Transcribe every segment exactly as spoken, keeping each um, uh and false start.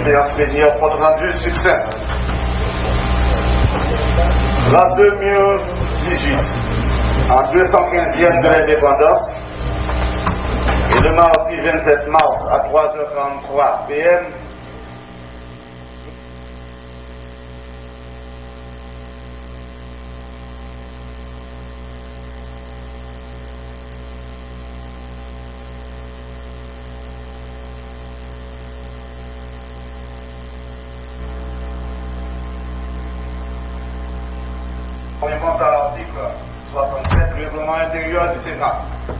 séance plénière, compte rendu succinct. La deux mille dix-huit, en deux cent quinzième de l'indépendance, et le mardi vingt-sept mars à trois heures trente-trois p m, conformément à l'article soixante-sept du règlement intérieur du Sénat.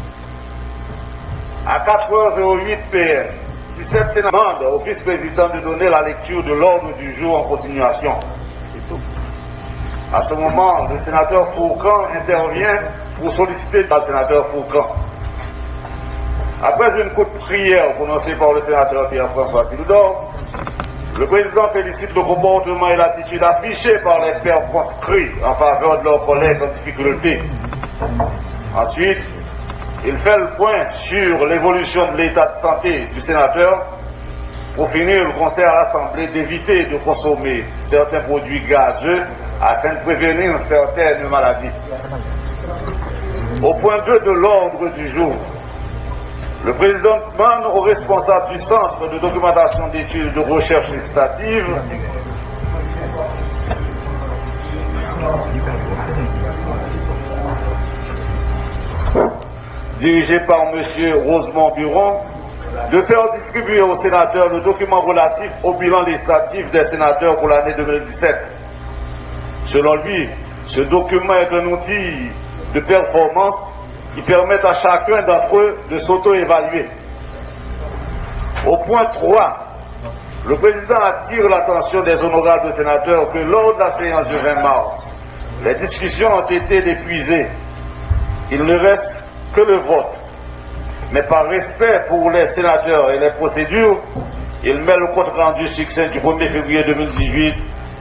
À quatre heures huit p m, dix-sept sénateurs demandent au vice-président de donner la lecture de l'ordre du jour en continuation. C'est tout. À ce moment, le sénateur Fourcan intervient pour solliciter le sénateur Fourcan. Après une courte prière prononcée par le sénateur Pierre-François Sildor, le président félicite le comportement et l'attitude affichée par les pairs conscrits en faveur de leurs collègues en difficulté. Ensuite, il fait le point sur l'évolution de l'état de santé du sénateur. Pour finir, le conseil à l'Assemblée d'éviter de consommer certains produits gazeux afin de prévenir certaines maladies. Au point deux de l'ordre du jour, le président demande aux responsables du Centre de documentation d'études de recherche législative dirigé par M. Rosemont Buron, de faire distribuer aux sénateurs le document relatif au bilan législatif des sénateurs pour l'année deux mille dix-sept. Selon lui, ce document est un outil de performance qui permet à chacun d'entre eux de s'auto-évaluer. Au point trois, le président attire l'attention des honorables sénateurs que lors de la séance du vingt mars, les discussions ont été épuisées. Il ne reste que le vote. Mais par respect pour les sénateurs et les procédures, il met le compte rendu succinct du premier février deux mille dix-huit.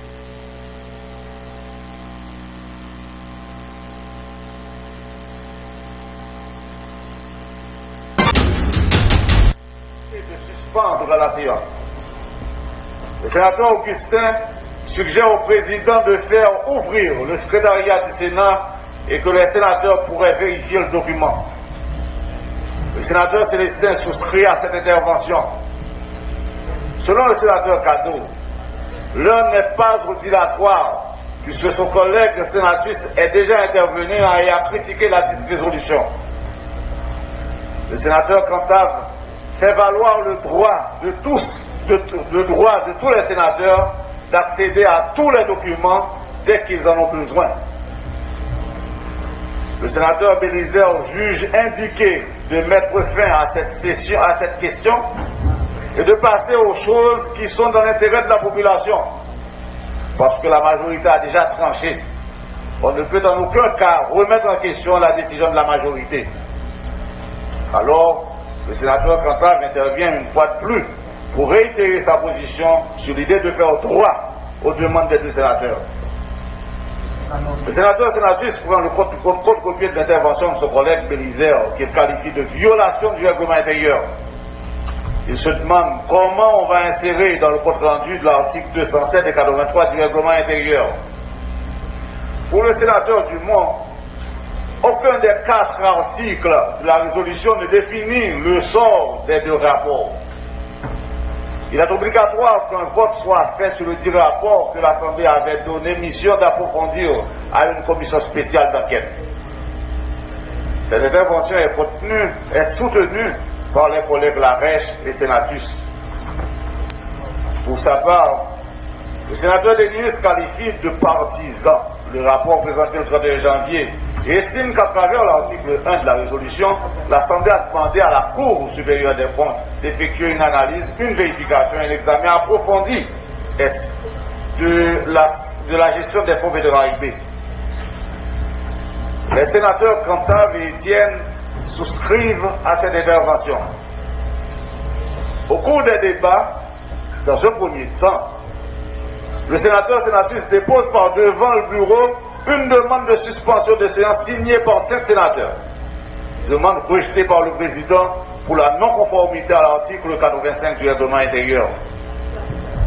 Et de suspendre la séance. Le sénateur Augustin suggère au président de faire ouvrir le secrétariat du Sénat et que les sénateurs pourraient vérifier le document. Le sénateur Célestin souscrit à cette intervention. Selon le sénateur Cadeau, l'heure n'est pas dilatoire puisque son collègue sénatrice est déjà intervenu et a critiqué la dite résolution. Le sénateur Cantave fait valoir le droit de tous, de, le droit de tous les sénateurs d'accéder à tous les documents dès qu'ils en ont besoin. Le sénateur Bélisaire juge indiqué de mettre fin à cette session, à cette question et de passer aux choses qui sont dans l'intérêt de la population. Parce que la majorité a déjà tranché. On ne peut en aucun cas remettre en question la décision de la majorité. Alors, le sénateur Cantave intervient une fois de plus pour réitérer sa position sur l'idée de faire droit aux demandes des deux sénateurs. Le sénateur sénatrice prend le contre-copier de l'intervention de son collègue Bélisaire, qu'il qualifie de violation du règlement intérieur. Il se demande comment on va insérer dans le compte-rendu de l'article deux cent sept et quatre-vingt-trois du règlement intérieur. Pour le sénateur Dumont, aucun des quatre articles de la résolution ne définit le sort des deux rapports. Il est obligatoire qu'un vote soit fait sur le dit rapport que l'Assemblée avait donné mission d'approfondir à une commission spéciale d'enquête. Cette intervention est, contenue, est soutenue par les collègues Larèche et Sénatus. Pour sa part, le sénateur Denis qualifie de partisan le rapport présenté le trente et un janvier et estime qu'à travers l'article un de la résolution, l'Assemblée a demandé à la Cour supérieure des comptes d'effectuer une analyse, une vérification et un examen approfondi de la, de la gestion des fonds fédéraux A I B. Les sénateurs Cantave et Étienne souscrivent à cette intervention. Au cours des débats, dans un premier temps, le sénateur sénatrice dépose par devant le bureau une demande de suspension de séance signée par cinq sénateurs. Demande rejetée par le président pour la non-conformité à l'article quatre-vingt-cinq du règlement intérieur.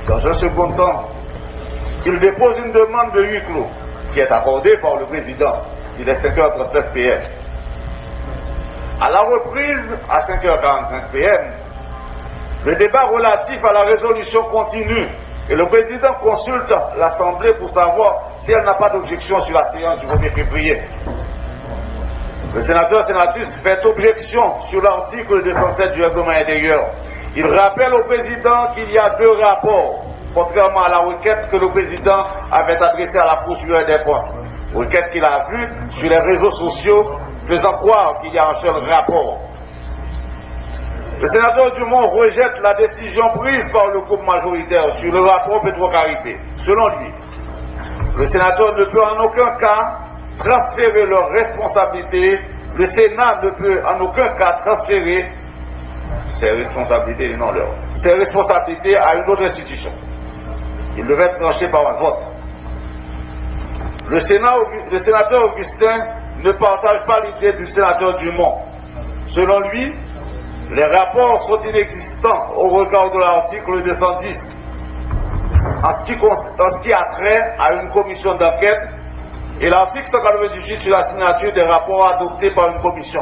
Dans un second temps, il dépose une demande de huis clos qui est accordée par le président. Il est cinq heures trente-neuf P M. À la reprise, à cinq heures quarante-cinq P M, le débat relatif à la résolution continue et le président consulte l'Assemblée pour savoir si elle n'a pas d'objection sur la séance du premier février. Le sénateur sénatrice fait objection sur l'article deux cent sept du règlement intérieur. Il rappelle au président qu'il y a deux rapports, contrairement à la requête que le président avait adressée à la procédure des comptes. Requête qu'il a vue sur les réseaux sociaux, faisant croire qu'il y a un seul rapport. Le sénateur Dumont rejette la décision prise par le groupe majoritaire sur le rapport Petro-Caribé. Selon lui, le sénateur ne peut en aucun cas transférer leurs responsabilités. Le Sénat ne peut en aucun cas transférer ses responsabilités, non leurs, ses responsabilités à une autre institution. Il devait être tranché par un vote. Le, Sénat, le sénateur Augustin ne partage pas l'idée du sénateur Dumont. Selon lui, les rapports sont inexistants au regard de l'article deux cent dix en ce qui, en ce qui a trait à une commission d'enquête et l'article cent quatre-vingt-dix-huit sur la signature des rapports adoptés par une commission.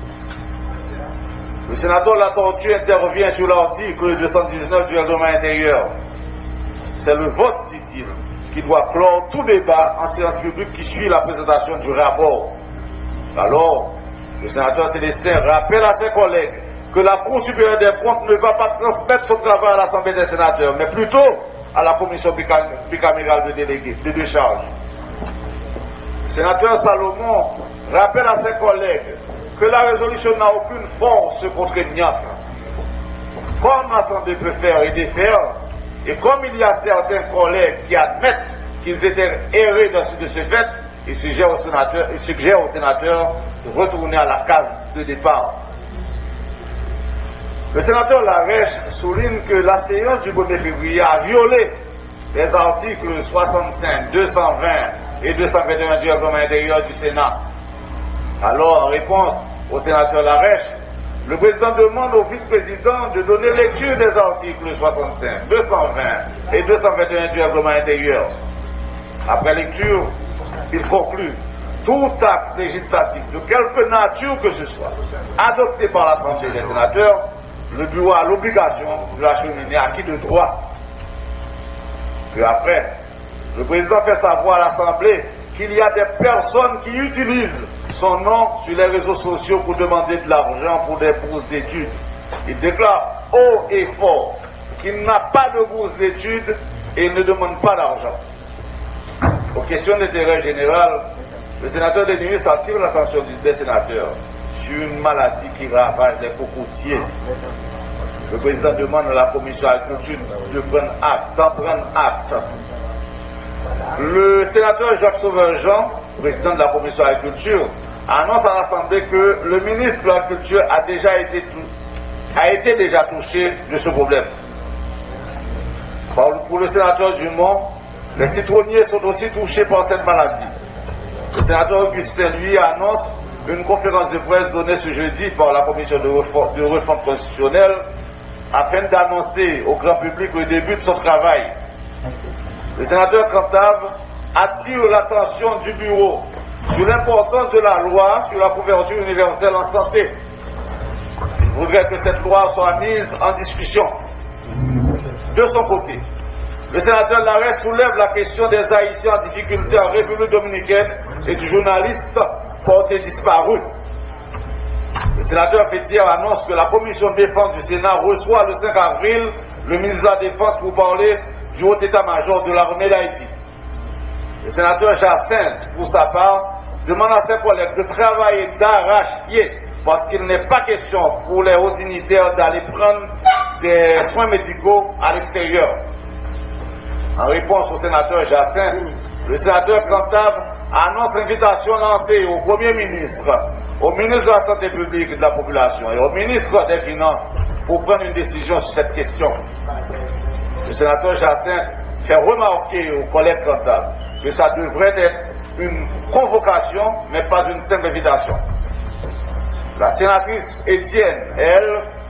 Le sénateur Latortue intervient sur l'article deux cent dix-neuf du règlement intérieur. C'est le vote, dit-il, qui doit clore tout débat en séance publique qui suit la présentation du rapport. Alors, le sénateur Célestin rappelle à ses collègues que la Cour supérieure des comptes ne va pas transmettre son travail à l'Assemblée des sénateurs, mais plutôt à la commission bicamérale de délégués, de décharge. Le sénateur Salomon rappelle à ses collègues que la résolution n'a aucune force contraignante. Comme l'Assemblée peut faire et défaire, et comme il y a certains collègues qui admettent qu'ils étaient errés dans ce, de ce fait, il suggère au sénateur, il suggère au sénateur de retourner à la case de départ. Le sénateur Larèche souligne que la séance du premier février a violé les articles soixante-cinq, deux cent vingt et deux cent vingt et un du règlement intérieur du Sénat. Alors, en réponse au sénateur Larèche, le président demande au vice-président de donner lecture des articles soixante-cinq, deux cent vingt et deux cent vingt et un du règlement intérieur. Après lecture, il conclut: tout acte législatif de quelque nature que ce soit, adopté par l'Assemblée des sénateurs, le bureau a l'obligation de l'acheminer à qui de droit. Puis après, le président fait savoir à l'Assemblée qu'il y a des personnes qui utilisent son nom sur les réseaux sociaux pour demander de l'argent pour des bourses d'études. Il déclare haut et fort qu'il n'a pas de bourse d'études et il ne demande pas d'argent. Aux questions d'intérêt général, le sénateur Denis attire l'attention des sénateurs sur une maladie qui ravage les cocotiers. Le président demande à la commission agriculture de prendre acte, d'en prendre acte. Le sénateur Jacques Sauveur-Jean, président de la commission agriculture, annonce à l'Assemblée que le ministre de l'Agriculture a déjà été, a été déjà touché de ce problème. Pour le sénateur Dumont, les citronniers sont aussi touchés par cette maladie. Le sénateur Augustin, lui, annonce une conférence de presse donnée ce jeudi par la commission de réforme, de réforme constitutionnelle afin d'annoncer au grand public le début de son travail. Le sénateur Cantave attire l'attention du bureau sur l'importance de la loi sur la couverture universelle en santé. Il voudrait que cette loi soit mise en discussion. De son côté, le sénateur Larèche soulève la question des Haïtiens en difficulté en République dominicaine et du journaliste porté disparu. Le sénateur Fétière annonce que la commission de défense du Sénat reçoit le cinq avril le ministre de la Défense pour parler du haut état-major de l'armée d'Haïti. Le sénateur Jacinthe, pour sa part, demande à ses collègues de travailler d'arrache-pied parce qu'il n'est pas question pour les hauts dignitaires d'aller prendre des soins médicaux à l'extérieur. En réponse au sénateur Jacinthe, le sénateur Cantave annonce l'invitation lancée au Premier ministre, au ministre de la Santé publique et de la Population et au ministre des Finances pour prendre une décision sur cette question. Le sénateur Jacinthe fait remarquer aux collègues Cantave que ça devrait être une convocation, mais pas une simple invitation. La sénatrice Étienne, elle,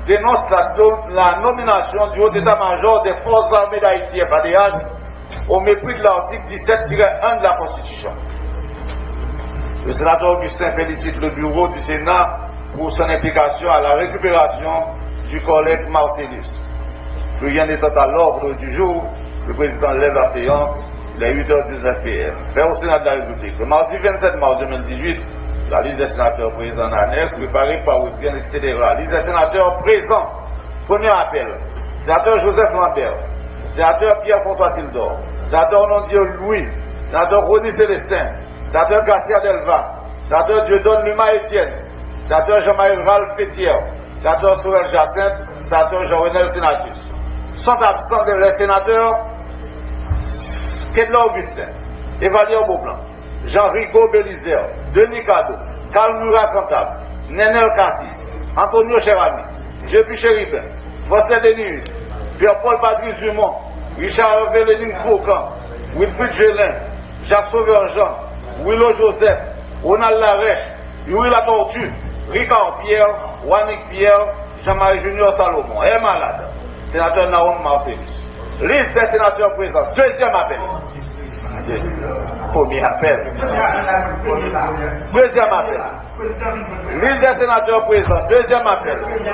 dénonce la, la nomination du haut état-major des forces armées d'Haïti, F A D H, au mépris de l'article dix-sept tiret un de la Constitution. Le sénateur Augustin félicite le bureau du Sénat pour son implication à la récupération du collègue Marcellus. Plus rien n'étant à l'ordre du jour, le président lève la séance, il est huit heures dix-neuf P M. Fait au Sénat de la République. Le mardi vingt-sept mars deux mille dix-huit, la liste des sénateurs présents en annexe, préparée par le président, et cetera. Liste des sénateurs présents. Premier appel. Sénateur Joseph Lambert. Sénateur Pierre-François Sildor. Sénateur Nondieu Louis. Sénateur Rony Célestin. Sénateur Garcia Delva. Sénateur Dieudonne Luma Etienne. Sénateur Jean-Marie Ralph Fétière. Sénateur Sorel Jacinthe. Sénateur Jean-Renel Sénatus. Sont absents de les sénateurs Kedla Augustin, Evalier Beaublanc, Jean-Rigaud Bélizer, Denis Cado, Kalmura Cantable, Nenel Kassi, Antonio Cherami, Jepi Chéribin, Fossé Denis, Pierre-Paul Patrice Dumont, Richard Hervé Lénine Foucan, Wilfried Gélin, Jacques Sauveur-Jean, Willow Joseph, Ronald Larèche, Yuri La Tortue, Ricard Pierre, Wannick Pierre, Jean-Marie Junior Salomon, est malade. Sénateur Naoum Marcellus. Liste des sénateurs présents. Deuxième appel. Premier appel. Deuxième appel. Liste des sénateurs présents. Deuxième appel.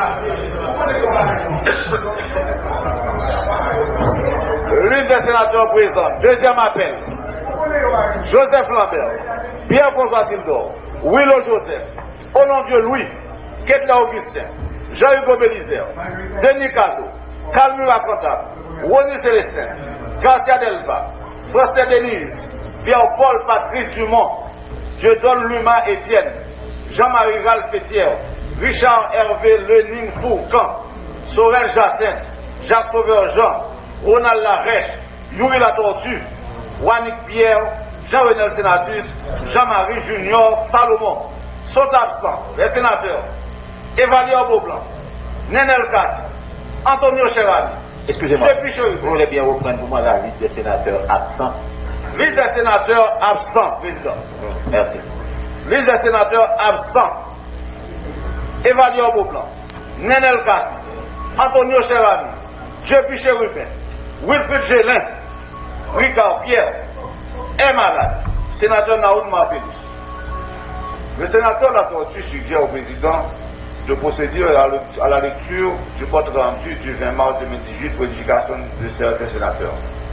Liste des sénateurs présents. Deuxième appel. Joseph Lambert. Pierre-François Sildor. Willow Joseph. Onondieu Louis. Kedla Augustin. Jean-Hugo Bélizer. Denis Cado. Kalmura Cantable, Rony Célestin, Garcia Delva, Fossé Denise, Pierre-Paul Patrice Dumont, Dieudonne Luma Etienne, Jean-Marie Ralph Fétière, Richard Hervé Lénine Foucan, Sorel Jacinthe, Jacques Sauveur-Jean, Ronald Larèche, Yuri La Tortue, Wannick Pierre, Jean-Renel Sénatus, Jean-Marie Junior Salomon. Sont absents les sénateurs Evalier Beaublanc, Nenel Kassi, Antonio Cherami. Excusez-moi, vous voulez bien reprendre pour moi la liste des sénateurs absents? Liste des sénateurs absents, président. Merci. Liste des sénateurs absents. Evalier Beaublanc, Nenel Kassi, Antonio Cherami, Jepi Chérubin, Wilfried Gélin, Ricard Pierre, est malade. Sénateur Naoum Marcellus. Le sénateur La Tortue suggère au président de procéder à la lecture du compte rendu du vingt mars deux mille dix-huit pour l'édification de certains sénateurs.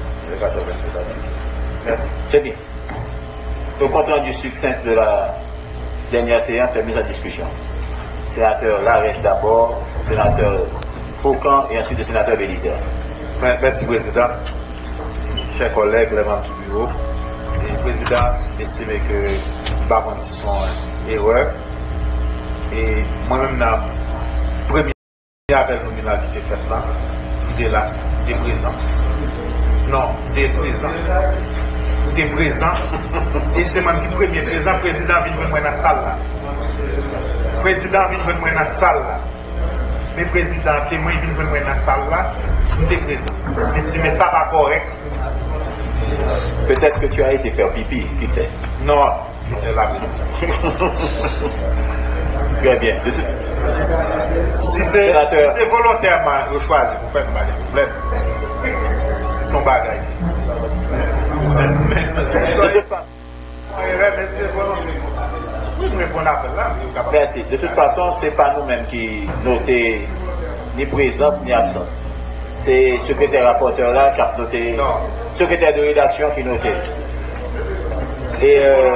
Merci. C'est bien. Le compte rendu succinct de la dernière séance est mis en discussion. Sénateur Larèche d'abord, sénateur Foucan et ensuite le sénateur Bélizer. Merci, Président. Chers collègues, les membres du bureau, le Président estime que par contre, ce sont erreurs. Et moi-même, la première appel nominal qui était faite là, il est là, il est présent. Non, il est présent. Il est présent. Et c'est même le premier présent, le président vient de dans la salle là. Le président vient de dans la salle là. Mais le président témoin vient de dans la salle là, il est présent. Estimez ça pas correct. Peut-être que tu as été faire pipi, qui sait? Non, j'étais là, président. Très bien. Si c'est si volontairement choisi pour faire mal des problèmes, c'est son bagage. Merci. De toute façon, ce n'est pas nous-mêmes qui notons ni présence ni absence. C'est le secrétaire rapporteur là qui a noté, le secrétaire de rédaction qui notait. Et euh,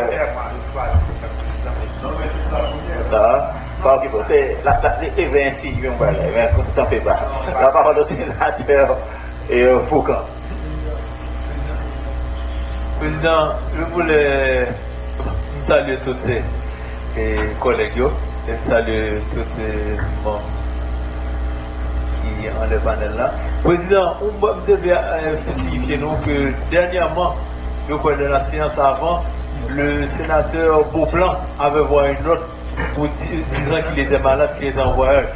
ça, pas qu'il faut. C'est la les vingt signes, on va aller, mais t'en fais pas. La parole au sénateur et euh, Foucan. Président, je voulais saluer tous les collègues et saluer tous les membres qui ont le panel là. Président, on devait signifier nous que dernièrement, au cours de la séance avant, le sénateur Beaublanc avait envoyé une note pour disant qu'il était malade, qu'il était en voyage.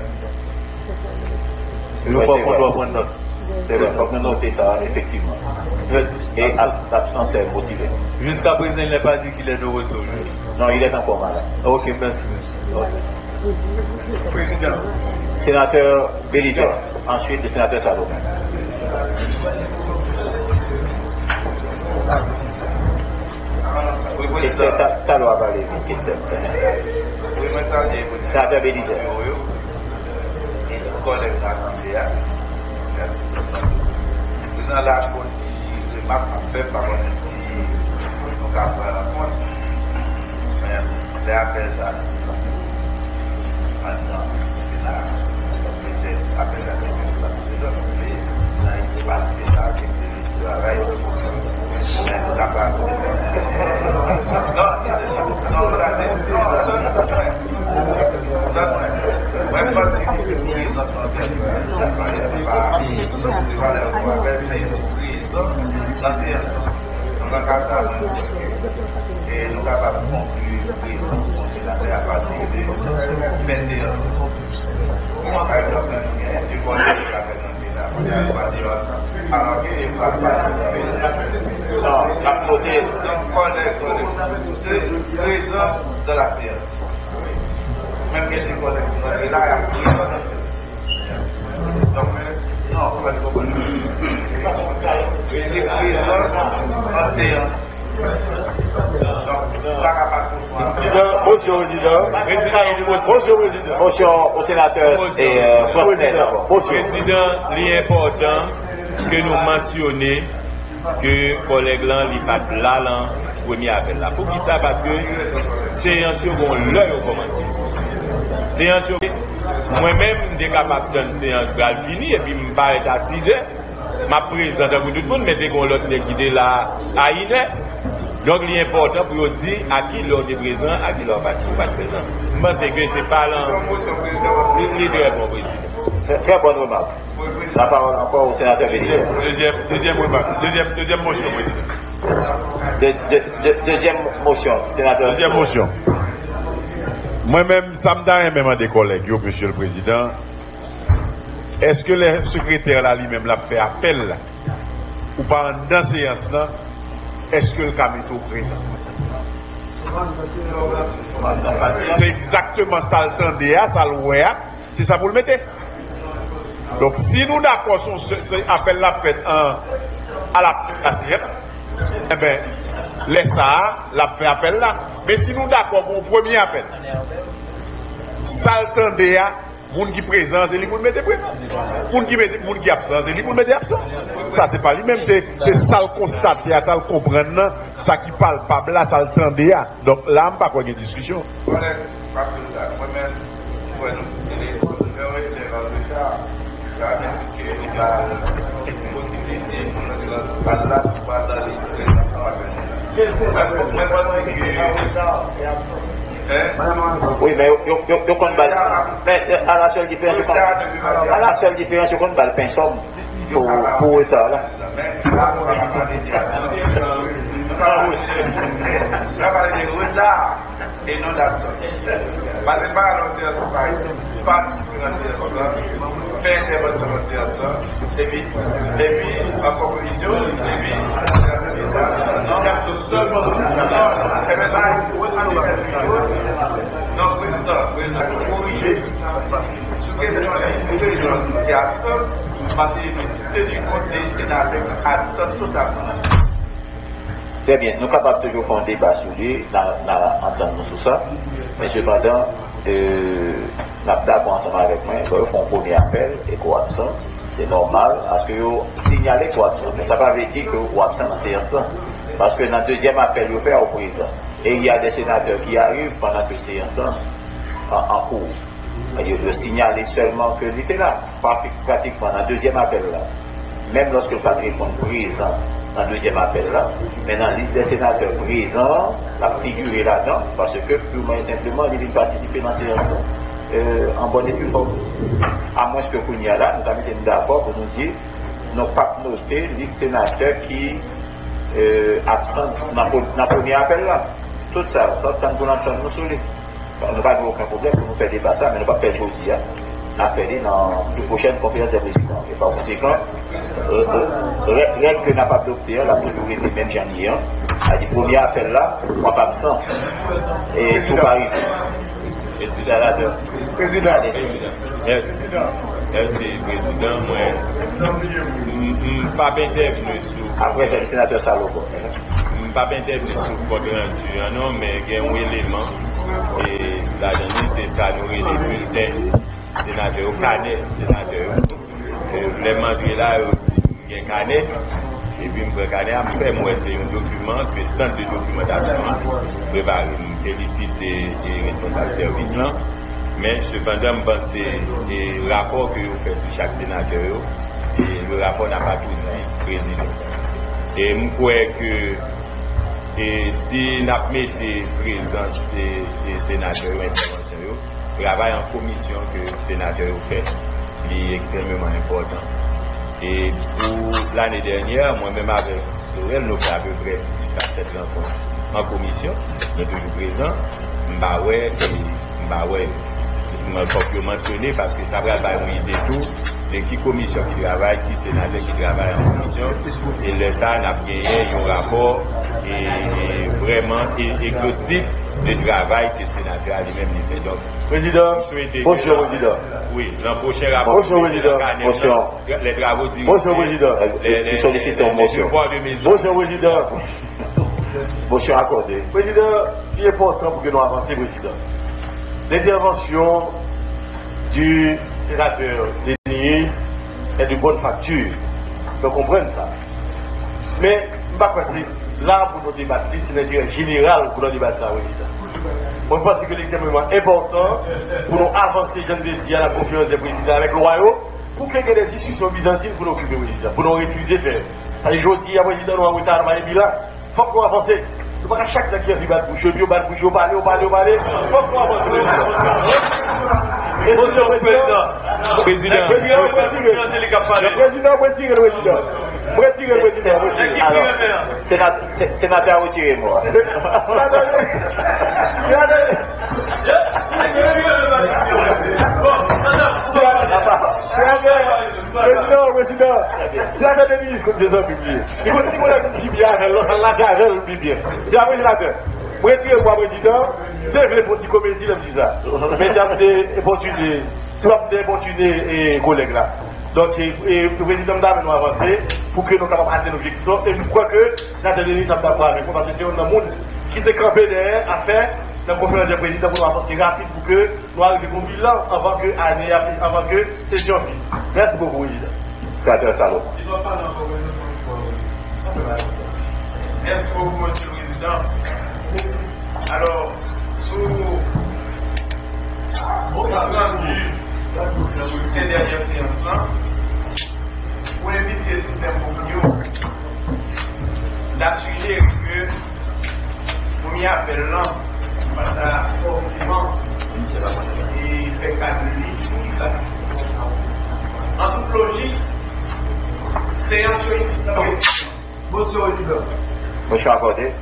Je crois qu'on doit prendre note. C'est vrai, il faut noter ça, effectivement. Et l'absence est motivée. Jusqu'à présent, il n'a pas dit qu'il est de retour. Non, il est encore malade. Ok, merci. Président, sénateur Bélizer. Ensuite, le sénateur Salo. Oui, Salo a parlé, qu'est-ce qu'il fait? Oui, mais ça, sénateur Bélizer. Et le collègue de l'Assemblée, merci. Dans la partie, le map a fait par contre si on a fait la compte. Mais les appels là, maintenant, là, peut-être après la démocratie, là, il se passe déjà que le travail, mais on n'a pas. Non, non, là, c'est. Même pas que c'est une prise en français, la séance, on a capable et nous capables de conclure la à partir de mes séances. Comment par exemple, du collège qui a fait un alors qu'il n'est pas non, la côté. Donc, collègue, c'est présence de la séance. Même que les collègues, là, il y a plus donc, non, on va le comprendre. Les présences en séance. Motion au président. Motion au président. Motion au sénateur et euh, Président, il est important que nous mentionnions que le collègue là, il pas là, là, premier appel là. Pour qui ça? Parce que séance, on l'heure au commencer. Séance, moi-même, je suis capable de séance finie et puis je vais être à six heures. Je présente pour tout le monde, mais dès qu'on l'autre qui est là à une heure. Donc, il est important pour dire à qui l'on est présent, à qui l'on n'est pas présent. Je pense que ce n'est pas là. Il est très bon président. Très bonne remarque. La parole encore au sénateur Bélizer. Deuxième, deuxième remarque. Deuxième, deuxième motion, président. De, de, de, deuxième motion, sénateur. Deuxième motion. Moi-même, ça me donne même à des collègues, yo, monsieur le président. Est-ce que le secrétaire là lui-même l'a fait appel là, ou pas dans la séance là? Est-ce que le Kamito présent? C'est exactement ça le temps de ça le ouais, c'est ça pour le mettre. Donc si nous d'accord sur ce appel là fait à la quatrième, eh bien, laisse ça, la fait appel là. Mais si nous d'accord pour le premier appel, ça le temps de moun qui présent, c'est lui pour le mettre présent. Moun qui met, moun qui absent, c'est lui pour le mettre absent. Ça c'est pas lui-même, c'est c'est ça le constater, ça le comprendre, ça qui parle pas là, ça le tendre. Donc là, on pas quoi de discussion. Collègue, pas que ça. Moi-même, pour nous, les résultats, il y a une possibilité pour nous de ça là, pour pas dans les oui, mais je compte pas. Mais à la seule différence, à la seule différence, je compte pas le pinceau pour pour l'État là. Je vais parler de retard et non d'absence. Parce que pas annoncer à tout pareil, participer dans ces séances-là, faire intervention dans ces séances-là, et puis, et puis, en conclusion, et puis, non, seulement, et maintenant, non, président, président, corriger, sous question d'intelligence et absence, parce qu'il faut tenir compte des sénateurs absents totalement. Très bien, nous sommes capables de toujours faire un débat sur lui, entendre sur ça, mais cependant, euh, nous sommes d'accord ensemble avec moi, nous faisons un premier appel et qu'on absent, c'est normal, parce que vous signalez qu'on absent, mais ça ne veut pas dire que vous absent dans ces séances-là, parce que dans le deuxième appel, vous faites au président, et il y a des sénateurs qui arrivent pendant que ces séances-là en, en cours. Le signaler seulement que était là, pratiquement dans le deuxième appel là. Même lorsque le cadre répond présent dans le deuxième appel là, mais dans la liste des sénateurs présents, la figure est là-dedans, parce que purement et simplement, ils viennent participer dans ces séances euh, en bonne et due forme. À moins que nous y a là, nous avons été d'accord pour nous dire, nous n'avons pas noté les sénateurs qui euh, absentent dans le premier appel là. Tout ça, ça, tant qu'on entend nous sur lui. On n'a pas aucun problème pour nous faire débat ça, mais nous ne pas faire aujourd'hui. On a fait dans la prochaine conférence des présidents. Et par conséquent, règle que n'a pas adopté, la toujours été même janvier, à du premier appel là, on pas absent. Et sous Paris. Président. Président. Merci. Merci, Président. Moi, je ne pas intervenir sur. Après, c'est le sénateur Salobo. Je ne pas intervenir sur le code rendu, non, mais il y a un élément. Et la dernière, c'est ça, nous, les bulletins. Sénateur Canet, sénateur. Vraiment, il y a un Canet. Et puis, je vais faire moi, c'est un document que le centre de documentation prépare. Je félicite les responsables services là. Mais cependant, je pense que le rapport que vous faites sur chaque sénateur, et le rapport n'a pas tout dit, président. Et je crois que et si nous mettons présence des sénateurs en intervention, le travail en commission que le sénateur fait est extrêmement important. Et pour l'année dernière, moi-même avec Sorel, nous avons à peu près six à sept rencontres en commission, nous sommes toujours présents. Mbawé, Mbawé, je vais mentionner parce que ça va être une idée tout, de qui commission qui travaille, qui sénateur qui travaille en commission. Et là, ça, on a gagné un rapport et, et vraiment exhaustif de travail que le sénateur a lui-même fait. Donc, Président, bonjour Président. Oui, l'an prochain rapport. Bonjour Président. Bonjour. Les travaux du. Bonjour Président. Nous sollicitons motion. Bonjour Président. Motion accordée. Président, il est important pour que nous avancions, Président. L'intervention du sénateur Denis est de bonne facture. Nous comprenons ça. Mais, je ne sais pas si là, pour nous débattre, c'est l'intérêt général pour nous débattre, Président. Moi, je pense que c'est extrêmement important pour nous avancer, je ne dis à la confiance des présidents avec le royaume, pour qu'il y ait des discussions byzantines pour nous occuper le président, pour nous refuser de faire. Allez, je dis à président, nous avons retard dans les bilans, il faut que nous avancions. Il faut que chaque fois qu'il y a des bats de bouche, il y a des bats de bouche, il y a des bats de bouche, il faut que nous avancions. Président, président, président, président, président, président, président. Retirez le président. Alors, sénateur, retirez-moi. Président, président, c'est la fête des ministres comme des hommes publiés. Il faut que vous ayez bien, l'intérêt du bien. C'est un sénateur. Retirez-moi, président. Dès les petits comédies, je dis ça. Mais j'ai des opportunités, c'est pas des opportunités et collègues là. Donc, le président d'Amène nous avancer pour que nous puissions atteindre l'objectif. Et je crois que ça a donné ça d'accord avec nous parce que c'est un monde qui s'est campé derrière à faire la conférence des présidents pour nous avancer rapide pour que nous arrivions au bilan avant que année avant que session finisse. Merci beaucoup, président. Sénateur Salo. Merci beaucoup, monsieur le président. Alors, sous ces dernières séances-là, pour éviter tout un beaucoup d'assurer que nous y appelons par la fortement et fait cadrer tout ça. En toute logique, séance ici. Bonsoir, président. Monsieur accordé.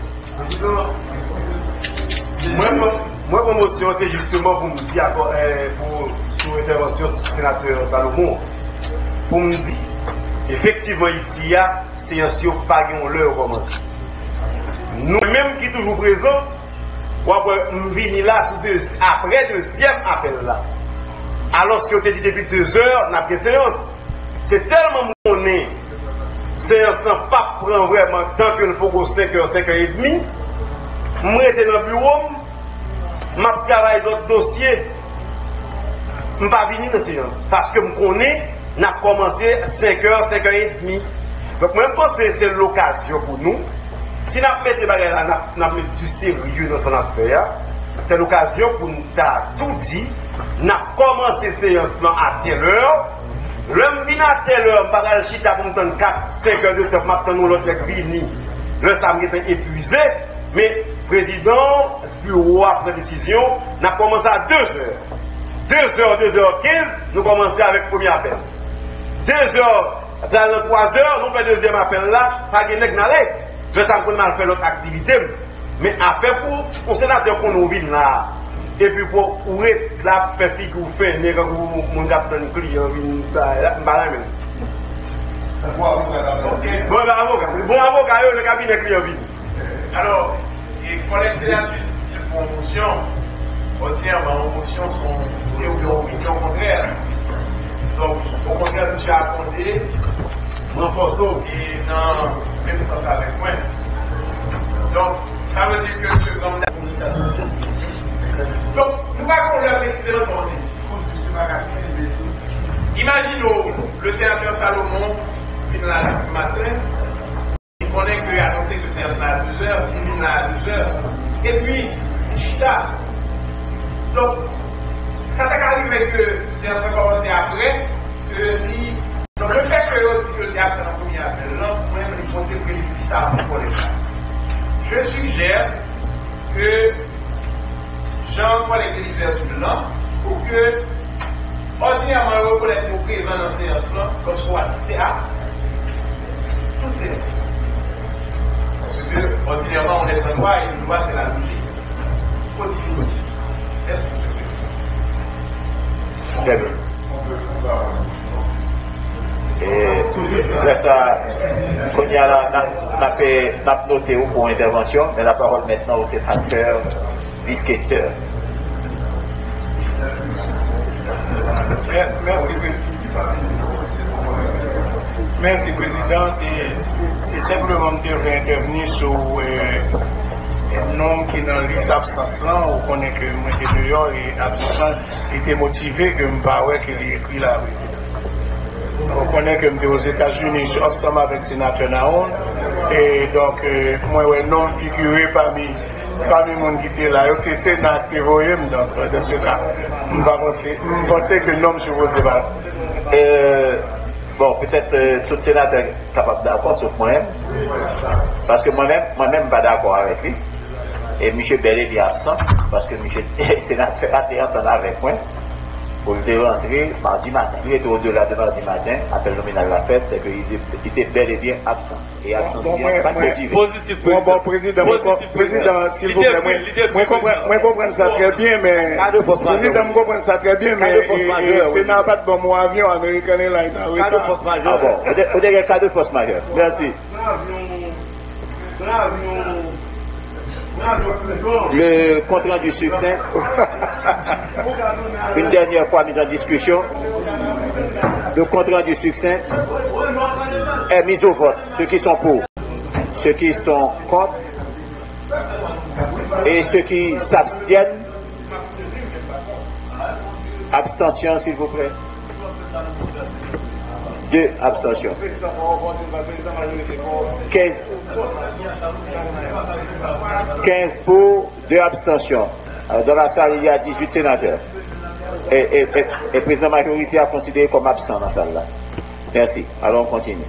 Moi, ma motion, c'est justement pour me dire, pour sous intervention du sénateur Salomon, pour me dire, effectivement, ici, il y a séance pas l'heure commence. Nous-mêmes qui toujours présents, nous venons là après le deuxième appel là. Alors que vous avez dit depuis deux heures, n'a pas de séance. C'est tellement monnaie. Séance n'a pas prend vraiment tant que le faut cinq heures, cinq heures et demie. Moi, j'étais dans le bureau, je travaille dans le dossier. Je ne suis pas venu dans la séance. Parce que je connais, on a commencé à cinq heures, cinq heures et demie. Donc, moi, je pense que c'est l'occasion pour nous. Si nous mettons les bagages là, nous mettons du sérieux dans son affaire. C'est l'occasion pour nous tout dire. Nous avons commencé la séance à telle heure. L'homme vient à telle heure, par le chita pour nous quatre, cinq heures de temps, maintenant nous l'autre vini. Le samedi est épuisé, mais le président, bureau après décision, n'a commencé à deux heures. deux heures, deux heures quinze, nous commençons avec le premier appel. deux heures, dans trois heures, nous faisons le deuxième appel là, pas de nègre n'allait. Le samedi, nous fait l'autre activité. Mais affaire pour le sénateur qu'on nous vit là. Et puis pour où est la fait fille que vous faites, mais quand vous mon appel un client vient pas même. Bon avocat, bon avocat, le cabinet client vient. Alors, il faut l'exercice de promotion ordinairement, aux motions sont aux opinions contraires. Donc, au contraire, je suis accordé, renforçons et dans le même sens avec moi. Donc, ça veut dire que ce comme communication. Donc, nous avons le président de imaginons le sénateur Salomon qui est là ce matin, il connaît qu'il a annoncé que c'est à douze heures, il est là à douze heures, et puis, Chita. Donc, ça t'a arrivé que c'est un peu commencé après, que lui, donc le fait que le théâtre dans la première appel, là, moi-même, il faut que je ça pour les gens. Je suggère que Jean-Paul est délivré du blanc pour que, ordinairement, reconnaître nos présents dans ces séances-là, comme soit théâtre, toutes ces choses. Parce que, ordinairement, on est en droit et une loi, c'est la logique. Positive. Très bien. Et après ça, quand il y a la, on a noté pour intervention, mais la parole maintenant au sénateur vice-questeur. Merci, Merci, Président. C'est simplement que je vais intervenir sur euh, un homme qui est dans liste absence là. On connaît que moi j'étais dehors et absence était motivé que je ne pas qu'il ait écrit là, Président. On connaît que je suis aux États-Unis ensemble avec le sénateur Naon. Et donc, euh, moi, un homme figuré parmi parmi les gens qui étaient là, c'est le sénateur qui voyait. Donc, dans ce cas, je pense que le nom se pose débat. Bon, peut-être euh, tout sénateur est capable d'accord sauf moi-même. Parce que moi-même, moi-même, je ne suis pas d'accord avec lui. Et M. Bellet est absent, parce que M. sénateur a été entendu avec moi. Pour le rentrer mardi matin. Il était au-delà de mardi matin, après le nominal de la fête, c'est qu'il était bel et bien absent. Et absent, bon, bien, pas motivé. Positif, bon, bon, président, président, s'il vous plaît, moi, je comprends ça très bien, mais, président, je comprends ça très bien, mais, c'est n'a pas de bon mot avion américain là, il a cas de force majeure. Ah bon, on dirait cas de force majeure. Merci. Le compte rendu succinct, une dernière fois mis en discussion, le compte rendu succinct est mis au vote. Ceux qui sont pour, ceux qui sont contre et ceux qui s'abstiennent. Abstention, s'il vous plaît. Deux abstentions. quinze, quinze pour, deux abstentions. Alors, dans la salle, il y a dix-huit sénateurs. Et, et, et, et le président de la majorité a considéré comme absent dans la salle là. Merci. Alors, on continue.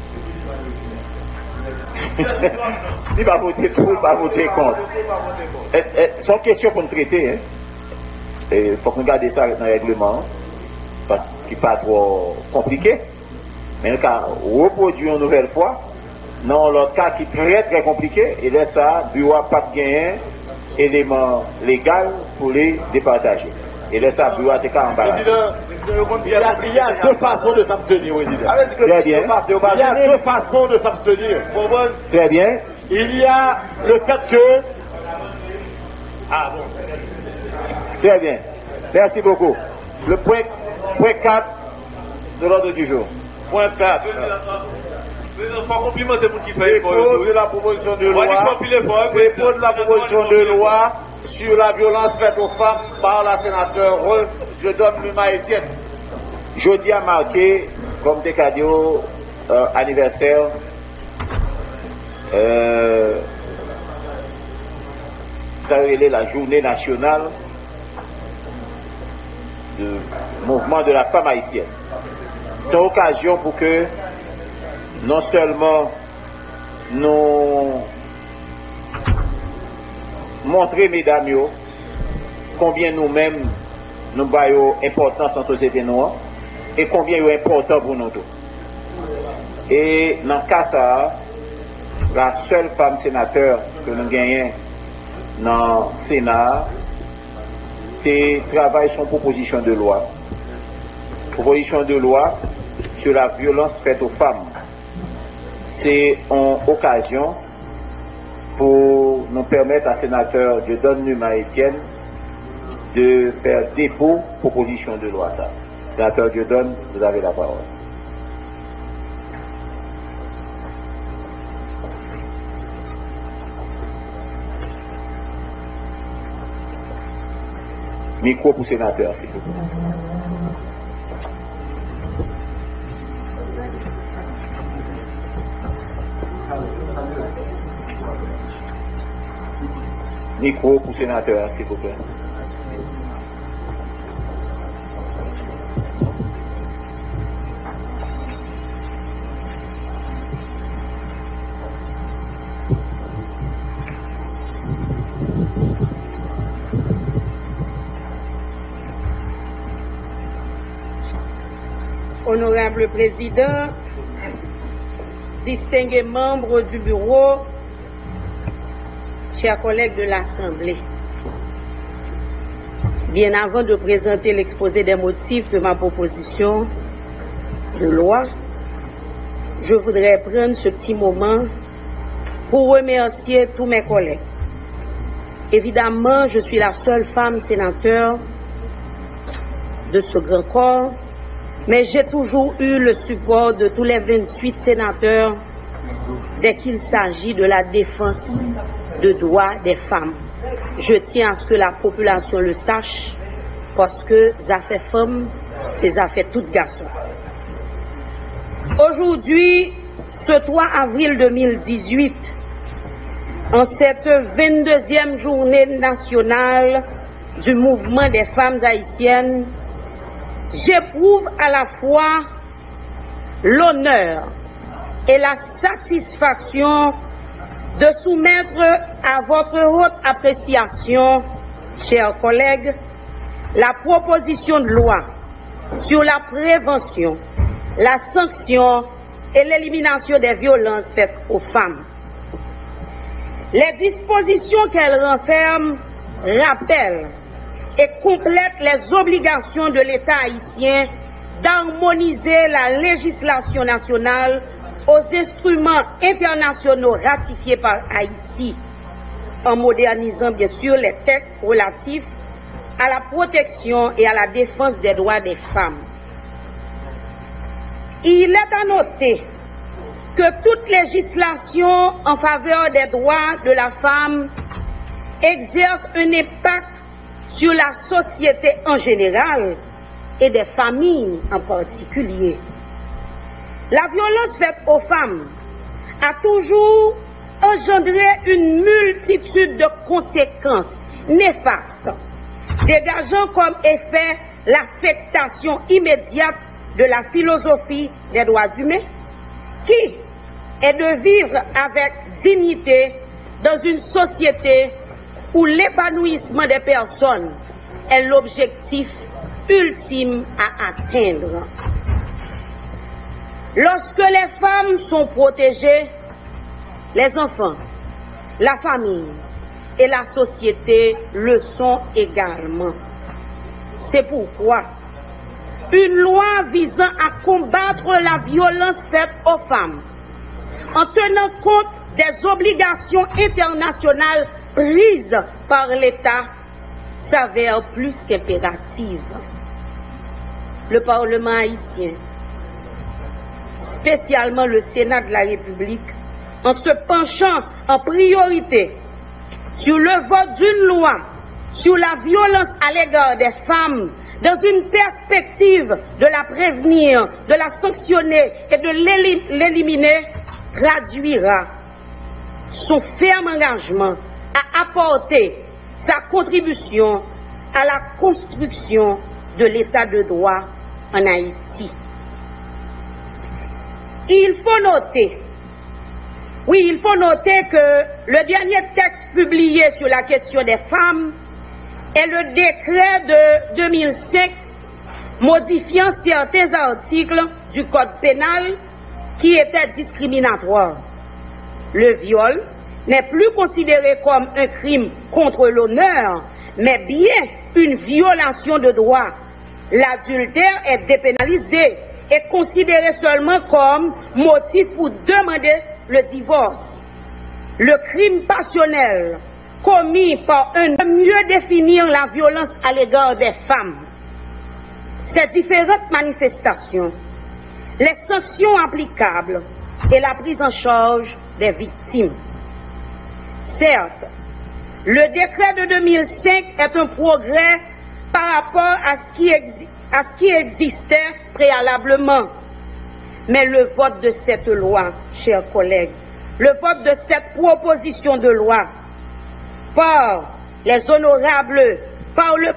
Il va voter pour, il va voter contre. Sans question pour nous traiter. Il faut qu'on garde ça dans le règlement. Qui n'est pas trop compliqué. Mais le cas reproduit une nouvelle fois, dans l'autre cas qui est très très compliqué, et là ça, le bureau n'a pas gagné élément légal pour les départager. Et là ça, le bureau a été embarrassé. Il y a, il y a deux façons de s'abstenir, président. Très bien. Il y a deux façons de s'abstenir. Très bien. Il y a le fait que... Ah bon. Très bien. Merci beaucoup. Le point, point quatre de l'ordre du jour. Point quatre. Président, pas complimenter pour qui fait Dépôt de la proposition de loi. Dépôt de la proposition de loi sur la violence faite aux femmes par la sénateur Je donne Luma Etienne. Jeudi a marqué, comme des cadeaux, euh, anniversaire. Euh, ça a été la journée nationale du mouvement de la femme haïtienne. C'est l'occasion pour que non seulement nous montrer, mesdames, combien nous-mêmes nous avons importance dans la société noire et combien il est important pour nous tous. Et dans le cas ça, la seule femme sénateur que nous gagnons dans le Sénat, c'est travaille sur une proposition de loi. Proposition de loi sur la violence faite aux femmes. C'est une occasion pour nous permettre à sénateur Dieudonne Luma Etienne de faire dépôt proposition de loi. Ça. Sénateur Dieudonne, vous avez la parole. Micro pour sénateur, s'il vous plaît. Micro pour sénateur, s'il vous plaît. Honorable Président, distingués membres du bureau, chers collègues de l'Assemblée, bien avant de présenter l'exposé des motifs de ma proposition de loi, je voudrais prendre ce petit moment pour remercier tous mes collègues. Évidemment, je suis la seule femme sénateur de ce grand corps, mais j'ai toujours eu le support de tous les vingt-huit sénateurs dès qu'il s'agit de la défense de droits des femmes. Je tiens à ce que la population le sache, parce que ça fait femmes, c'est ça fait tout garçon. Aujourd'hui, ce trois avril deux mille dix-huit, en cette vingt-deuxième journée nationale du mouvement des femmes haïtiennes, j'éprouve à la fois l'honneur et la satisfaction de soumettre à votre haute appréciation, chers collègues, la proposition de loi sur la prévention, la sanction et l'élimination des violences faites aux femmes. Les dispositions qu'elle renferme rappellent et complète les obligations de l'État haïtien d'harmoniser la législation nationale aux instruments internationaux ratifiés par Haïti, en modernisant bien sûr les textes relatifs à la protection et à la défense des droits des femmes. Il est à noter que toute législation en faveur des droits de la femme exerce un impact sur la société en général et des familles en particulier. La violence faite aux femmes a toujours engendré une multitude de conséquences néfastes, dégageant comme effet l'affectation immédiate de la philosophie des droits humains, qui est de vivre avec dignité dans une société où l'épanouissement des personnes est l'objectif ultime à atteindre. Lorsque les femmes sont protégées, les enfants, la famille et la société le sont également. C'est pourquoi une loi visant à combattre la violence faite aux femmes, en tenant compte des obligations internationales prises par l'État, s'avère plus qu'impérative. Le Parlement haïtien, spécialement le Sénat de la République, en se penchant en priorité sur le vote d'une loi sur la violence à l'égard des femmes, dans une perspective de la prévenir, de la sanctionner et de l'éliminer, traduira son ferme engagement à apporter sa contribution à la construction de l'état de droit en Haïti. Il faut noter, oui, il faut noter que le dernier texte publié sur la question des femmes est le décret de deux mille cinq modifiant certains articles du Code pénal qui étaient discriminatoires. Le viol n'est plus considéré comme un crime contre l'honneur, mais bien une violation de droit. L'adultère est dépénalisé et considéré seulement comme motif pour demander le divorce. Le crime passionnel commis par un homme, mieux définir la violence à l'égard des femmes. Ces différentes manifestations, les sanctions applicables et la prise en charge des victimes. Certes, le décret de deux mille cinq est un progrès par rapport à ce qui, exi à ce qui existait préalablement. Mais le vote de cette loi, chers collègues, le vote de cette proposition de loi par les honorables, par le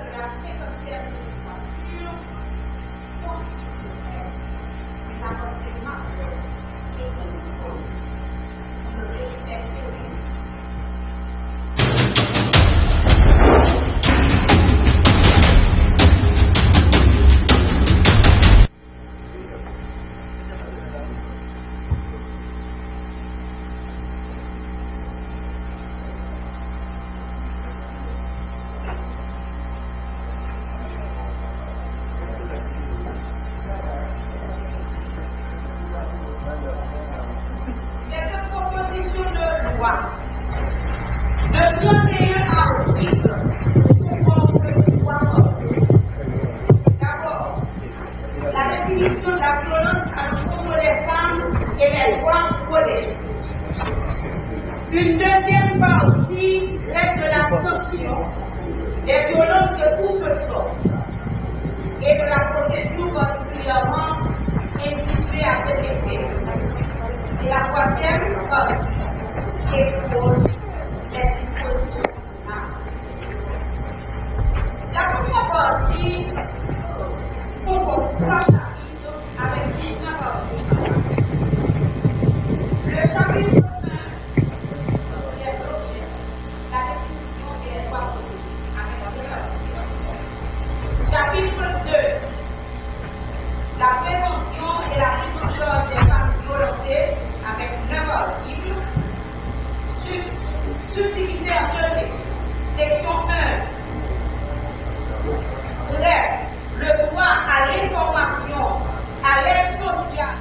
Une deuxième partie reste de la sanction des violences de toute sorte et de la procédure particulièrement instituée à cet effet. Et la troisième partie expose les dispositions. La première partie comporte trois chapitres avec dix-neuf articles. Le chapitre Chapitre deux. La prévention et la prise en charge des femmes violentées avec neuf articles. Subtilité interdite. Section un. Bref, le droit à l'information, à l'aide sociale.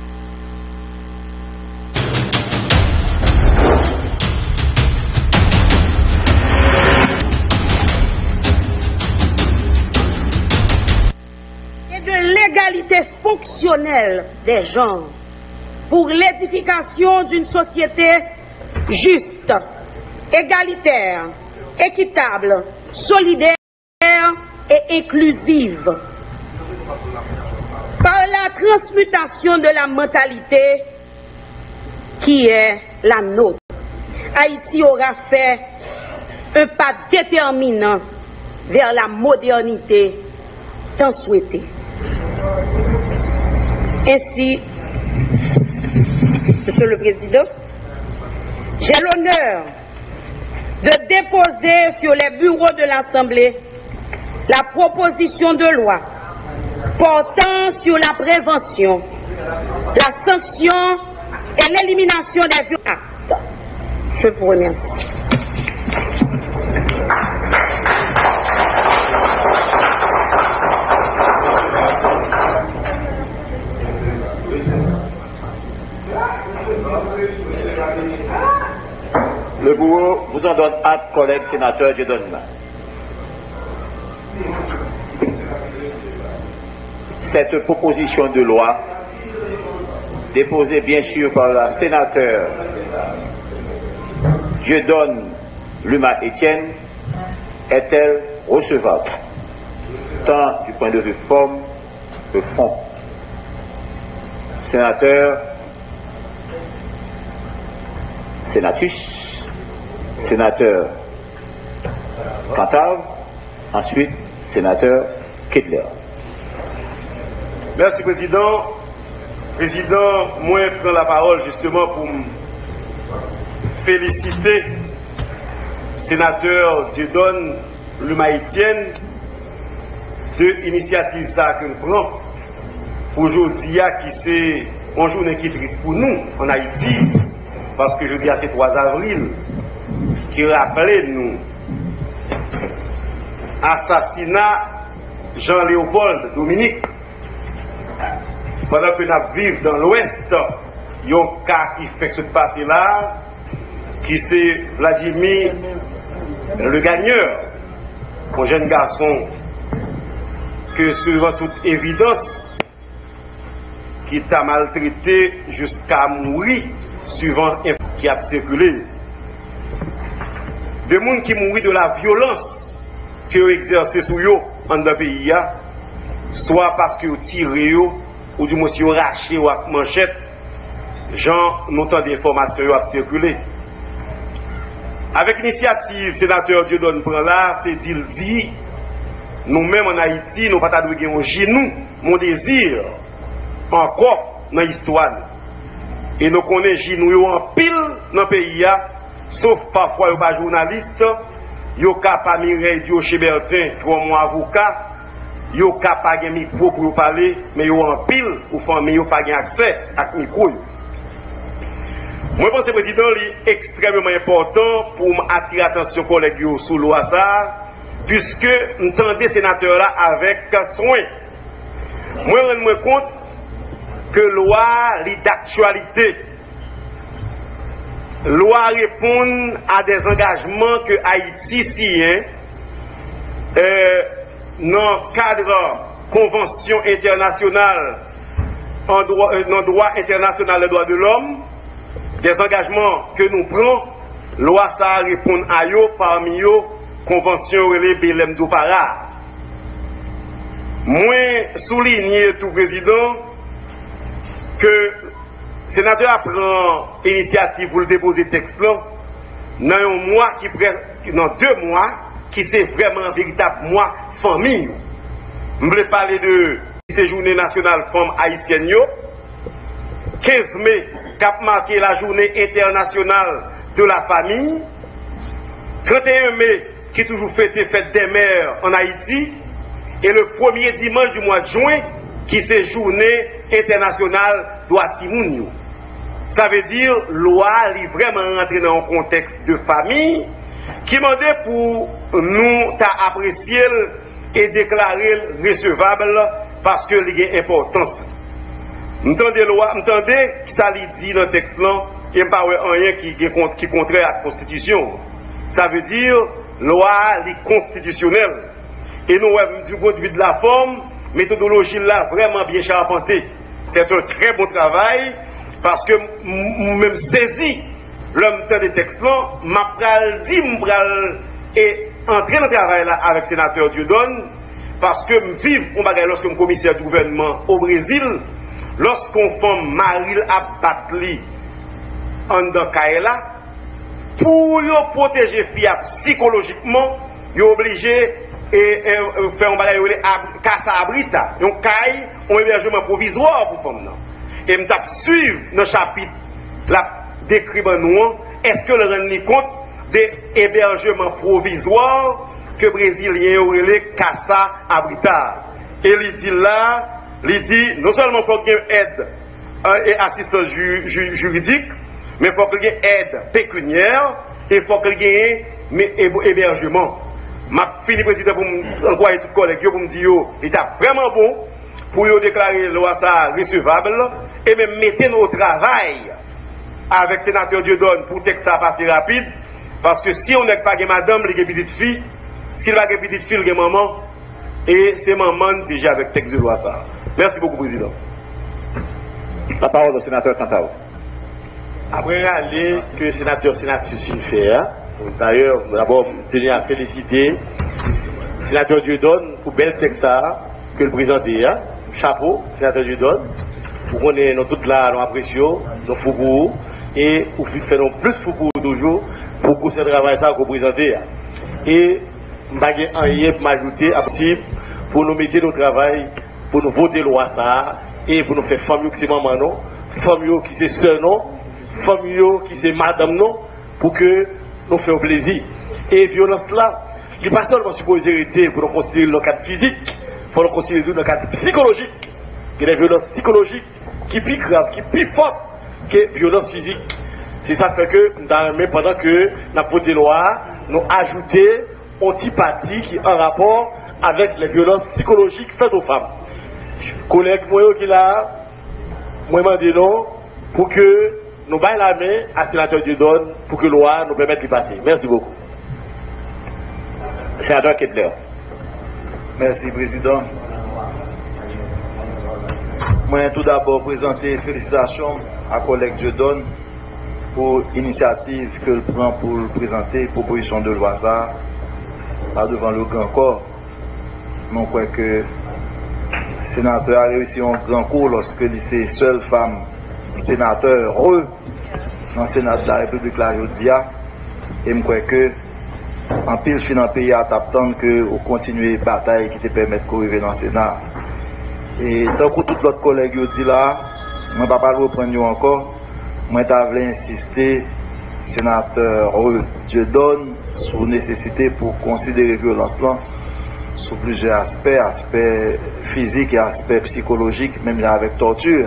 De l'égalité fonctionnelle des genres pour l'édification d'une société juste, égalitaire, équitable, solidaire et inclusive. Par la transmutation de la mentalité qui est la nôtre, Haïti aura fait un pas déterminant vers la modernité tant souhaitée. Ainsi, Monsieur le Président, j'ai l'honneur de déposer sur les bureaux de l'Assemblée la proposition de loi portant sur la prévention, la sanction et l'élimination des violences. Je vous remercie. Le bureau vous en donne acte, collègue sénateur Dieudonne. Cette proposition de loi, déposée bien sûr par la sénateur Dieudonne Luma Etienne, est-elle recevable, tant du point de vue forme que fond? Sénateur, sénatus, sénateur Cantave, ensuite sénateur Kedler. Merci Président. Président, moi je prends la parole justement pour me féliciter sénateur Dieudonne Luma Etienne de l'initiative ça que nous prenons pour aujourd'hui qui c'est un journée qui est triste pour nous en Haïti parce que jeudi c'est trois avril qui rappelait nous assassinat Jean-Léopold Dominique. Pendant que nous vivons dans l'ouest, il y a un cas qui fait que se passer là, qui c'est Vladimir le gagneur, un jeune garçon que selon toute évidence, qui t'a maltraité jusqu'à mourir, suivant qui a circulé. De monde qui mourit de la violence que ont exercé sur eux dans le pays, soit parce que tiré ou du monsieur raché ou à manchette, genre, nous tant d'informations ont circulé. Avec l'initiative, sénateur Dieudonne prend là, c'est dit, dit, nous-mêmes en Haïti, nous ne pouvons pas donner un genou, mon désir, encore dans l'histoire. Et nous connaissons genou en pile dans le pays, sauf parfois, il n'y a pas de journaliste, il n'y a pas de Mireille Dioché Bertin, comme avocat, il n'y a pas de micro pour parler, mais il y a en pile, ou famille, il n'y a pas accès à micro. Moi, je pense que le président est extrêmement important pour attirer l'attention collègues sur loi ça, puisque nous entendons les sénateurs là avec soin. Moi, je me rends compte que la loi est d'actualité. La loi répond à des engagements que Haïti signe euh, dans le cadre convention internationale en droit, euh, dans le droit international des droits de l'homme. Des engagements que nous prenons, loi ça répond à eux, parmi eux, convention relais Belém do Pará. Moi, souligner tout président que le sénateur prend initiative pour le déposer texte là, dans un mois qui dans deux mois, qui c'est vraiment un véritable mois famille. Je voulais parler de ces journées nationales femmes haïtiennes, quinze mai, qui a marqué la journée internationale de la famille, trente et un mai, qui toujours fêté fête des mères en Haïti, et le premier dimanche du mois de juin, qui c'est journée internationale droit Timounio. Ça veut dire, loi est vraiment rentrée dans un contexte de famille, qui demandait pour nous apprécier et déclarer recevable parce que il y a importance. M'entendez loi, m'entendez ça lui dit dans le texte là, il n'y a pas rien qui qui contraire à la Constitution. Ça veut dire loi est constitutionnelle. Et nous, du point de vue de la forme, méthodologie là vraiment bien charpentée. C'est un très bon travail parce que même saisi l'homme des textes là, m'a pral dit m'pral et entrer dans le travail là avec le sénateur Dieudonne parce que me vivre on bagaille lorsque me commissaire du gouvernement au Brésil. Lorsqu'on fait Maril Abatli en Kaela, pour protéger Fia psychologiquement, il est obligé de faire un bagage de Casa Abrita, un caille, un hébergement provisoire pour femmes. Et je vais suivre dans le chapitre, la décrit nous, est-ce que le rend compte des hébergements provisoires que les Brésiliens ont les Casa Abrita. Et il dit là, il dit, non seulement il faut qu'il y ait aide et assistance ju, ju, juridique, mais il faut qu'il y ait aide pécuniaire et il faut qu'il y ait hébergement. Je finis, président, pour envoyer tout collègue pour me dire qu'il est vraiment bon pour déclarer la loi ça recevable et même mettre nos travail avec le sénateur Dieudonne pour que ça passe rapide. Parce que si on n'est pas madame, il y a une petite fille, s'il y a une petite fille, il y a maman, et c'est maman déjà avec le texte de loi ça. Merci beaucoup, Président. La parole au sénateur Cantao. Après aller que le sénateur sénatrice fait, d'ailleurs, d'abord, je tenais à féliciter le sénateur Dieudonne pour bel texte que le président dit. Chapeau, sénateur Dieudonne, pour qu'on ait toute là, nous apprécions, nos fougous, et pour faire plus fougous toujours, pour que ce travail ça qu'on présente. Et je vais m'ajouter à possible pour nous mettre au travail, pour nous voter loi ça, et pour nous faire famille qui c'est maman non, famille qui c'est soeur non, famille qui c'est madame non, pour que nous fassions plaisir. Et violence là, il n'est pas seulement supposé être pour nous considérer le cadre physique, il faut le considérer dans le cadre psychologique. Il y a des violences psychologiques qui sont plus graves, qui sont plus fortes que les violences physiques. C'est ça qui fait que, dans, même pendant que nous avons voté loi, nous ajouter antipathie qui est en rapport avec les violences psychologiques faites aux femmes. Collègue moi qui là, moi m'a dit non pour que nous baillons la main à sénateur Dieudonne pour que la loi nous permette de passer. Merci beaucoup. Sénateur Kettler. Merci, Président. Moi, tout d'abord, présenter félicitations à collègue Dieudonne pour l'initiative que le prend pour présenter la proposition de loi ça, là devant le grand corps. Je crois que le sénateur a réussi un grand coup lorsque c'est seule femme sénateur heureux dans le Sénat de la République la Jodia. Et je crois que en pile fin dans le pays à t'attendre que vous continuez la bataille qui te permet de arriver dans le Sénat. Et tant que tout l'autre collègue dit là, je ne vais pas reprendre encore. Moi, je voulais insister, sénateur Dieudonne, sur la nécessité pour considérer la violence là, sous plusieurs aspects, aspects physiques et aspects psychologiques, même avec torture.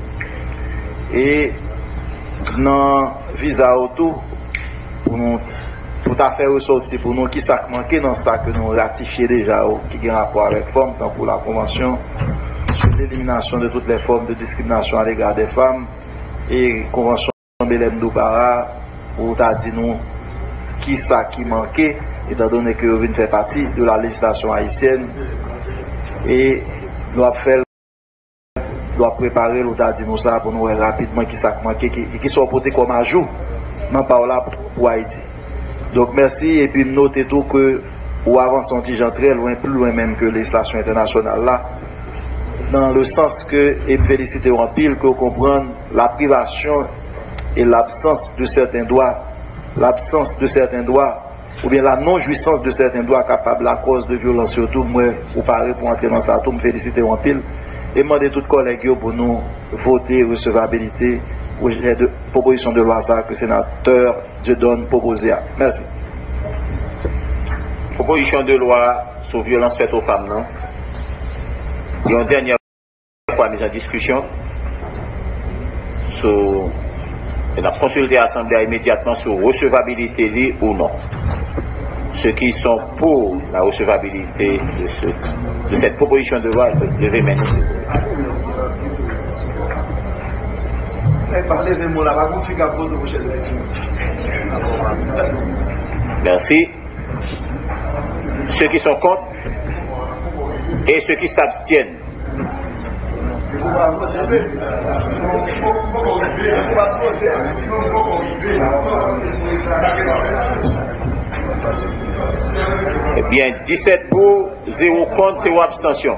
Et dans le visa autour, pour nous, pour ta faire ressortir, pour nous qui ça manqué dans ça que nous ratifions déjà, qui a un rapport avec les femmes, tant pour la Convention sur l'élimination de toutes les formes de discrimination à l'égard des femmes, et Convention Belém Doubara, où tu as dit nous qui ça qui manquait, étant donné que vous fait partie de la législation haïtienne, et doit faire, doit préparer, nous a dit nous ça pour nous voir rapidement qui ça qui manquait, qui, qui soit porté comme ajout, non pas là pour Haïti. Donc merci, et puis notez tout que, ou avançons très loin, plus loin même que la législation internationale là, dans le sens que, et féliciter en pile, que vous comprenez la privation et l'absence de certains droits, l'absence de certains droits, ou bien la non-jouissance de certains droits capables à cause de violence, surtout, moi, ou pareil pour entrer dans ça, tout me féliciter en pile, et demander tous les collègues pour nous voter recevabilité pour les propositions de loi que le sénateur Dieudonne proposé. Merci. Proposition de loi sur violence faite aux femmes, non? Il y a une dernière fois mise en discussion sur la consulter l'Assemblée immédiatement sur recevabilité ou non. Ceux qui sont pour la recevabilité de, ce, de cette proposition de loi devaient mener. Merci. Ceux qui sont contre et ceux qui s'abstiennent. Eh bien, dix-sept pour, zéro contre, zéro abstention.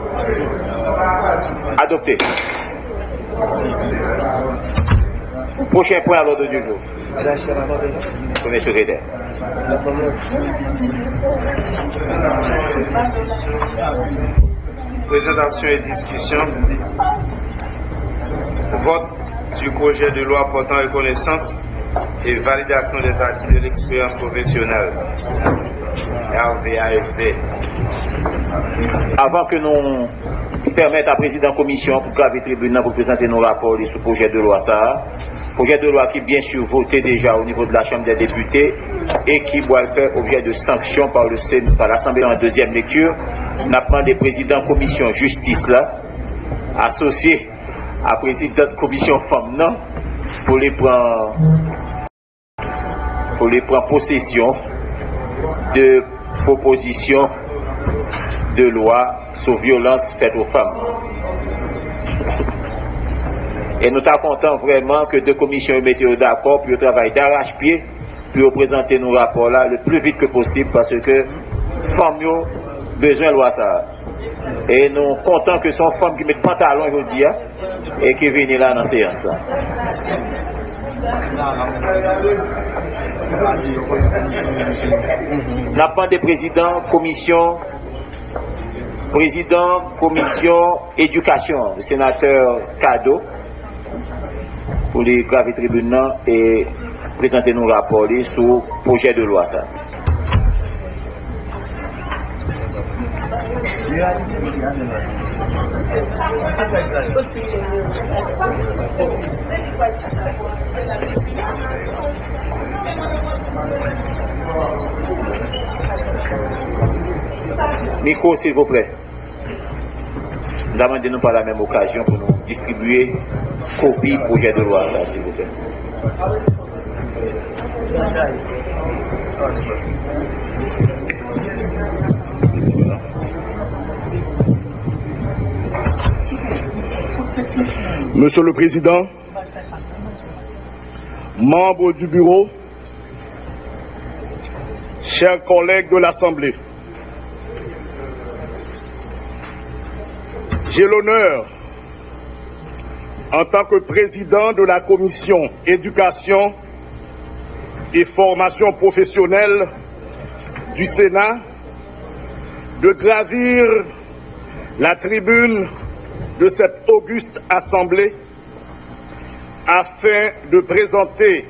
Adopté. Prochain point à l'ordre du jour. Premier secrétaire. Présentation et discussion. Vote du projet de loi portant reconnaissance et validation des acquis de l'expérience professionnelle. R V A F V. Avant que nous permettre à président de commission pour graver tribunal pour présenter nos rapports sur le projet de loi ça, projet de loi qui est bien sûr voté déjà au niveau de la Chambre des députés et qui doit faire objet de sanctions par le Sénat, par l'Assemblée en deuxième lecture. Nous avons des présidents de commission justice là, associés à président de commission femmes non, pour les prendre pour les prendre possession de propositions de loi sur violence faite aux femmes. Et nous sommes contents vraiment que deux commissions mettent d'accord pour travailler d'arrache-pied pour présenter nos rapports là le plus vite que possible parce que femmes ont besoin de loi ça. Et nous sommes contents que ce sont femmes qui mettent pantalon aujourd'hui et qui viennent là dans la séance. Nous avons des présidents, commission, président, commission, éducation, le sénateur Cadeau, pour les graver tribunaux et présenter nos rapports sur le projet de loi. Ça. Micro, s'il vous plaît. Demandez-nous par la même occasion pour nous distribuer copie projet de loi, s'il vous plaît. Monsieur le Président, membres du bureau, chers collègues de l'Assemblée, j'ai l'honneur, en tant que président de la commission éducation et formation professionnelle du Sénat, de gravir la tribune de cette auguste assemblée afin de présenter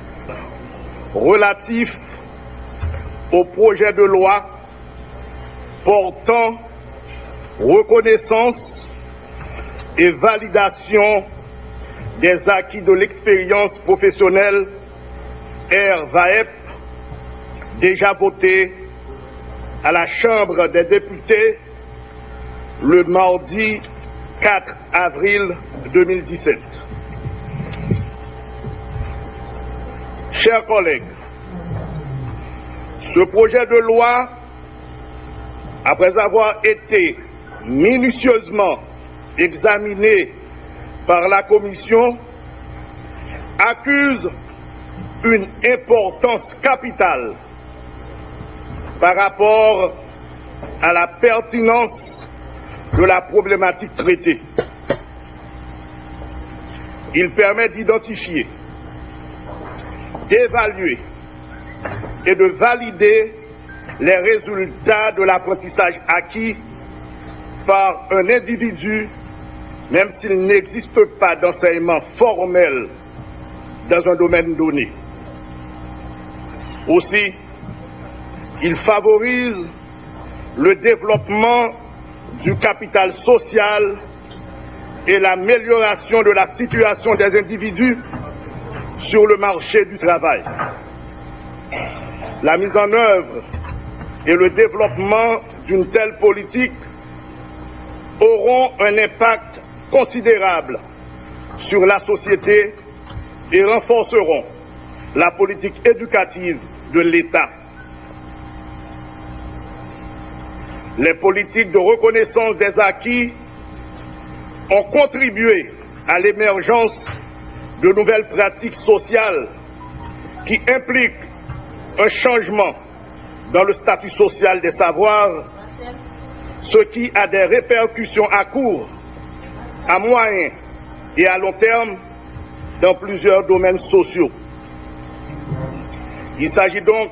relatif au projet de loi portant reconnaissance et validation des acquis de l'expérience professionnelle R V A E P déjà voté à la Chambre des députés le mardi quatre avril deux mille dix-sept. Chers collègues, ce projet de loi, après avoir été minutieusement examiné par la Commission, accuse une importance capitale par rapport à la pertinence de la problématique traitée. Il permet d'identifier, d'évaluer et de valider les résultats de l'apprentissage acquis par un individu, même s'il n'existe pas d'enseignement formel dans un domaine donné. Aussi, il favorise le développement du capital social et l'amélioration de la situation des individus sur le marché du travail. La mise en œuvre et le développement d'une telle politique auront un impact considérable sur la société et renforceront la politique éducative de l'État. Les politiques de reconnaissance des acquis ont contribué à l'émergence de nouvelles pratiques sociales qui impliquent un changement dans le statut social des savoirs, ce qui a des répercussions à court, à moyen et à long terme dans plusieurs domaines sociaux. Il s'agit donc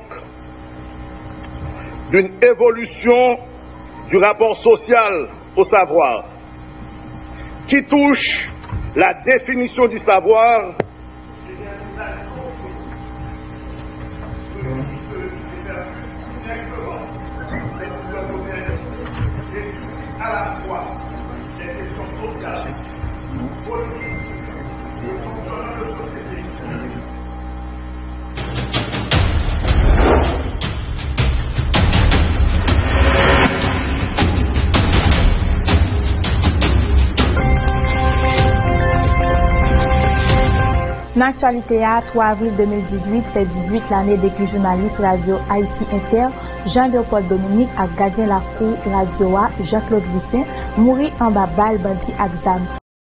d'une évolution du rapport social au savoir, qui touche la définition du savoir, à la fois des questions sociales, politiques et fonctionnelles de société. L'actualité à trois avril deux mille dix-huit fait dix-huit l'année depuis journaliste radio Haïti Inter Jean-Léopold Dominique a gardien la cour radio A Jean-Claude Lucien mourit en bas balle bandi exam.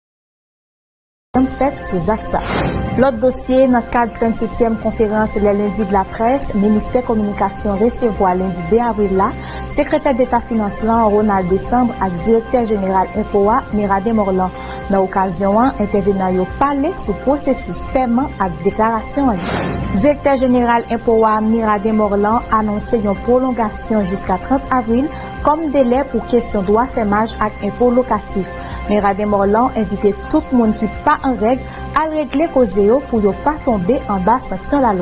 Fait sous ça. L'autre dossier, dans le cadre de la trente-septième conférence les lundis de la presse, ministère communication recevoir lundi deux avril là, secrétaire d'État financier Ronald Décembre et directeur général Impoa Mirade Morlan. Dans l'occasion, intervenant parler sur le processus paiement et déclaration. Directeur général Impoa Mirade Morlan a annoncé une prolongation jusqu'à trente avril comme délai pour question droit fermage et impôt locatif. Mirade Morlan invite tout le monde qui pas en règle à régler causé pour ne pas tomber en bas sanction la loi.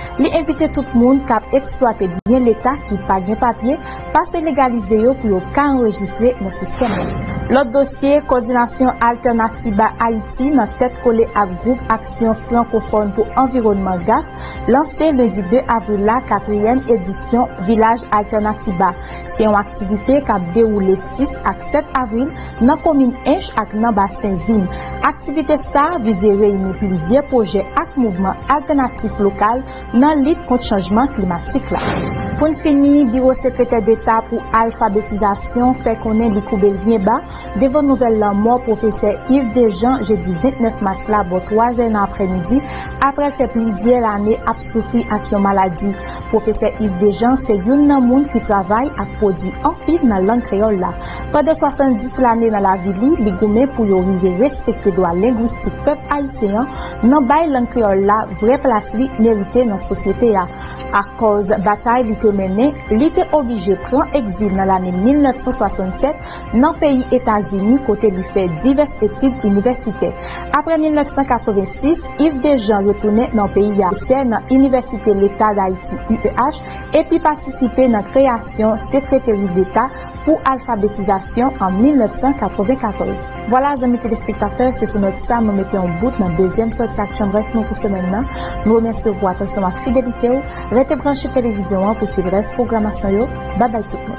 Il invite tout le monde à exploiter bien l'État qui pas bien papier, passe légaliser yo pour yo ka enregistrer dans le système. L'autre dossier, coordination alternative à Haïti, dans tête collée à groupe Action francophone pour environnement gaz, lancé lundi deux avril la quatrième édition Village Alternativa. C'est une activité qui a déroulé six à sept avril dans la commune Inch et dans le bassin Zim. Activité ça vise réunir plusieurs projets et mouvements alternatifs locaux dans la lutte contre le changement climatique. Là. Pour finir, le bureau secrétaire d'État pour alphabétisation fait connaître le coubel bien bas devant nouvelle la mort professeur Yves Desjean jeudi vingt-neuf mars là, bon trois heures après-midi, après faire plusieurs années à souffrir avec une maladie. Professeur Yves Desjean, c'est un monde qui travaille à produire en pile dans la langue créole là. Pendant soixante-dix l'année dans la ville, les gourmets pour y arriver respecter droit linguistique peuple haïtien, non bail langue créole là, vrai place li mérité dans la société là. À cause bataille li te mené, li était obligé de prendre exil dans l'année mille neuf cent soixante-sept dans le pays États-Unis côté lui fait diverses études universitaires. Après mille neuf cent quatre-vingt-six, Yves Desjean retourné dans le pays haïtien dans l'Université de l'État d'Haïti U E H et puis participer dans la création secrétaire d'État pour alphabétisation en mille neuf cent quatre-vingt-quatorze. Voilà, amis téléspectateurs, c'est sur notre ça, nous mettons en bout dans la deuxième sortie action bref nous pour ce maintenant. Nous remercions pour votre attention et fidélité. Restez branchés télévision pour suivre la programmation. Bye bye tout le monde.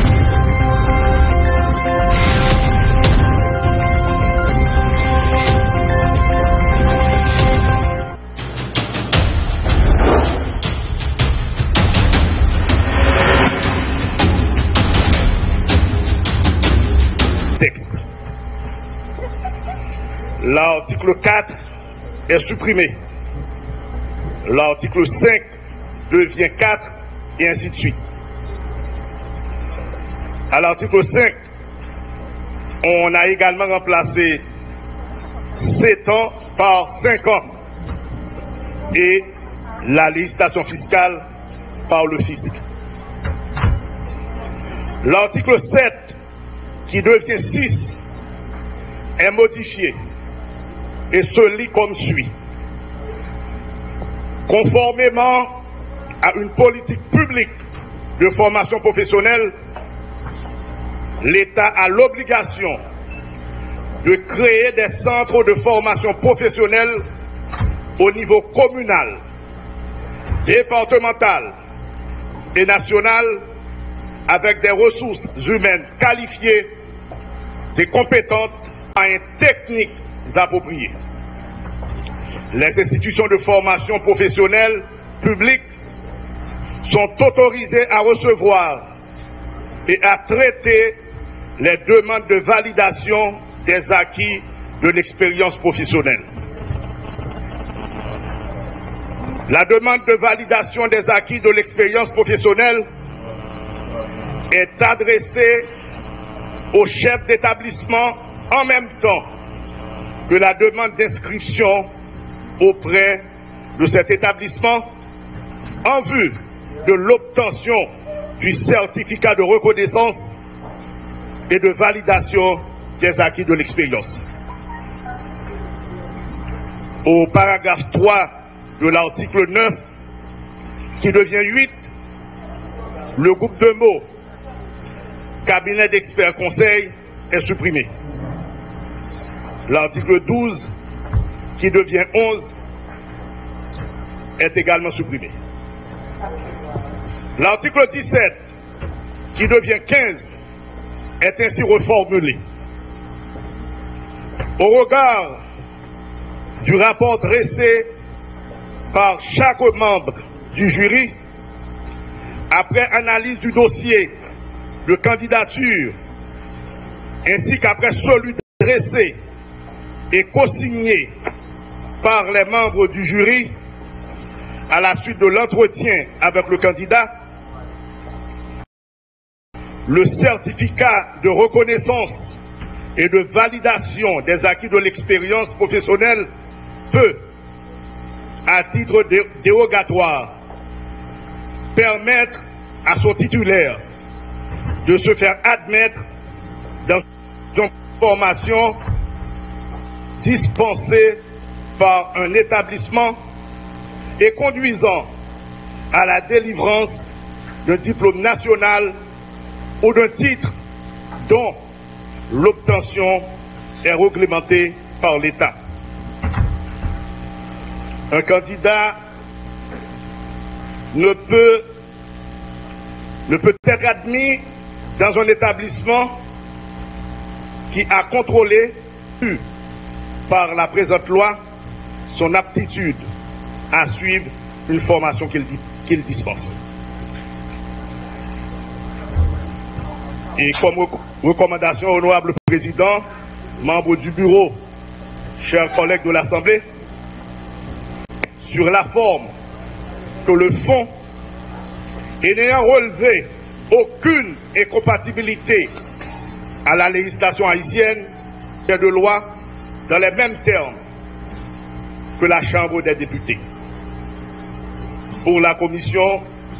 Texte. L'article quatre est supprimé. L'article cinq devient quatre et ainsi de suite. À l'article cinq, on a également remplacé sept ans par cinq ans et la législation fiscale par le fisc. L'article sept, qui devient six, est modifié et se lit comme suit. Conformément à une politique publique de formation professionnelle, l'État a l'obligation de créer des centres de formation professionnelle au niveau communal, départemental et national avec des ressources humaines qualifiées et compétentes et techniques appropriées. Les institutions de formation professionnelle publiques sont autorisées à recevoir et à traiter les demandes de validation des acquis de l'expérience professionnelle. La demande de validation des acquis de l'expérience professionnelle est adressée au chef d'établissement en même temps que la demande d'inscription auprès de cet établissement en vue de l'obtention du certificat de reconnaissance et de validation des acquis de l'expérience. Au paragraphe trois de l'article neuf, qui devient huit, le groupe de mots cabinet d'experts conseil est supprimé. L'article douze, qui devient onze, est également supprimé. L'article dix-sept, qui devient quinze, est ainsi reformulé. Au regard du rapport dressé par chaque membre du jury, après analyse du dossier de candidature, ainsi qu'après celui dressé et co-signé par les membres du jury, à la suite de l'entretien avec le candidat, le certificat de reconnaissance et de validation des acquis de l'expérience professionnelle peut, à titre dé dérogatoire, permettre à son titulaire de se faire admettre dans une formation dispensée par un établissement et conduisant à la délivrance d'un diplôme national ou d'un titre dont l'obtention est réglementée par l'État. Un candidat ne peut, ne peut être admis dans un établissement qui a contrôlé par la présente loi son aptitude à suivre une formation qu'il qu'il dispense. Et comme recommandation, honorable président, membres du bureau, chers collègues de l'Assemblée, sur la forme que le fond, et n'ayant relevé aucune incompatibilité à la législation haïtienne et de loi dans les mêmes termes que la Chambre des députés. Pour la commission,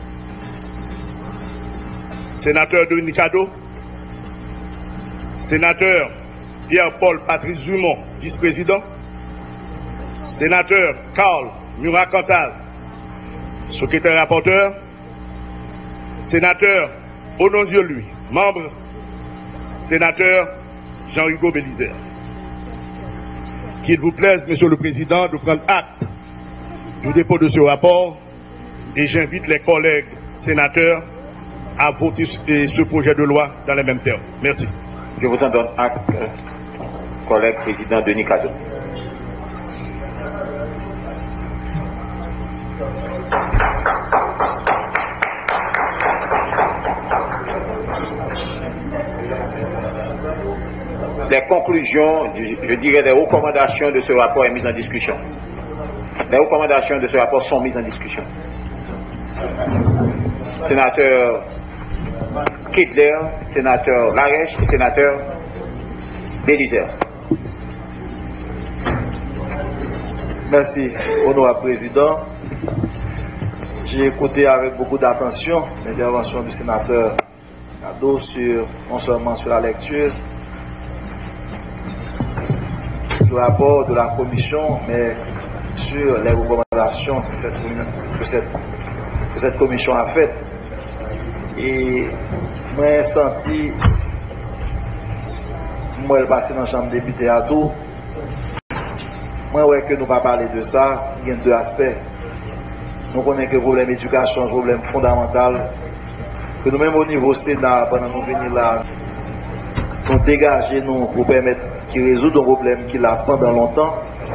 sénateur Denis Cadot, sénateur Pierre-Paul Patrice Dumont, vice-président, sénateur Carl Murat-Cantal, secrétaire rapporteur, sénateur au nom de lui, membre, sénateur Jean-Hugo Bélizer. Qu'il vous plaise, Monsieur le Président, de prendre acte du dépôt de ce rapport et j'invite les collègues sénateurs à voter ce projet de loi dans les mêmes termes. Merci. Je vous en donne acte, collègue président Denis Cadot. Les conclusions, je dirais les recommandations de ce rapport sont mises en discussion. Les recommandations de ce rapport sont mises en discussion. Sénateur Kidler, sénateur Larèche et sénateur Bélizer. Merci, honorable président. J'ai écouté avec beaucoup d'attention l'intervention du sénateur Cadot sur, non seulement sur la lecture du rapport de la commission, mais sur les recommandations que cette, que cette, que cette commission a faites. Et moi, j'ai senti, moi, je passé dans la chambre des députés à tout. Moi, ouais, que nous ne pas parler de ça, il y a deux aspects. Nous connaissons que le problème d'éducation, un problème fondamental. Que nous-mêmes au niveau Sénat, pendant que nous venons là, nous dégager nous pour permettre qu'il résoudre un problème qu'il a pendant longtemps.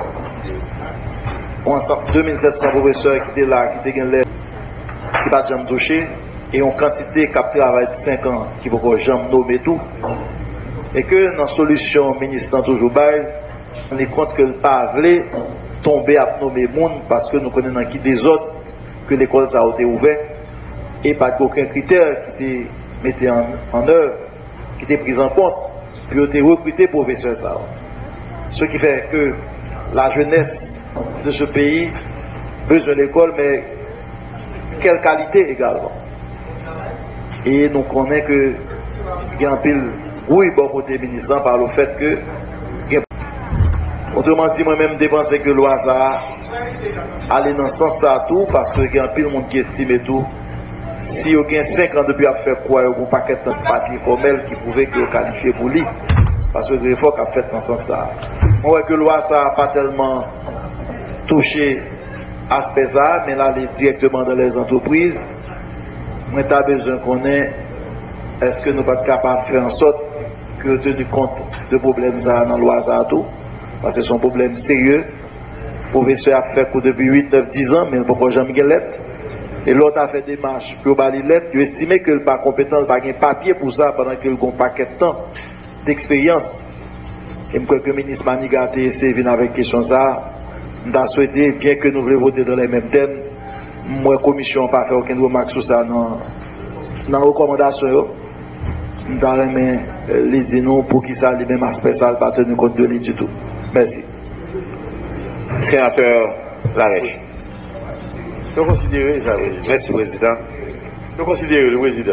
On a deux mille sept cents professeurs qui étaient là, qui étaient là, qui n'ont pas jamais touché, et une quantité qui a travaillé de cinq ans, qui ne vont jamais nommer tout. Et que dans la solution ministre toujours bail, on est compte que le pas voulu tomber à nommer le monde parce que nous connaissons qui des autres que l'école ça a été ouverte et pas aucun critère qui était mis en, en œuvre, qui était pris en compte, puis on été recruté professeur ça. Ce qui fait que la jeunesse de ce pays besoin de l'école, mais quelle qualité également. Et nous connaissons que il y a un pile oui bon côté ministre par le fait que autrement dit moi-même dépenser que loi ça aller dans ce sens ça tout parce que il y a un pile monde qui estime tout si vous avez cinq ans depuis à faire quoi un paquet de papier formel qui pouvait que vous qualifiez pour lui parce que le effort qu'a fait dans ce sens ça moi que loi ça n'a pas tellement touché aspect ça mais là aller directement dans les entreprises moi t'as besoin qu'on ait est-ce que nous pas capables de faire en sorte que tenu compte de problèmes ça dans la loi ça tout parce que c'est un problème sérieux. Le professeur a fait coup depuis huit, neuf, dix ans, mais il ne peut pas jamais gagner lettre. Et l'autre a fait des marches pour balayer lettre. Il estime qu'il n'est pas compétent, il n'a pas un papier pour ça pendant qu'il a un paquet de temps d'expérience. Et je crois que le ministre Maniga a essayé de venir avec question ça. Je a souhaité, bien que nous voulons voter dans les mêmes thèmes, moi, la commission n'a pas fait aucune remarque sur ça dans la recommandation. Dans les mains, les dit nous pour qui ça, les mêmes aspects, ça n'a pas tenu compte de lui du tout. Merci. Sénateur Larèche. Je considère, merci Président. Je considère le Président.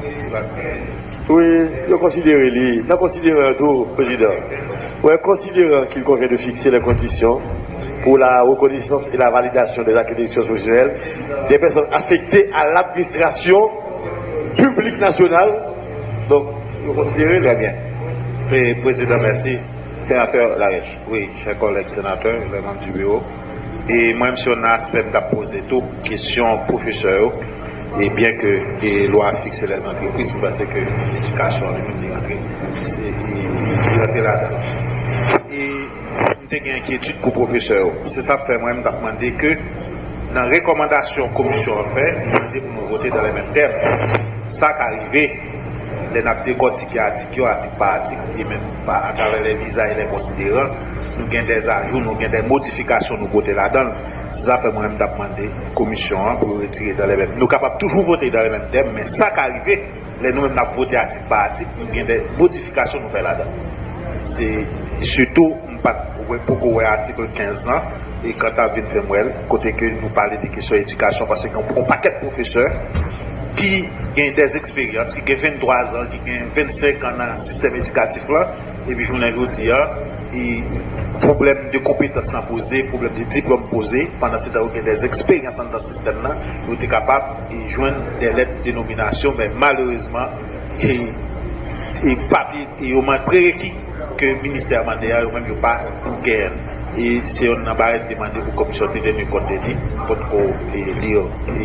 Oui, je considère lui. Je considère tout Président. Oui, considérant qu'il convient de fixer les conditions pour la reconnaissance et la validation des accréditations professionnelles des personnes affectées à l'administration publique nationale. Donc, vous considérez très bien. Et, Président, merci. Sénateur Larèche. Oui, chers collègues sénateurs, les membres du bureau. Et moi, sur un aspect de poser tout, question professeur, et bien que les lois fixent les entreprises, parce que l'éducation c'est là-dedans. Et j'ai une inquiétude pour le professeur. C'est ça que fait moi-même demander que dans la recommandation commission en fait, demander pour nous voter dans les mêmes termes. Ça qui arrive, les nappes décortiquées articles, articles par article, et même pas à travers les visas et les considérants, nous avons des ajouts, nous avons des modifications nous voter là-dedans. C'est ça que moi-même demander commission pour retirer dans les mêmes. Nous sommes capables de toujours voter dans les mêmes termes, mais ça qui arrive, les nous-mêmes nous voter article par article, nous avons des modifications nous faire là-dedans. C'est surtout pour l'article quinze ans, et quand on vient faire moi, côté que nous parlons des questions d'éducation, parce qu'on prend un paquet de professeurs qui ont des expériences, qui ont vingt-trois ans, qui ont vingt-cinq ans dans le système éducatif là, et puis je vous dis, et problème de compétences sans poser, problème de diplôme posé, pendant ce temps, il y a des expériences dans ce système là, vous êtes capable de joindre des lettres de nomination, mais malheureusement, et, et papier, et au moins prérequis que le ministère a demandé, ou même pas pour guerre. Et si on a demandé pour la commission de tenir compte de lui, pour lire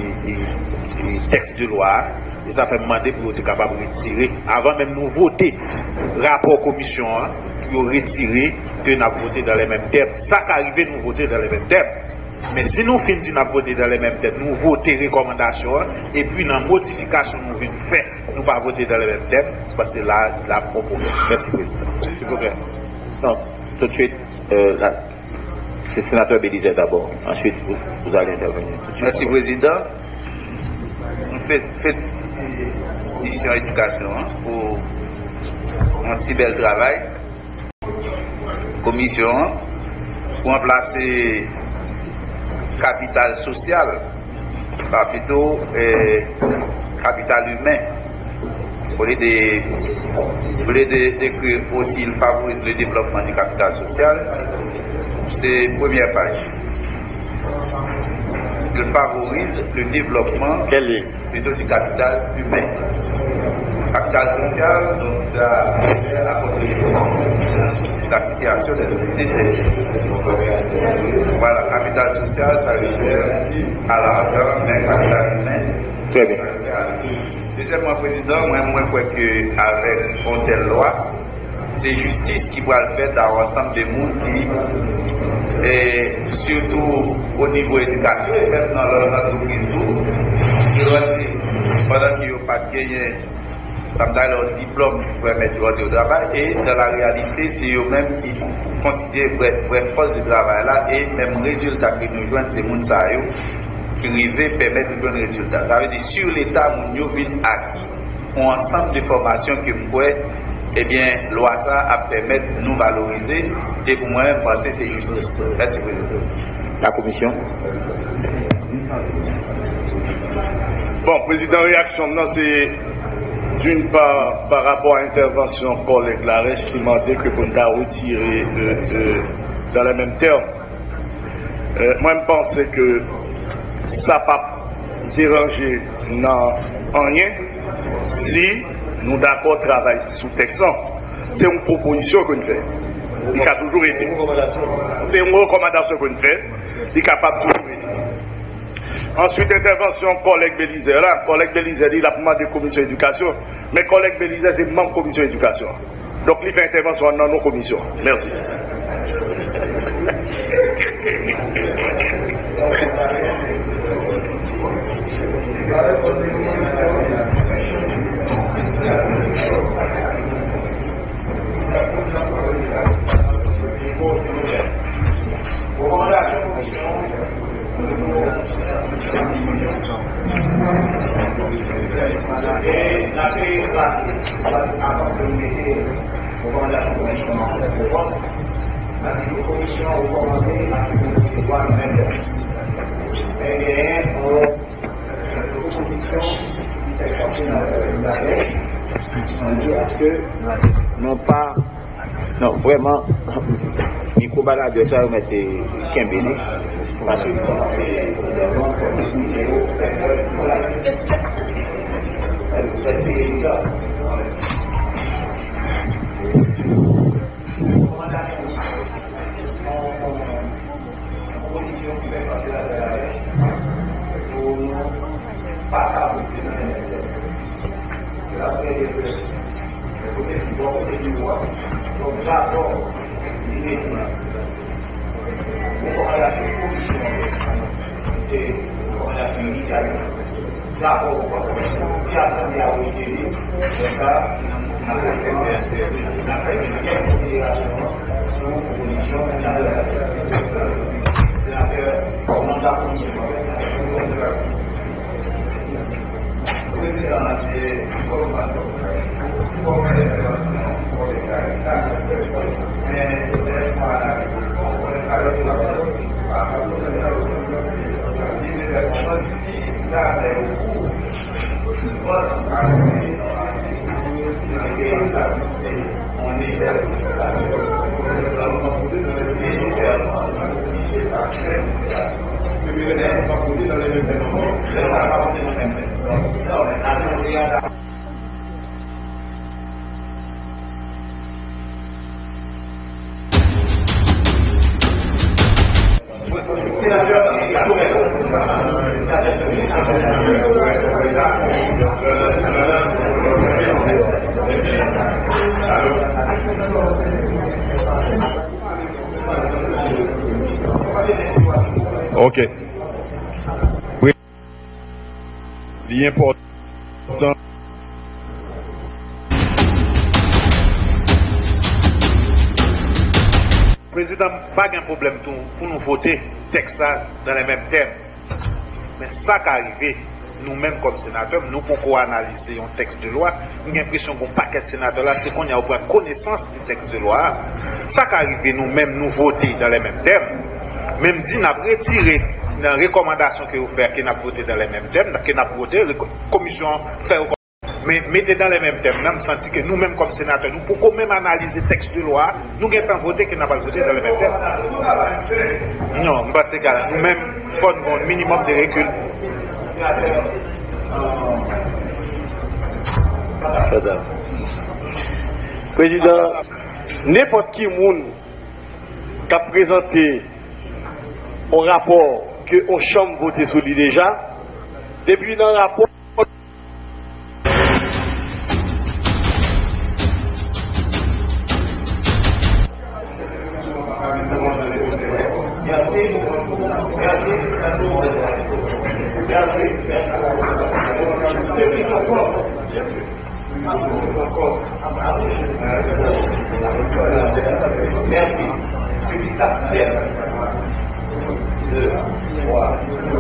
les textes de loi, et ça fait demander pour être capable de retirer, avant même nous voter rapport commission, pour retirer que nous avons voté dans les mêmes termes. Ça qui arrive, nous voter dans les mêmes termes. Mais si nous finissons de voter dans les mêmes termes, nous votons recommandations, et puis dans la modification nous venons faire, nous ne pas voter dans les mêmes termes, parce que là, là, on peut. Merci, Président. S'il vous plaît. Non, tout de suite, euh, là, c'est le sénateur Bélizet d'abord. Ensuite, vous, vous allez intervenir. Merci, Président. On fait, fait mission éducation hein, pour un si bel travail. Commission pour remplacer capital social par plutôt euh, capital humain. Pour les décrire aussi, il favorise le développement du capital social. C'est la première page. Il favorise le développement plutôt du capital humain. Capital social, donc la, la situation des décès. Voilà, capital social, ça réfère à l'argent, mais capital humain. Très bien. Deuxièmement, Président, moi, moi, je crois qu'avec une telle loi, c'est justice qui va le faire dans l'ensemble des mondes qui, et surtout au niveau éducation, et même dans leur entreprise, pendant qu'ils n'ont pas gagné leur diplôme pour permettre de rentrer au travail, et dans la réalité, c'est eux-mêmes qui considèrent la force du travail là, et même résultat que nous jouons, c'est les gens qui arrivent permettre de donner résultat. Ça veut dire sur l'État, nous avons acquis un ensemble de formations que nous pouvons, eh bien, loi ça a permettre de nous valoriser, et pour moi-même penser c'est justice. Merci, Président. La Commission. Bon, Président, réaction, non, c'est d'une part par rapport à l'intervention collègue Larèche qui m'a dit que pour nous retirer de, de, dans les mêmes termes. Euh, moi, je pense que ça n'a pas dérangé dans rien si nous d'accord travailler sous texte. C'est une proposition que nous faisons. Il a toujours été. C'est une recommandation que nous faisons. Il est capable de toujours été. Ensuite, intervention collègue Bélizet. Là, collègue Bélizet, il a demandé commission d'éducation. Mais collègue Bélizet, c'est membre commission d'éducation. Donc, il fait intervention dans nos commissions. Merci. Non pas, non vraiment, micro. combat de ça, vous mettez Kembélé. Parce que Ok. Oui. L'important. Président, pas de problème pour nous voter texte dans les mêmes termes. Mais ça qui arrive, nous-mêmes comme sénateurs, nous pouvons analyser un texte de loi. Nous avons l'impression qu'un paquet de sénateurs là, c'est qu'on a au connaissance du texte de loi. Ça qui arrive, nous-mêmes, nous voter dans les mêmes termes. Même dit, nous avons retiré la recommandation que vous faites, que nous avons voté dans les mêmes termes, que nous avons voté, la commission fait. Mais mettez dans les mêmes termes, nous avons senti que nous-mêmes comme sénateurs, nous pouvons même analyser le texte de loi, nous n'avons pas voté que nous n'avons pas voté dans les mêmes termes. Non, parce que nous-mêmes, il faut un minimum de recul. Président, n'importe qui monde qui a présenté un rapport que on chambre voté sur lui déjà, depuis dans le rapport merci. C'est ça. Deux, trois,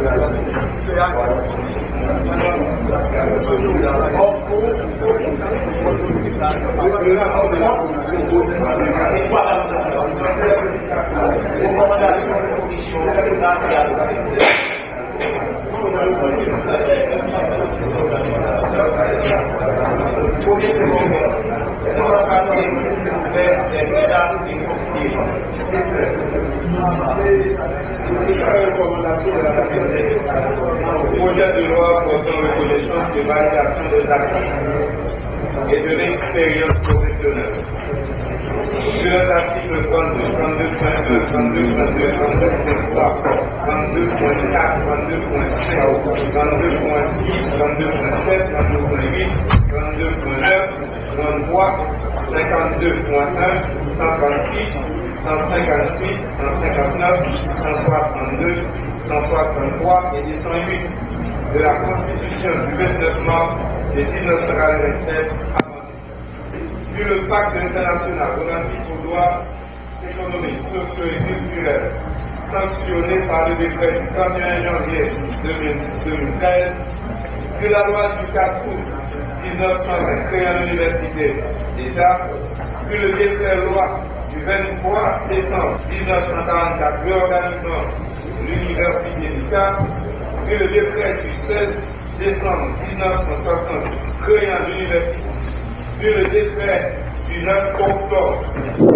projet de loi portant reconnaissance de validation des acquis et de l'expérience professionnelle. Sur les articles trente-deux, trente-deux point deux, trente-deux point deux, trente-deux point trois, trente-deux point quatre, trente-deux point cinq, trente-deux point six, trente-deux point sept, trente-deux point huit, trente-deux point neuf, trente-trois, cinquante-deux point un, cent trente-six, cent cinquante-six, cent cinquante-neuf, cent soixante-deux, cent soixante-trois et cent huit de la Constitution du vingt-neuf mars de mille neuf cent quatre-vingt-sept, puis le pacte international relatif aux droits économiques, sociaux et culturels, sanctionné par le décret du trente et un janvier deux mille treize, que la loi du quatre août mille neuf cent vingt créant l'université d'État, que le décret loi du vingt-trois décembre mille neuf cent quarante-quatre réorganisant l'université d'État, que le décret du seize décembre mille neuf cent soixante créant l'université, que le décret du neuf octobre mille neuf cent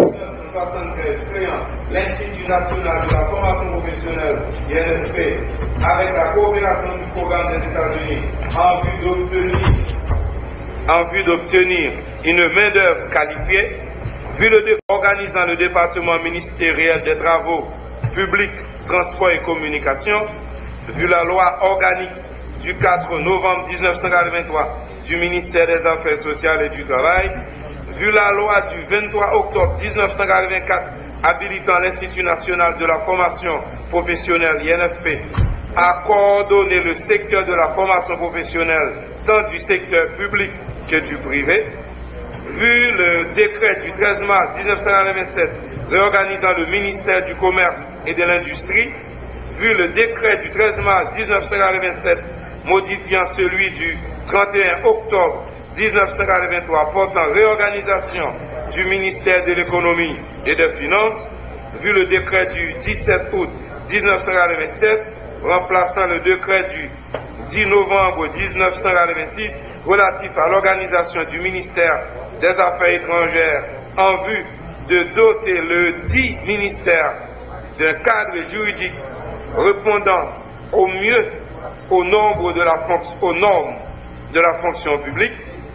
soixante-treize créant l'Institut national de la formation professionnelle, I N F P, avec la coopération du programme des États-Unis en vue d'obtenir en vue d'obtenir une main-d'œuvre qualifiée, vu le décret organisant le département ministériel des travaux publics, transports et communications, vu la loi organique du quatre novembre mille neuf cent quatre-vingt-trois du ministère des Affaires sociales et du Travail, vu la loi du vingt-trois octobre mille neuf cent quatre-vingt-quatre habilitant l'Institut national de la formation professionnelle, I N F P, à coordonner le secteur de la formation professionnelle, tant du secteur public que du privé, vu le décret du treize mars mille neuf cent quatre-vingt-sept réorganisant le ministère du Commerce et de l'Industrie, vu le décret du treize mars mille neuf cent quatre-vingt-sept modifiant celui du trente et un octobre mille neuf cent quatre-vingt-trois portant réorganisation du ministère de l'économie et des finances, vu le décret du dix-sept août mille neuf cent quatre-vingt-sept remplaçant le décret du dix novembre mille neuf cent quatre-vingt-six relatif à l'organisation du ministère des Affaires étrangères en vue de doter le dit ministère d'un cadre juridique répondant au mieux au nombre de la fonction, aux normes de la fonction publique,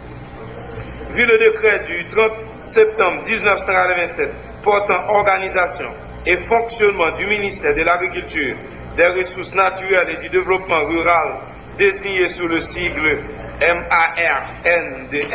vu le décret du trente septembre mille neuf cent quatre-vingt-sept portant organisation et fonctionnement du ministère de l'Agriculture, des Ressources naturelles et du Développement rural, désigné sous le sigle M A R N D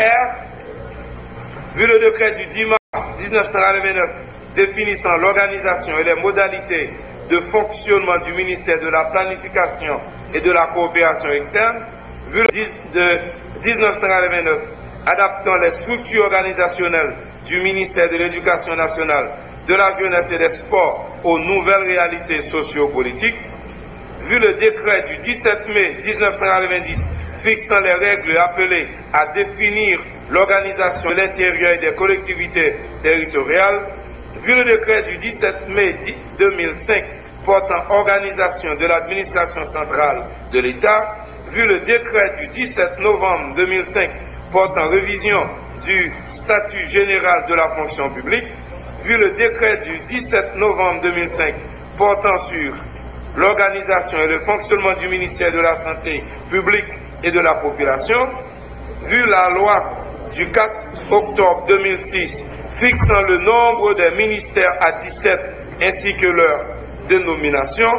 R, vu le décret du dix mars mille neuf cent quatre-vingt-neuf définissant l'organisation et les modalités de fonctionnement du ministère de la Planification et de la Coopération externe, vu le de mille neuf cent quatre-vingt-neuf adaptant les structures organisationnelles du ministère de l'Éducation nationale, de la jeunesse et des sports aux nouvelles réalités sociopolitiques, vu le décret du dix-sept mai mille neuf cent quatre-vingt-dix fixant les règles appelées à définir l'organisation de l'intérieur et des collectivités territoriales, vu le décret du dix-sept mai deux mille cinq portant organisation de l'administration centrale de l'État, vu le décret du dix-sept novembre deux mille cinq portant révision du statut général de la fonction publique, vu le décret du dix-sept novembre deux mille cinq portant sur l'organisation et le fonctionnement du ministère de la Santé publique et de la population, vu la loi du quatre octobre deux mille six fixant le nombre des ministères à dix-sept ainsi que leur dénomination,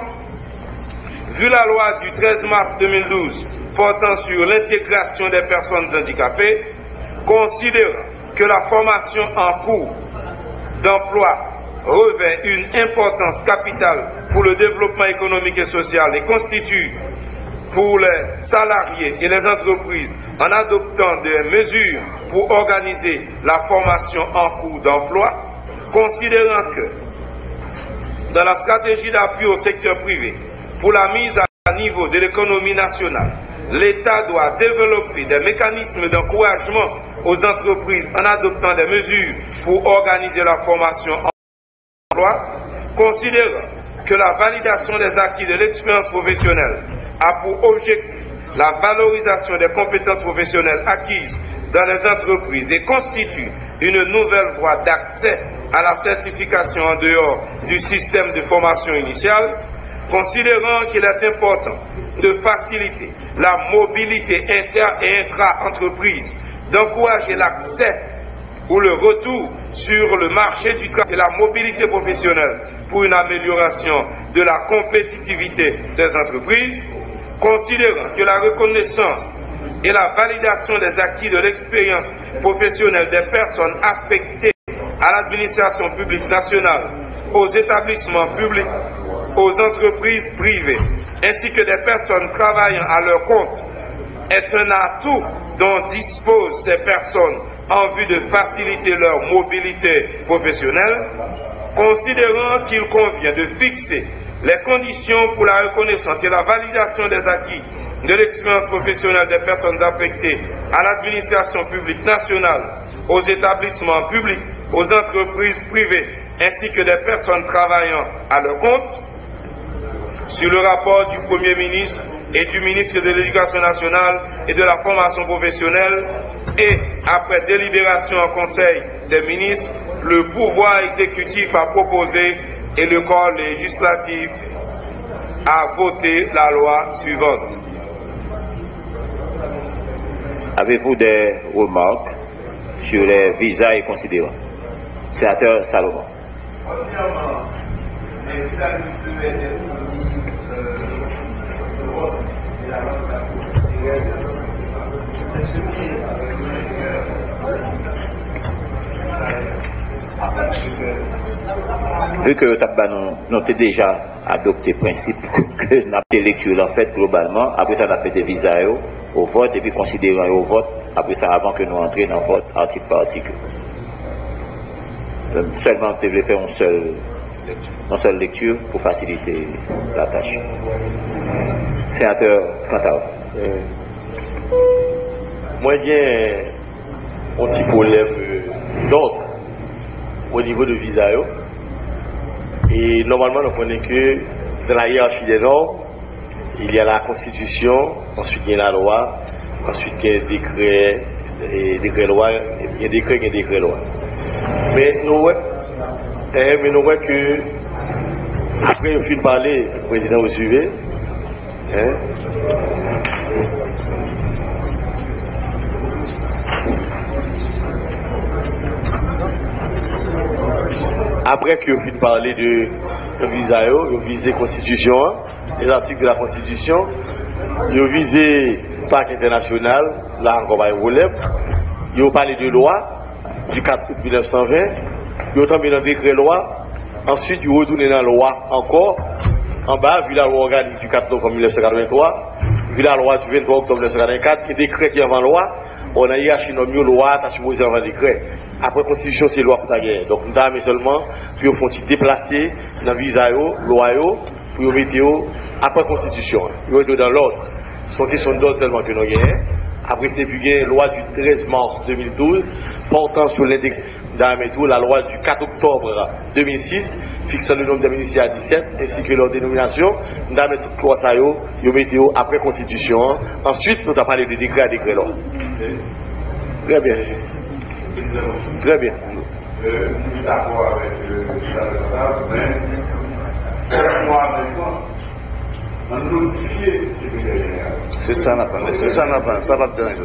vu la loi du treize mars deux mille douze portant sur l'intégration des personnes handicapées, considérant que la formation en cours d'emploi revêt une importance capitale pour le développement économique et social et constitue pour les salariés et les entreprises en adoptant des mesures pour organiser la formation en cours d'emploi, considérant que dans la stratégie d'appui au secteur privé pour la mise à niveau de l'économie nationale, l'État doit développer des mécanismes d'encouragement aux entreprises en adoptant des mesures pour organiser la formation en emploi, considérant que la validation des acquis de l'expérience professionnelle a pour objectif la valorisation des compétences professionnelles acquises dans les entreprises et constitue une nouvelle voie d'accès à la certification en dehors du système de formation initiale, considérant qu'il est important de faciliter la mobilité inter- et intra-entreprise, d'encourager l'accès ou le retour sur le marché du travail et la mobilité professionnelle pour une amélioration de la compétitivité des entreprises, considérant que la reconnaissance et la validation des acquis de l'expérience professionnelle des personnes affectées à l'administration publique nationale, aux établissements publics, aux entreprises privées, ainsi que des personnes travaillant à leur compte, est un atout dont disposent ces personnes en vue de faciliter leur mobilité professionnelle, considérant qu'il convient de fixer les conditions pour la reconnaissance et la validation des acquis de l'expérience professionnelle des personnes affectées à l'administration publique nationale, aux établissements publics, aux entreprises privées, ainsi que des personnes travaillant à leur compte, sur le rapport du Premier ministre et du ministre de l'Éducation nationale et de la formation professionnelle, et après délibération en Conseil des ministres, le pouvoir exécutif a proposé et le corps législatif a voté la loi suivante. Avez-vous des remarques sur les visas et considérants? Sénateur Salomon. Vu que nous avons déjà adopté le principe que nous avons des lectures en fait globalement, après ça on a fait des visas au vote et puis considérant au vote, après ça avant que nous entrions dans le vote article par article. Seulement vous devez faire une seule, une seule lecture pour faciliter la tâche. Sénateur Cantao. Euh, moi j'ai un petit problème d'ordre au niveau de visa. Et normalement, on connaît que dans la hiérarchie des normes, il y a la constitution, ensuite il y a la loi, ensuite il y a un décret, et décret loi, il y a décret et décret loi. Mais nous voyons eh, mais nous voyons que après on finit de parler, le président vous suivez. Hein? Après que vous finissez de parler de, de visa, vous visez la Constitution, les articles de la Constitution, vous visez le Parc international, là encore pas un problème, vous parlez de loi du quatre août mille neuf cent vingt, vous tombez dans le décret loi, ensuite vous retournez dans la loi encore, en bas, vu la loi organique du quatre novembre mille neuf cent quatre-vingt-trois, vu la loi du vingt-trois octobre mille neuf cent quatre-vingt-quatre, qui est décret qui est avant loi, on a hiérarchie dans mieux loi, t'as supposé avant décret. Après constitution, c'est loi pour ta guerre. Donc nous avons seulement, puis on faut déplacer dans le visa, loi, pour mettre après constitution. Ils vont dans l'ordre. Ce sont questions d'ordre seulement que nous avons. Après, c'est puis la loi du treize mars deux mille douze, portant sur l'intégration, la loi du quatre octobre deux mille six, fixant le nombre de ministères à dix-sept, ainsi que leur dénomination. Nous avons mis tout trois ça, nous mettons après constitution. Ensuite, nous avons parlé de décret à décret loi. Très bien. Très bien. D'accord avec le mais on notifié le secrétaire. C'est ça, n'a pas. C'est ça, n'a pas. Ça va te donner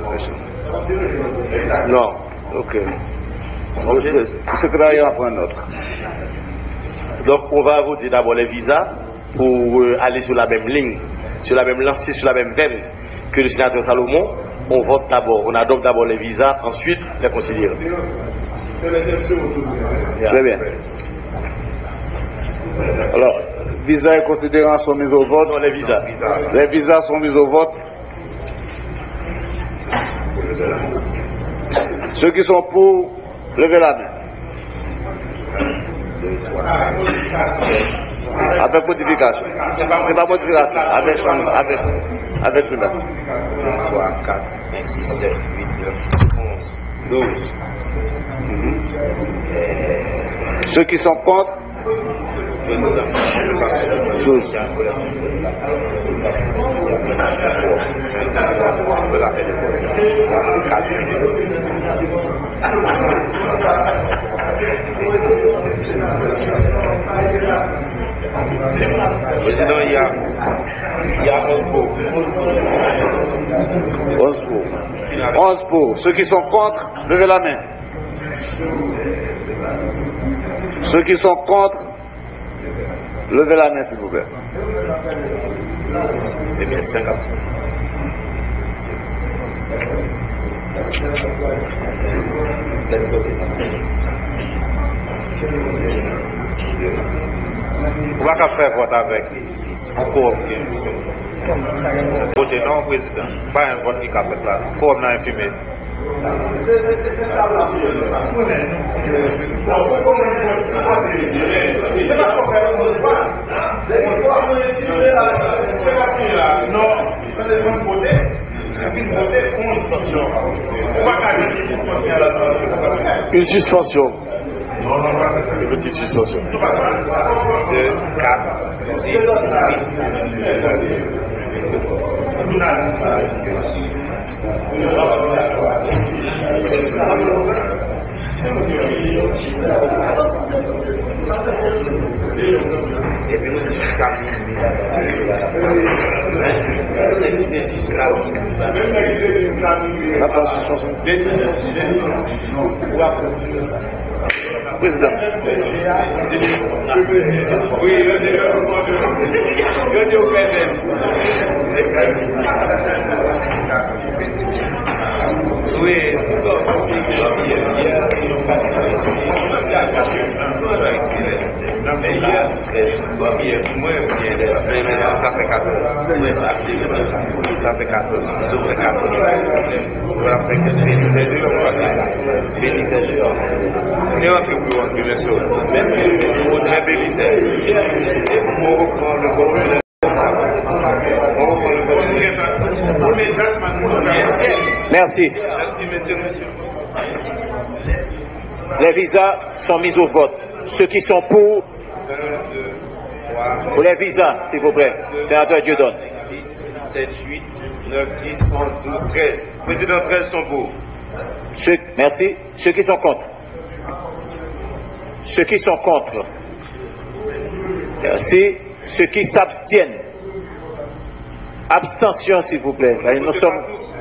Non. Ok. Ok. Le secrétaire va prendre notre. Donc, on va voter d'abord les visas pour euh, aller sur la même ligne, sur la même lancée, sur la même veine que le sénateur Salomon. On vote d'abord, on adopte d'abord les visas, ensuite les considérants. Très bien. Alors, visas et considérants sont mis au vote. Non, les visas. Les visas sont mis au vote. Ceux qui sont pour, levez la main. Avec modification. C'est pas modification. Avec avec avec le même. trois, quatre, cinq, six, sept, huit, neuf, onze, douze. Ceux qui sont contre, douze. quatre, cinq, six. Président, il y a, il y a onze pour. onze pour. onze pour. Ceux qui sont contre, levez la main. Ceux qui sont contre, levez la main s'il vous plaît. Eh bien, cinquante. On va pas faire vote avec encore dix. Voter non, président. Pas un vote qui capte là. Comme n'a infimé. Une suspension. Une petite suspension. deux, quatre, six, huit. Et puis nous disons jusqu'à minuit. La passe soixante-sept. Président. Oui, je dis au président. Oui, ça fait quatorze. Ça fait quatorze. Ça fait quatorze. Voilà, après que vingt-sept jours, vingt-sept jours. On est rentré pour rentrer le sol. Même vingt-sept. On reprend le volume. Merci. Les visas sont mis au vote. Ceux qui sont pour, pour les visas, s'il vous plaît. Sénateur Dieudonne. six, sept, huit, neuf, dix, onze, douze, treize. Président treize sont pour. Ceux, merci. Ceux qui sont contre. Ceux qui sont contre. Merci. Ceux qui s'abstiennent. Abstention, s'il vous plaît. Nous sommes.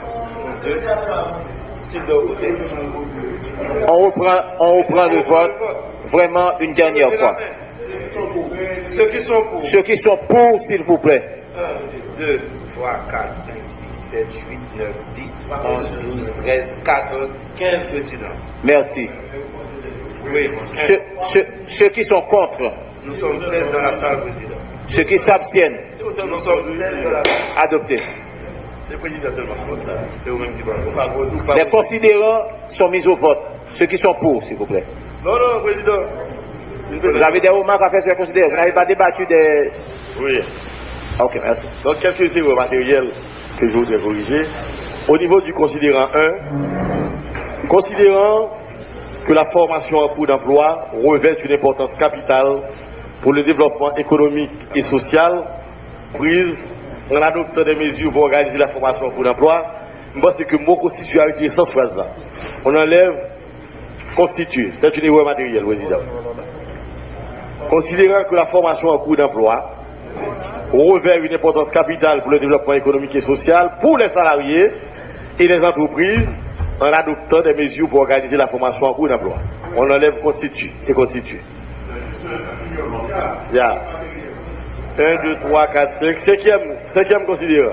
On reprend, on reprend le vote vraiment une dernière fois. Ceux qui sont pour. Ceux qui sont pour, s'il vous plaît. un, deux, trois, quatre, cinq, six, sept, huit, neuf, dix, onze, douze, treize, quatorze, quinze présidents. Merci. Oui. Ceux, ceux, ceux qui sont contre. Nous sommes seize dans la salle, président. Ceux qui s'abstiennent. Nous sommes seize dans la salle. Adopté. Le président de la c'est vous-même qui va. Les considérants sont mis au vote. Ceux qui sont pour, s'il vous plaît. Non, non, président. Vous avez des remarques à faire sur les considérants. Vous n'avez pas débattu des. Oui. Ok, merci. Donc, quelques erreurs matérielles que je voudrais corriger. Au niveau du considérant un, considérant que la formation en cours d'emploi revêt une importance capitale pour le développement économique et social, prise en adoptant des mesures pour organiser la formation en cours d'emploi, je pense que mot constitue avec cette phrase-là. On enlève constitue. C'est une erreur matérielle, président. Considérant que la formation en cours d'emploi revêt une importance capitale pour le développement économique et social pour les salariés et les entreprises en adoptant des mesures pour organiser la formation en cours d'emploi. On enlève constitue et constitue. Il y a un, deux, trois, quatre, cinq, cinquième, cinquième considérant.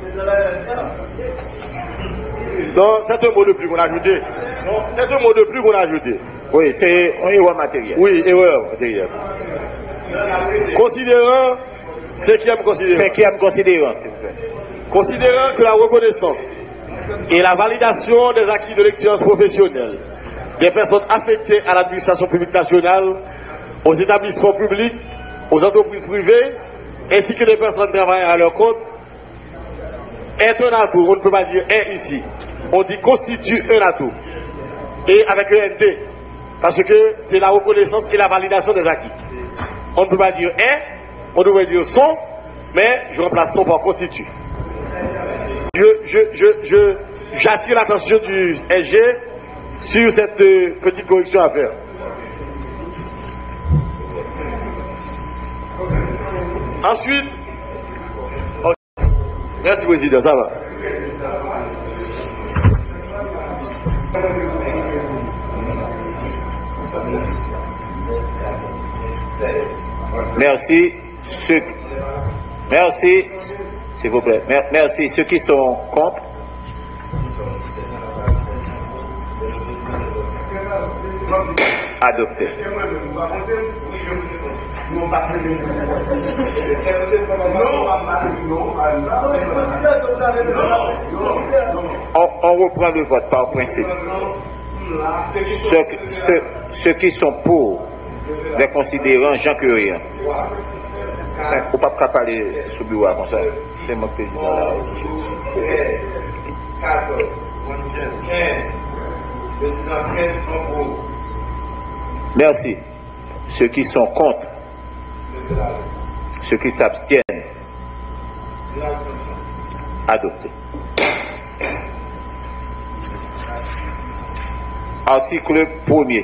Donc, c'est un mot de plus qu'on a ajouté. C'est un mot de plus qu'on a ajouté. Oui, c'est une erreur matérielle. Oui, erreur matérielle. Considérant, cinquième considérant. Cinquième considérant, s'il vous plaît. Considérant que la reconnaissance et la validation des acquis de l'expérience professionnelle des personnes affectées à l'administration publique nationale, aux établissements publics, aux entreprises privées, ainsi que des personnes travaillant à leur compte, est un atout. On ne peut pas dire est ici. On dit constitue un atout. Et avec un N T. Parce que c'est la reconnaissance et la validation des acquis. On ne peut pas dire est, on devrait dire sont, mais je remplace son par constitue. Je, je, je, je, j'attire l'attention du S G sur cette euh, petite correction à faire. Ensuite, okay. Merci président, ça va. Merci. Ceux... Merci. S'il vous plaît. Merci. Ceux qui sont contre. Adopté. On, on reprend le vote par principe. Ceux, ceux, ceux qui sont pour les considérants Jean Curien. On ne peut pas parler sur le bureau comme ça. C'est mon président là. Merci. Ceux qui sont contre. Ceux qui s'abstiennent. Adopté. Article premier.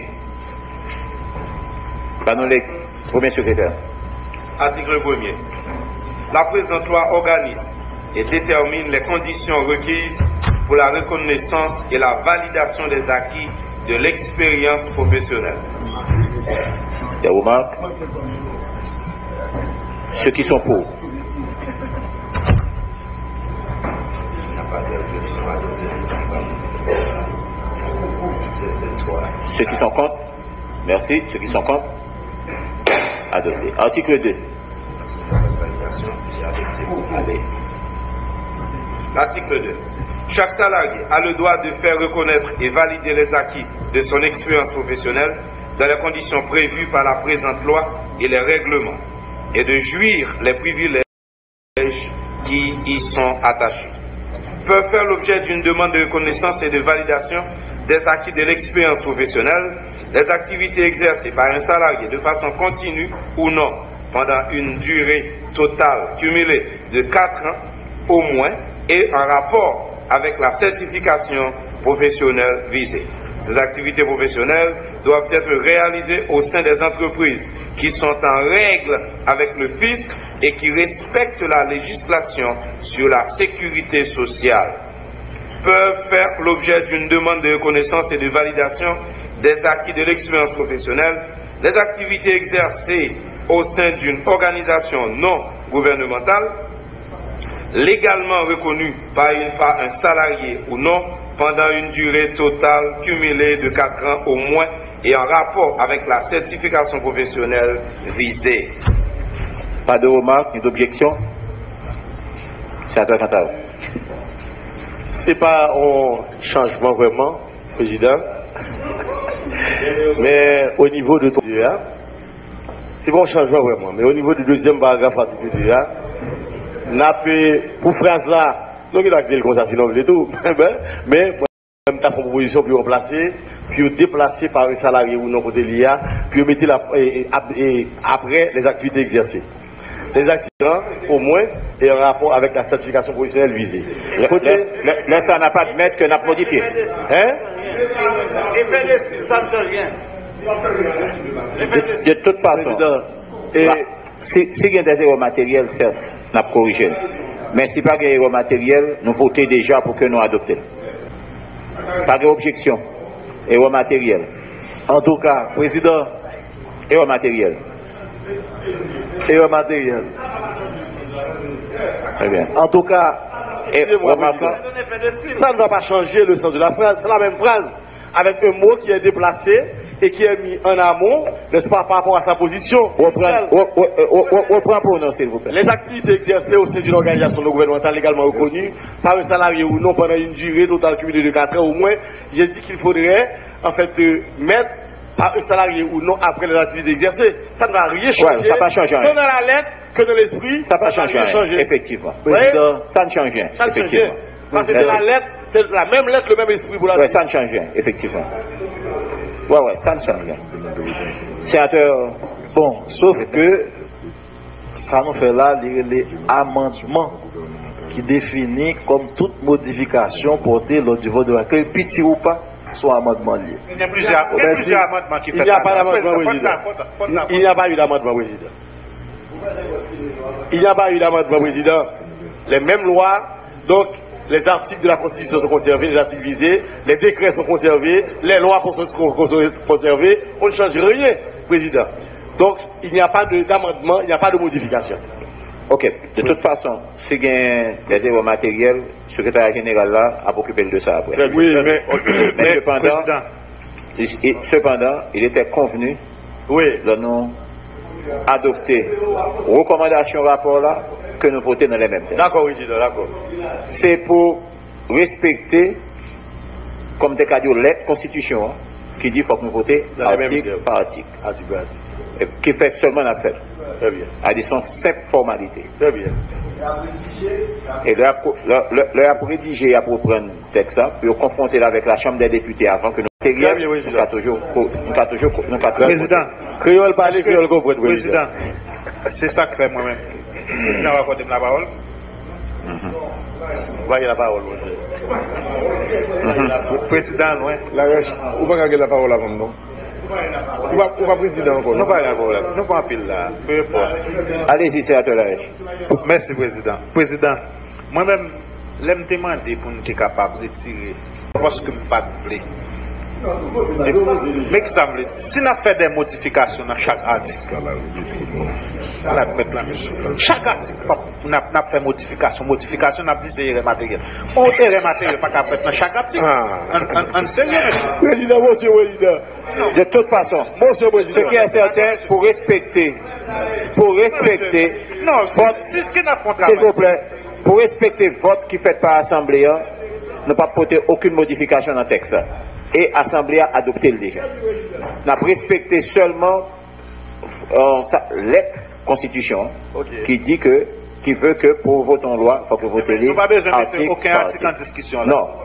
Pardon, les premiers secrétaires. Article premier. La présente loi organise et détermine les conditions requises pour la reconnaissance et la validation des acquis de l'expérience professionnelle. Des remarques? Ceux qui sont pour. Ceux qui sont contre? Merci. Ceux qui sont contre? Adopté. Article deux. Allez. Article deux. Chaque salarié a le droit de faire reconnaître et valider les acquis de son expérience professionnelle dans les conditions prévues par la présente loi et les règlements, et de jouir les privilèges qui y sont attachés. Peuvent faire l'objet d'une demande de reconnaissance et de validation des acquis de l'expérience professionnelle, des activités exercées par un salarié de façon continue ou non pendant une durée totale cumulée de quatre ans au moins et en rapport avec la certification professionnelle visée. Ces activités professionnelles doivent être réalisées au sein des entreprises qui sont en règle avec le fisc et qui respectent la législation sur la sécurité sociale. Peuvent faire l'objet d'une demande de reconnaissance et de validation des acquis de l'expérience professionnelle, les activités exercées au sein d'une organisation non gouvernementale, légalement reconnue par, une, par un salarié ou non, pendant une durée totale cumulée de quatre ans au moins et en rapport avec la certification professionnelle visée. Pas de remarques ni d'objections? Sénateur Cantaro. C'est pas un changement vraiment, Président, mais au niveau de ton c'est pas un changement vraiment, mais au niveau du deuxième paragraphe article deux, n'a pour phrase là, donc il a dit comme ça, sinon il est tout, mais même ta proposition pour remplacer, puis déplacer par un salarié ou non côté l'I A, puis mettre la, et, et, après les activités exercées. Les activités, au moins, et en rapport avec la certification professionnelle visée. Là, ça n'a pas de maître que n'a modifié. Hein? Ça ne change rien. De, de toute façon, et, bah, si il y a des erreurs matérielles, certes, n'a pas corrigé. Mais si pas des erreurs matérielles, nous votons déjà pour que nous adoptions. Pas d'objection. Erreurs matérielles. En tout cas, Président, erreurs matérielles. Erreurs matérielles. Très bien. En tout cas, erreurs ça ne va pas changer le sens de la phrase. C'est la même phrase, avec un mot qui est déplacé et qui est mis en amont, n'est-ce pas, par rapport à sa position. On prend pour nous, s'il vous plaît. Les activités exercées au sein d'une organisation non gouvernementale légalement reconnue par un salarié ou non pendant une durée totale cumulée de quatre ans au moins, j'ai dit qu'il faudrait, en fait, mettre par un salarié ou non après les activités exercées. Ça ne va rien changer. Ouais, ça ne va pas changer. Que dans la lettre, que dans l'esprit, ça ne va pas changer. changer. Effectivement. Président, ça ne change rien. Ça ne change rien. Parce que la lettre, c'est la même lettre, le même esprit pour la ouais, ça ne change rien, effectivement. Ouais, ouais, ça ne change rien. Sénateur. Bon, sauf que ça nous fait là les amendements qui définissent comme toute modification portée lors du vote de l'accueil, petit ou pas, soit amendement lié. Il y a plusieurs, il y a plusieurs amendements qui Il n'y a pas d'amendement, Président. Il n'y a pas eu d'amendement, Président. Il n'y a pas eu d'amendement, Président. Les mêmes lois, donc, les articles de la Constitution sont conservés, les articles visés, les décrets sont conservés, les lois sont conservées, on ne change rien, Président. Donc, il n'y a pas d'amendement, il n'y a pas de modification. Ok, de toute façon, si il y a des erreurs matérielles, le secrétaire général là a occupé de ça après. Oui, mais, mais, mais cependant, il, cependant, il était convenu oui. de nous adopter recommandation rapport là que nous votions dans les mêmes termes. D'accord, Président, d'accord. C'est pour respecter, comme des cas de la Constitution, hein, qui dit qu'il faut que nous votions article par article. Article par article. Et qui fait seulement la fête. Très bien. À des sont simple formalité. Très bien. Et là, là, pour rédiger, pour prendre le texte, pour confronter avec la Chambre des députés avant que nous Très bien, Président. Nous avons toujours, nous avons toujours, nous avons Président. Créole parler, créole comprendre, Président. C'est ça que fait moi-même. Président va porter la parole. Voyez la parole. Président, loin. La rèche, ou pas garder la parole avant, non? Ou pas, ou pas président encore? Non, pas la parole. Non, pas en pile là. Peu importe. Allez-y, sénateur Larèche. Merci, Président. Président, moi-même, l'aime demander pour nous être capable de retirer. Parce que je ne pas de mais que ça veut dire, si on a fait des modifications dans chaque article, on a mettre la musique. Chaque article, on a fait modification, modification, on a dit c'est erreur matériel. On erreur matériel pas qu'à faire dans chaque article. En sérieux, Président, monsieur Président. De toute façon, ce qui est certain, pour respecter, pour respecter, non, c'est ce qu'on a contre. S'il vous plaît, pour respecter le vote qui fait par l'Assemblée, ne pas porter aucune modification dans le texte. Et l'Assemblée a adopté le déjà. On a respecté seulement euh, lettre constitution okay. qui dit que, qui veut que pour voter en loi, il faut que vous votiez. Nous pas besoin de mettre aucun article en discussion. Là. Non.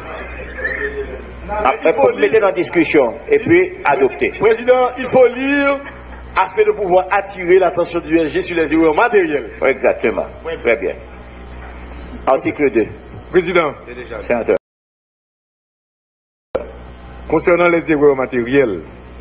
Il faut le mettre en discussion et puis adopter. Président, il faut lire afin de pouvoir attirer l'attention du U S G sur les erreurs matérielles. Exactement. Oui. Très bien. Article deux. Président. C'est déjà. Sénateur. Concernant les erreurs matérielles,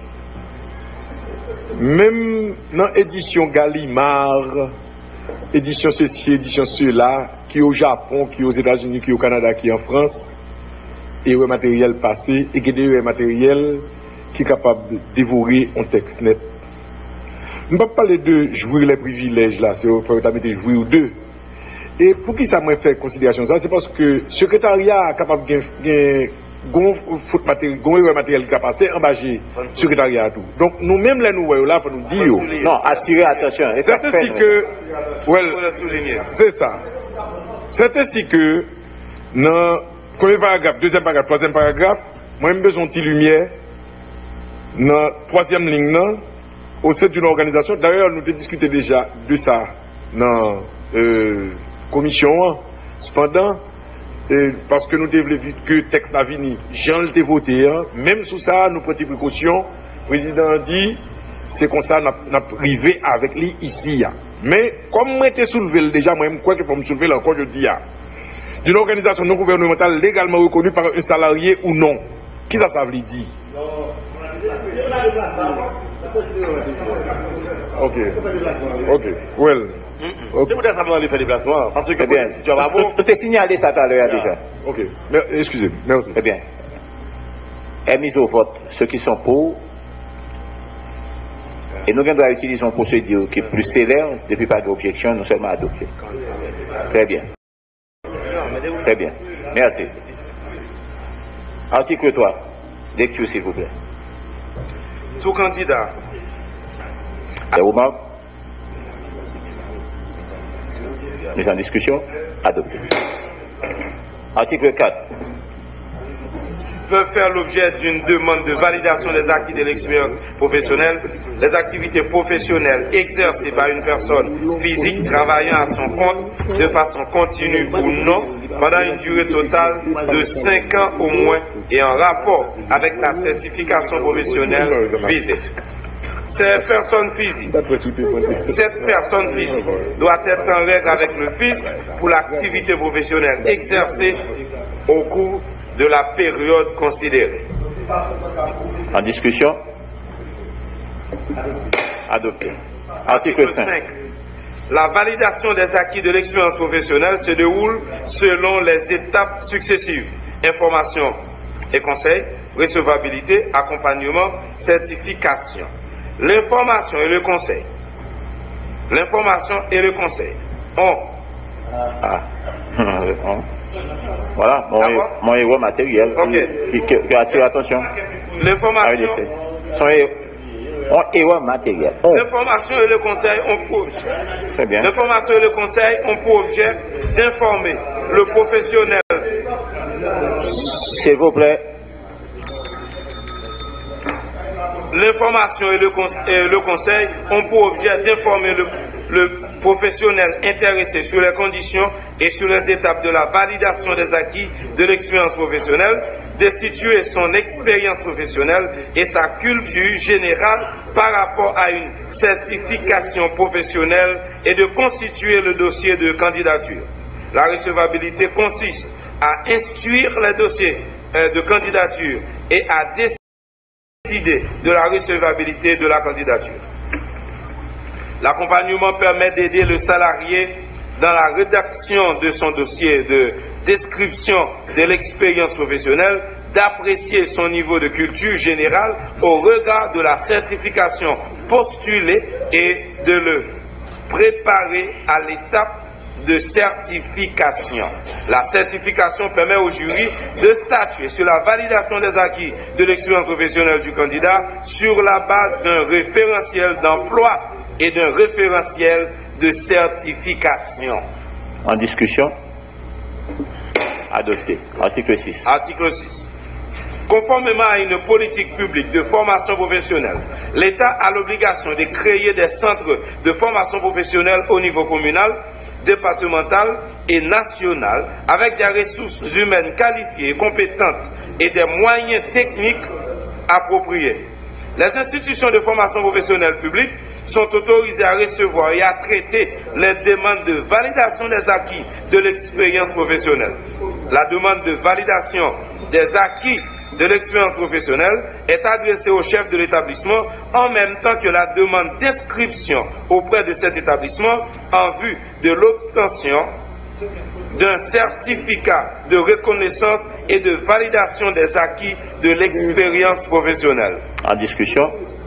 même dans l'édition Gallimard, édition ceci, édition cela, qui est au Japon, qui est aux États-Unis, qui est au Canada, qui est en France, erreurs matérielles passées, et des erreurs matérielles qui sont capables de dévorer un texte net. Je ne peux pas parler de jouir les privilèges là, c'est il faut mettre jouir deux. Et pour qui ça m'a fait considération ça, c'est parce que le secrétariat est capable de gon foot matériel, gon matériel qui a passé en bas secrétariat tout. Donc nous-mêmes les nous là pour nous dire non, attirer attention. C'est ainsi que well, c'est ça. C'est ainsi que dans premier paragraphe, deuxième paragraphe, troisième paragraphe, moi j'ai besoin de petite lumière dans troisième ligne là, au sein d'une organisation. D'ailleurs, nous avons discuté déjà de ça dans euh, commission. Cependant, Et parce que nous devons vite que le texte n'a venu, Jean le voté, hein. Même sous ça, nous prenons des précautions. Le président dit, c'est comme ça, nous avons privé avec lui ici. Hein. Mais comme moi été soulevé déjà, moi, je crois qu'il faut me soulever encore, je dis, hein. D'une organisation non gouvernementale légalement reconnue par un salarié ou non. Qui ça, ça veut dire? Ok. Ok. Well. Okay. Je voudrais simplement lui faire des placements. Parce que bien, si tu vas bon. Tout est signalé ça tout à l'heure déjà. Ok. Mais, excusez, merci. Très bien. Est mise au vote ceux qui sont pour. Et nous devons utiliser une procédure qui est plus sévère, depuis pas d'objection, nous seulement adopter. Très bien. Très bien. Merci. Article trois. Lecture, s'il vous plaît. Tout candidat. Des remarques? Mise en discussion? Adopté. Article quatre. Peuvent faire l'objet d'une demande de validation des acquis de l'expérience professionnelle, les activités professionnelles exercées par une personne physique travaillant à son compte de façon continue ou non pendant une durée totale de cinq ans au moins et en rapport avec la certification professionnelle visée. Cette personne physique, cette personne physique doit être en règle avec le fisc pour l'activité professionnelle exercée au cours de la période considérée. En discussion? Adopté. Article cinq. La validation des acquis de l'expérience professionnelle se déroule selon les étapes successives. Information et conseil, recevabilité, accompagnement, certification. L'information et le conseil. L'information et le conseil ont. Ah. Voilà, mon, mon héros matériel okay. qui, qui, qui attire l'attention. L'information. Son héros matériel. Oh. L'information et le conseil ont pour objet. Très bien. L'information et le conseil ont pour objet d'informer le professionnel. S'il vous plaît. L'information et le, et le conseil ont pour objet d'informer le, le professionnel intéressé sur les conditions et sur les étapes de la validation des acquis de l'expérience professionnelle, de situer son expérience professionnelle et sa culture générale par rapport à une certification professionnelle et de constituer le dossier de candidature. La recevabilité consiste à instruire les dossiers euh, de candidature et à décider de la recevabilité de la candidature. L'accompagnement permet d'aider le salarié dans la rédaction de son dossier de description de l'expérience professionnelle, d'apprécier son niveau de culture générale au regard de la certification postulée et de le préparer à l'étape de certification. La certification permet au jury de statuer sur la validation des acquis de l'expérience professionnelle du candidat sur la base d'un référentiel d'emploi et d'un référentiel de certification. En discussion. Adopté. Article six. Article six. Conformément à une politique publique de formation professionnelle, l'État a l'obligation de créer des centres de formation professionnelle au niveau communal, départemental et national, avec des ressources humaines qualifiées et compétentes et des moyens techniques appropriés. Les institutions de formation professionnelle publique sont autorisées à recevoir et à traiter les demandes de validation des acquis de l'expérience professionnelle. La demande de validation des acquis de l'expérience professionnelle est adressée au chef de l'établissement en même temps que la demande d'inscription auprès de cet établissement en vue de l'obtention d'un certificat de reconnaissance et de validation des acquis de l'expérience professionnelle. En discussion.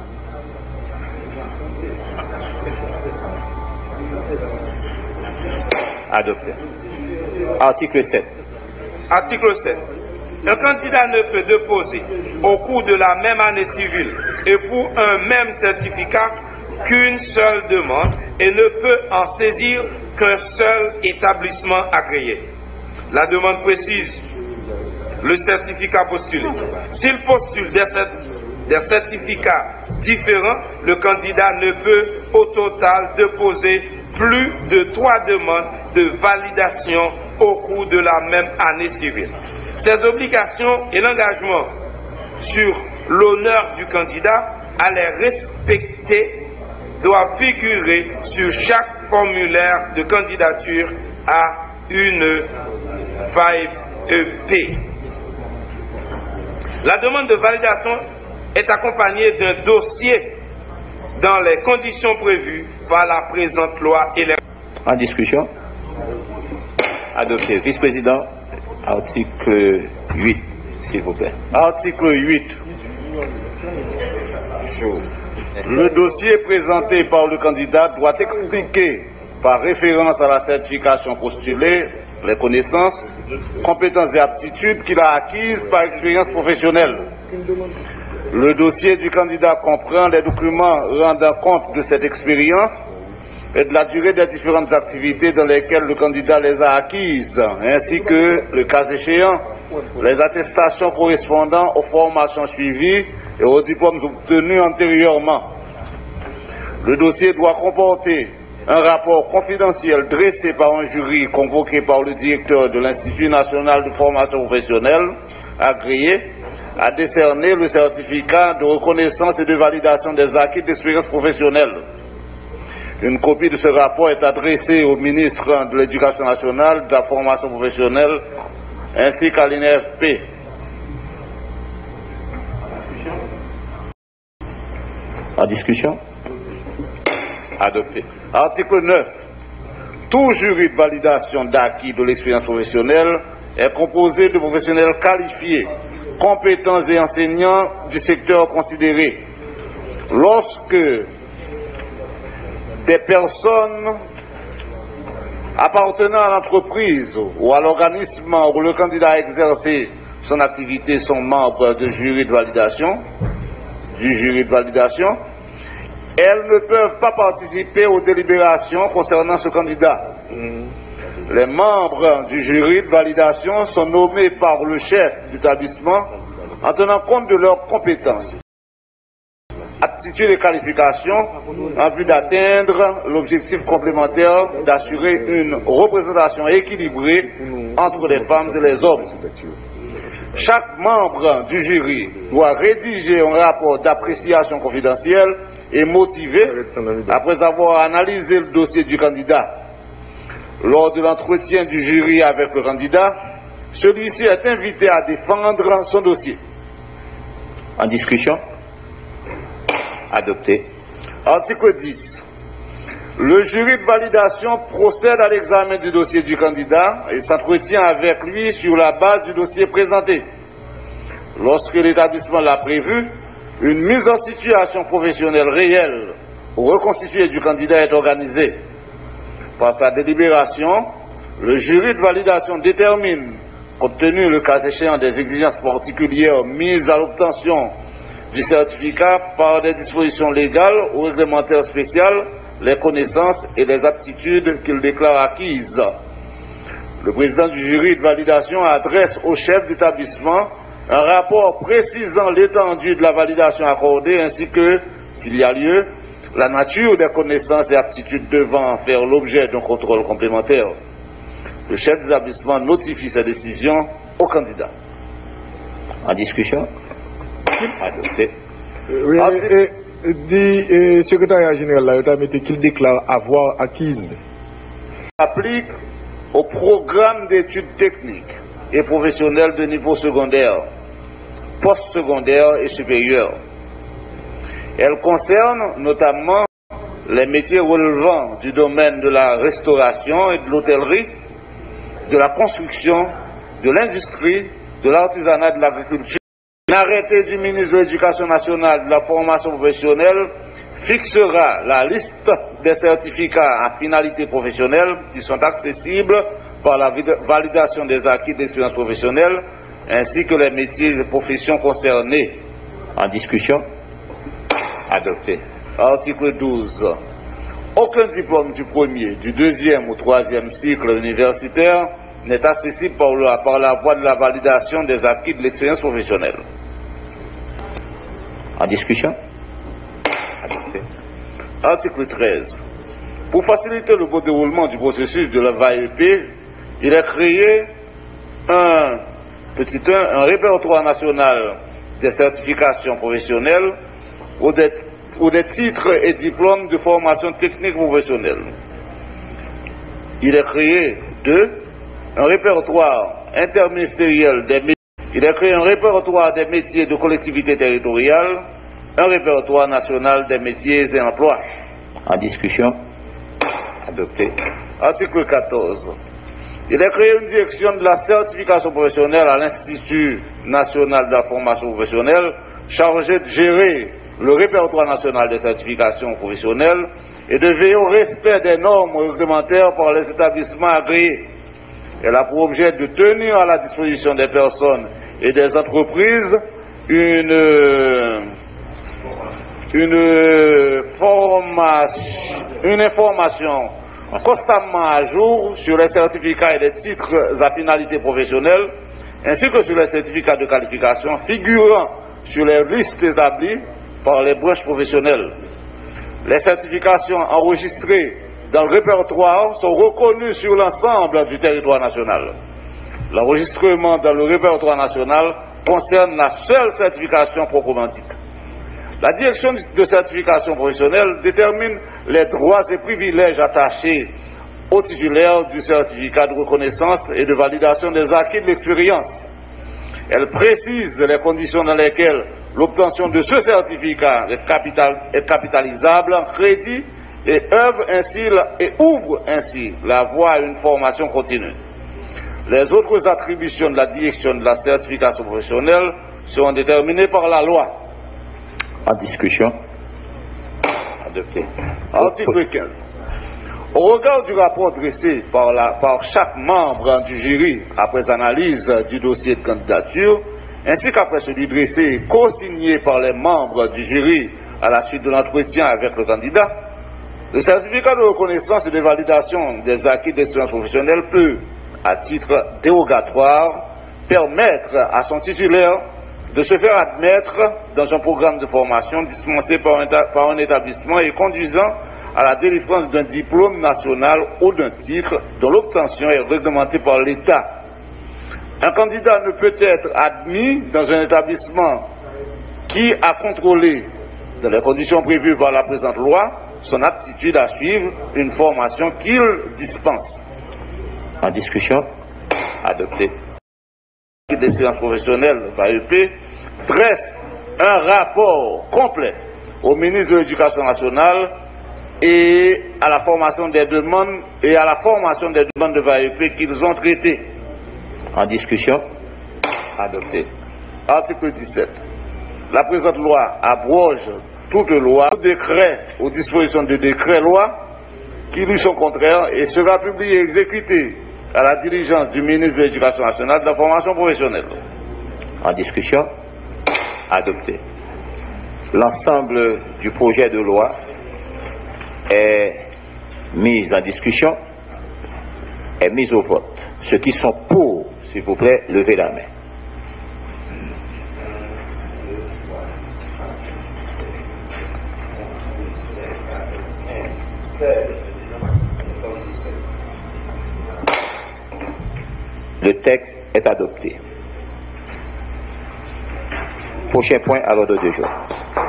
Adopté. Article sept. Article sept. Un candidat ne peut déposer au cours de la même année civile et pour un même certificat qu'une seule demande et ne peut en saisir qu'un seul établissement agréé. La demande précise le certificat postulé. S'il postule des, des certificats différents, le candidat ne peut au total déposer plus de trois demandes de validation au cours de la même année civile. Ces obligations et l'engagement sur l'honneur du candidat à les respecter doivent figurer sur chaque formulaire de candidature à une five E P. La demande de validation est accompagnée d'un dossier dans les conditions prévues par la présente loi et les... En discussion. Adopté. Vice-président, article huit, s'il vous plaît. Article huit. Le dossier présenté par le candidat doit expliquer, par référence à la certification postulée, les connaissances, compétences et aptitudes qu'il a acquises par expérience professionnelle. Le dossier du candidat comprend les documents rendant compte de cette expérience et de la durée des différentes activités dans lesquelles le candidat les a acquises, ainsi que, le cas échéant, les attestations correspondant aux formations suivies et aux diplômes obtenus antérieurement. Le dossier doit comporter un rapport confidentiel dressé par un jury convoqué par le directeur de l'Institut national de formation professionnelle, agréé, à décerner le certificat de reconnaissance et de validation des acquis d'expérience professionnelle. Une copie de ce rapport est adressée au ministre de l'Éducation nationale, de la formation professionnelle, ainsi qu'à l'I N F P. En discussion. Adopté. Article neuf. Tout jury de validation d'acquis de l'expérience professionnelle est composé de professionnels qualifiés, compétents et enseignants du secteur considéré. Lorsque des personnes appartenant à l'entreprise ou à l'organisme où le candidat a exercé son activité sont membres du jury de validation, du jury de validation, elles ne peuvent pas participer aux délibérations concernant ce candidat. Les membres du jury de validation sont nommés par le chef d'établissement en tenant compte de leurs compétences, aptitudes et qualifications en vue d'atteindre l'objectif complémentaire d'assurer une représentation équilibrée entre les femmes et les hommes. Chaque membre du jury doit rédiger un rapport d'appréciation confidentielle et motivé après avoir analysé le dossier du candidat. Lors de l'entretien du jury avec le candidat, celui-ci est invité à défendre son dossier. En discussion. Adopté. Article dix. Le jury de validation procède à l'examen du dossier du candidat et s'entretient avec lui sur la base du dossier présenté. Lorsque l'établissement l'a prévu, une mise en situation professionnelle réelle ou reconstituée du candidat est organisée. Par sa délibération, le jury de validation détermine, compte tenu le cas échéant des exigences particulières mises à l'obtention du certificat par des dispositions légales ou réglementaires spéciales, les connaissances et les aptitudes qu'il déclare acquises. Le président du jury de validation adresse au chef d'établissement un rapport précisant l'étendue de la validation accordée ainsi que, s'il y a lieu, la nature des connaissances et aptitudes devant faire l'objet d'un contrôle complémentaire. Le chef d'établissement notifie sa décision au candidat. En discussion. Adopté. Oui, et, et, dit euh, secrétaire général là, il a mis qu'il déclare avoir acquise. Applique au programme d'études techniques et professionnelles de niveau secondaire, post-secondaire et supérieur. Elle concerne notamment les métiers relevant du domaine de la restauration et de l'hôtellerie, de la construction, de l'industrie, de l'artisanat et de l'agriculture. Un arrêté du ministre de l'Éducation nationale de la formation professionnelle fixera la liste des certificats à finalité professionnelle qui sont accessibles par la validation des acquis d'expérience professionnelle ainsi que les métiers et les professions concernées. En discussion. Adopté. Article douze. Aucun diplôme du premier, du deuxième ou troisième cycle universitaire n'est accessible par la, par la voie de la validation des acquis de l'expérience professionnelle. En discussion. Adopté. Article treize. Pour faciliter le bon déroulement du processus de la V A E P, il est créé un petit un, un répertoire national des certifications professionnelles ou des, ou des titres et diplômes de formation technique professionnelle. Il est créé deux, un répertoire interministériel des métiers. Il a créé un répertoire des métiers de collectivité territoriale, un répertoire national des métiers et emplois. En discussion. Adopté. Article quatorze. Il a créé une direction de la certification professionnelle à l'Institut national de la formation professionnelle, chargée de gérer le répertoire national des certifications professionnelles et de veiller au respect des normes réglementaires par les établissements agréés. Elle a pour objet de tenir à la disposition des personnes et des entreprises une, une, formation, une information constamment à jour sur les certificats et les titres à finalité professionnelle, ainsi que sur les certificats de qualification figurant sur les listes établies par les branches professionnelles. Les certifications enregistrées dans le répertoire sont reconnues sur l'ensemble du territoire national. L'enregistrement dans le répertoire national concerne la seule certification proprement dite. La direction de certification professionnelle détermine les droits et privilèges attachés aux titulaires du certificat de reconnaissance et de validation des acquis de l'expérience. Elle précise les conditions dans lesquelles l'obtention de ce certificat est, capital, est capitalisable en crédit et œuvre ainsi et ouvre ainsi la voie à une formation continue. Les autres attributions de la direction de la certification professionnelle seront déterminées par la loi. En discussion. Adopté. Article quinze. Au regard du rapport dressé par, la, par chaque membre du jury après analyse du dossier de candidature, ainsi qu'après celui dressé et co-signé par les membres du jury à la suite de l'entretien avec le candidat, le certificat de reconnaissance et de validation des acquis d'expérience professionnelle peut, à titre dérogatoire, permettre à son titulaire de se faire admettre dans un programme de formation dispensé par un, par un établissement et conduisant à la délivrance d'un diplôme national ou d'un titre dont l'obtention est réglementée par l'État. Un candidat ne peut être admis dans un établissement qui a contrôlé, dans les conditions prévues par la présente loi, son aptitude à suivre une formation qu'il dispense. En discussion. Adopté. Des séances professionnelles, V A E P, dresse un rapport complet au ministre de l'Éducation nationale et à la formation des demandes et à la formation des demandes de V A E P qu'ils ont traitées. En discussion. Adopté. Article dix-sept. La présente loi abroge toute loi, tout décret ou disposition de décret-loi qui lui sont contraires et sera publié et exécuté à la diligence du ministre de l'Éducation nationale de la formation professionnelle. En discussion. Adopté. L'ensemble du projet de loi est mis en discussion, est mis au vote. Ceux qui sont pour, s'il vous plaît, levez la main. Le texte est adopté. Prochain point à l'ordre du jour.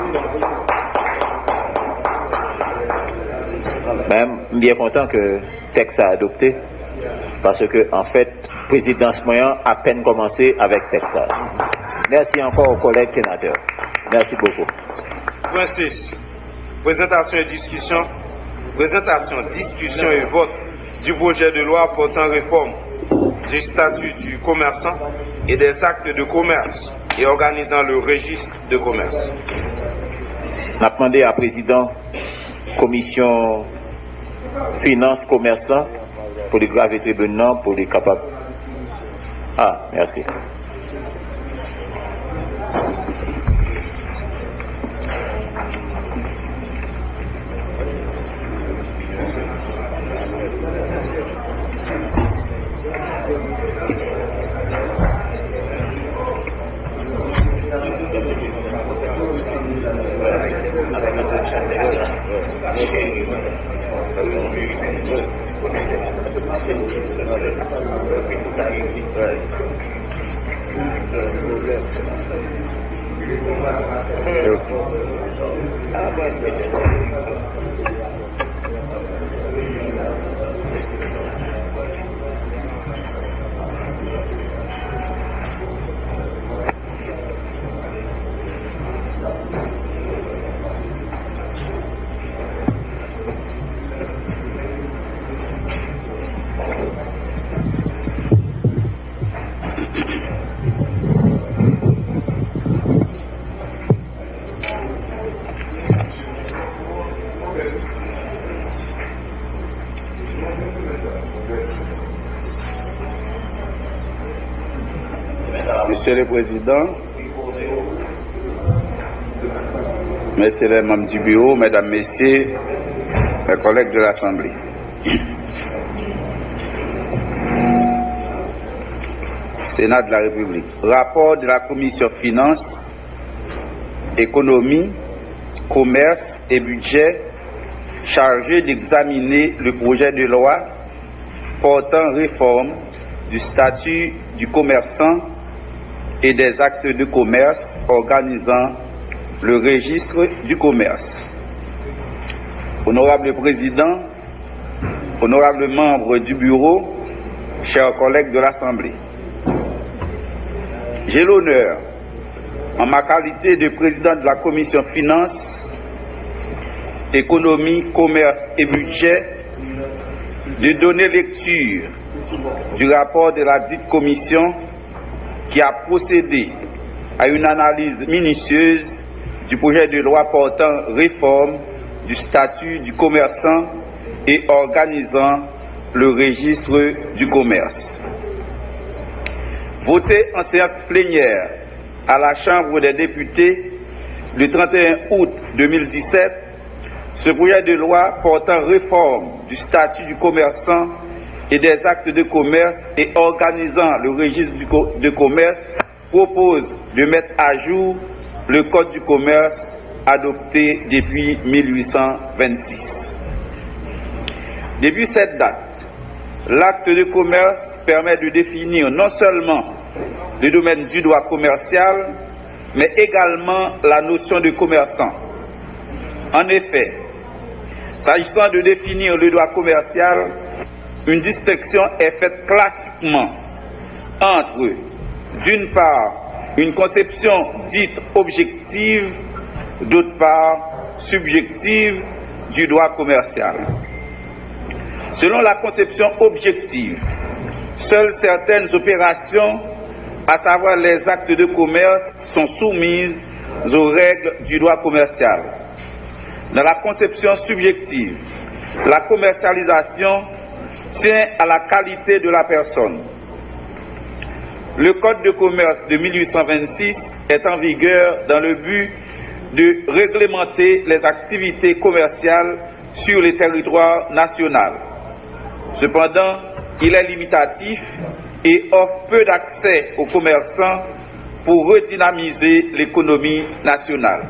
Même bien content que le texte a adopté, parce que en fait, présidence moyen a peine commencé avec le texte. Merci encore aux collègues sénateurs. Merci beaucoup. Point six. Présentation et discussion. Présentation, discussion et vote du projet de loi portant réforme du statut du commerçant et des actes de commerce et organisant le registre de commerce. On a demandé à président commission finance commerçant pour les graves tribunaux pour les capables. Ah, merci. Monsieur le Président, Messieurs les membres du bureau, Mesdames, Messieurs, mes collègues de l'Assemblée. Sénat de la République. Rapport de la Commission Finances, Économie, Commerce et Budget chargé d'examiner le projet de loi portant réforme du statut du commerçant et des actes de commerce organisant le registre du commerce. Honorable Président, honorables membres du bureau, chers collègues de l'Assemblée, j'ai l'honneur, en ma qualité de président de la Commission Finances, Économie, Commerce et Budget, de donner lecture du rapport de la dite commission qui a procédé à une analyse minutieuse du projet de loi portant réforme du statut du commerçant et organisant le registre du commerce. Voté en séance plénière à la Chambre des députés le trente et un août deux mille dix-sept, ce projet de loi portant réforme du statut du commerçant et des actes de commerce et organisant le registre de commerce propose de mettre à jour le Code du commerce adopté depuis mille huit cent vingt-six. Depuis cette date, l'acte de commerce permet de définir non seulement le domaine du droit commercial, mais également la notion de commerçant. En effet, s'agissant de définir le droit commercial, une distinction est faite classiquement entre, d'une part, une conception dite objective, d'autre part, subjective du droit commercial. Selon la conception objective, seules certaines opérations, à savoir les actes de commerce, sont soumises aux règles du droit commercial. Dans la conception subjective, la commercialisation tient à la qualité de la personne. Le Code de commerce de mille huit cent vingt-six est en vigueur dans le but de réglementer les activités commerciales sur le territoire national. Cependant, il est limitatif et offre peu d'accès aux commerçants pour redynamiser l'économie nationale.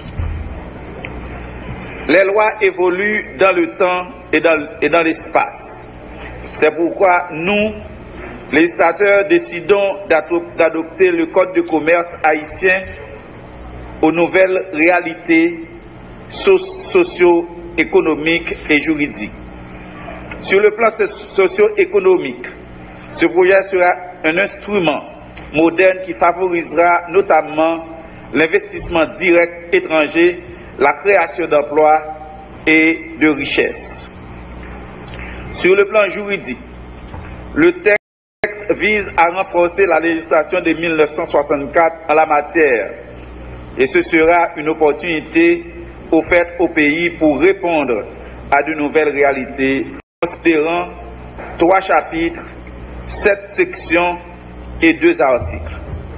Les lois évoluent dans le temps et dans, et dans l'espace. C'est pourquoi nous, législateurs, décidons d'adopter le Code de commerce haïtien aux nouvelles réalités socio-économiques et juridiques. Sur le plan socio-économique, ce projet sera un instrument moderne qui favorisera notamment l'investissement direct étranger, la création d'emplois et de richesses. Sur le plan juridique, le texte vise à renforcer la législation de mille neuf cent soixante-quatre en la matière, et ce sera une opportunité offerte au pays pour répondre à de nouvelles réalités, considérant trois chapitres, sept sections et deux articles.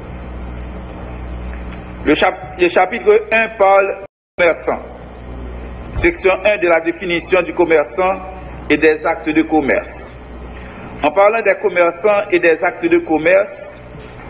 Le, chap le chapitre un parle du commerçant. Section un de la définition du commerçant et des actes de commerce. En parlant des commerçants et des actes de commerce,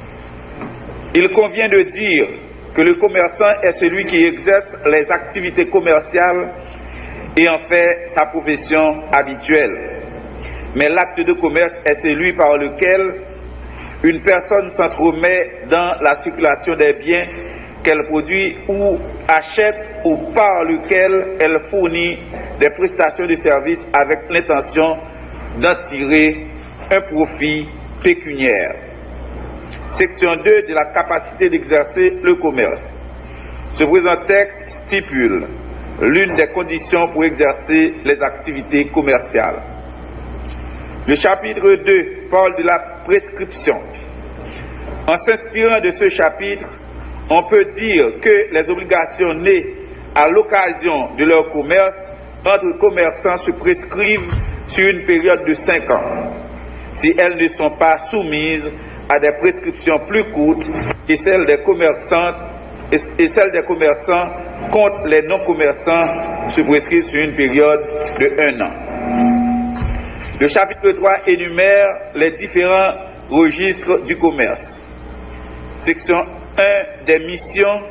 il convient de dire que le commerçant est celui qui exerce les activités commerciales et en fait sa profession habituelle. Mais l'acte de commerce est celui par lequel une personne s'entremet dans la circulation des biens qu'elle produit ou achète, ou par lequel elle fournit des prestations de services avec l'intention d'en tirer un profit pécuniaire. Section deux de la capacité d'exercer le commerce. Ce présent texte stipule l'une des conditions pour exercer les activités commerciales. Le chapitre deux parle de la prescription. En s'inspirant de ce chapitre, on peut dire que les obligations nées à l'occasion de leur commerce entre commerçants se prescrivent sur une période de cinq ans, si elles ne sont pas soumises à des prescriptions plus courtes que celles des commerçants et celles des commerçants contre les non-commerçants se prescrivent sur une période de un an. Le chapitre trois énumère les différents registres du commerce. Section un des missions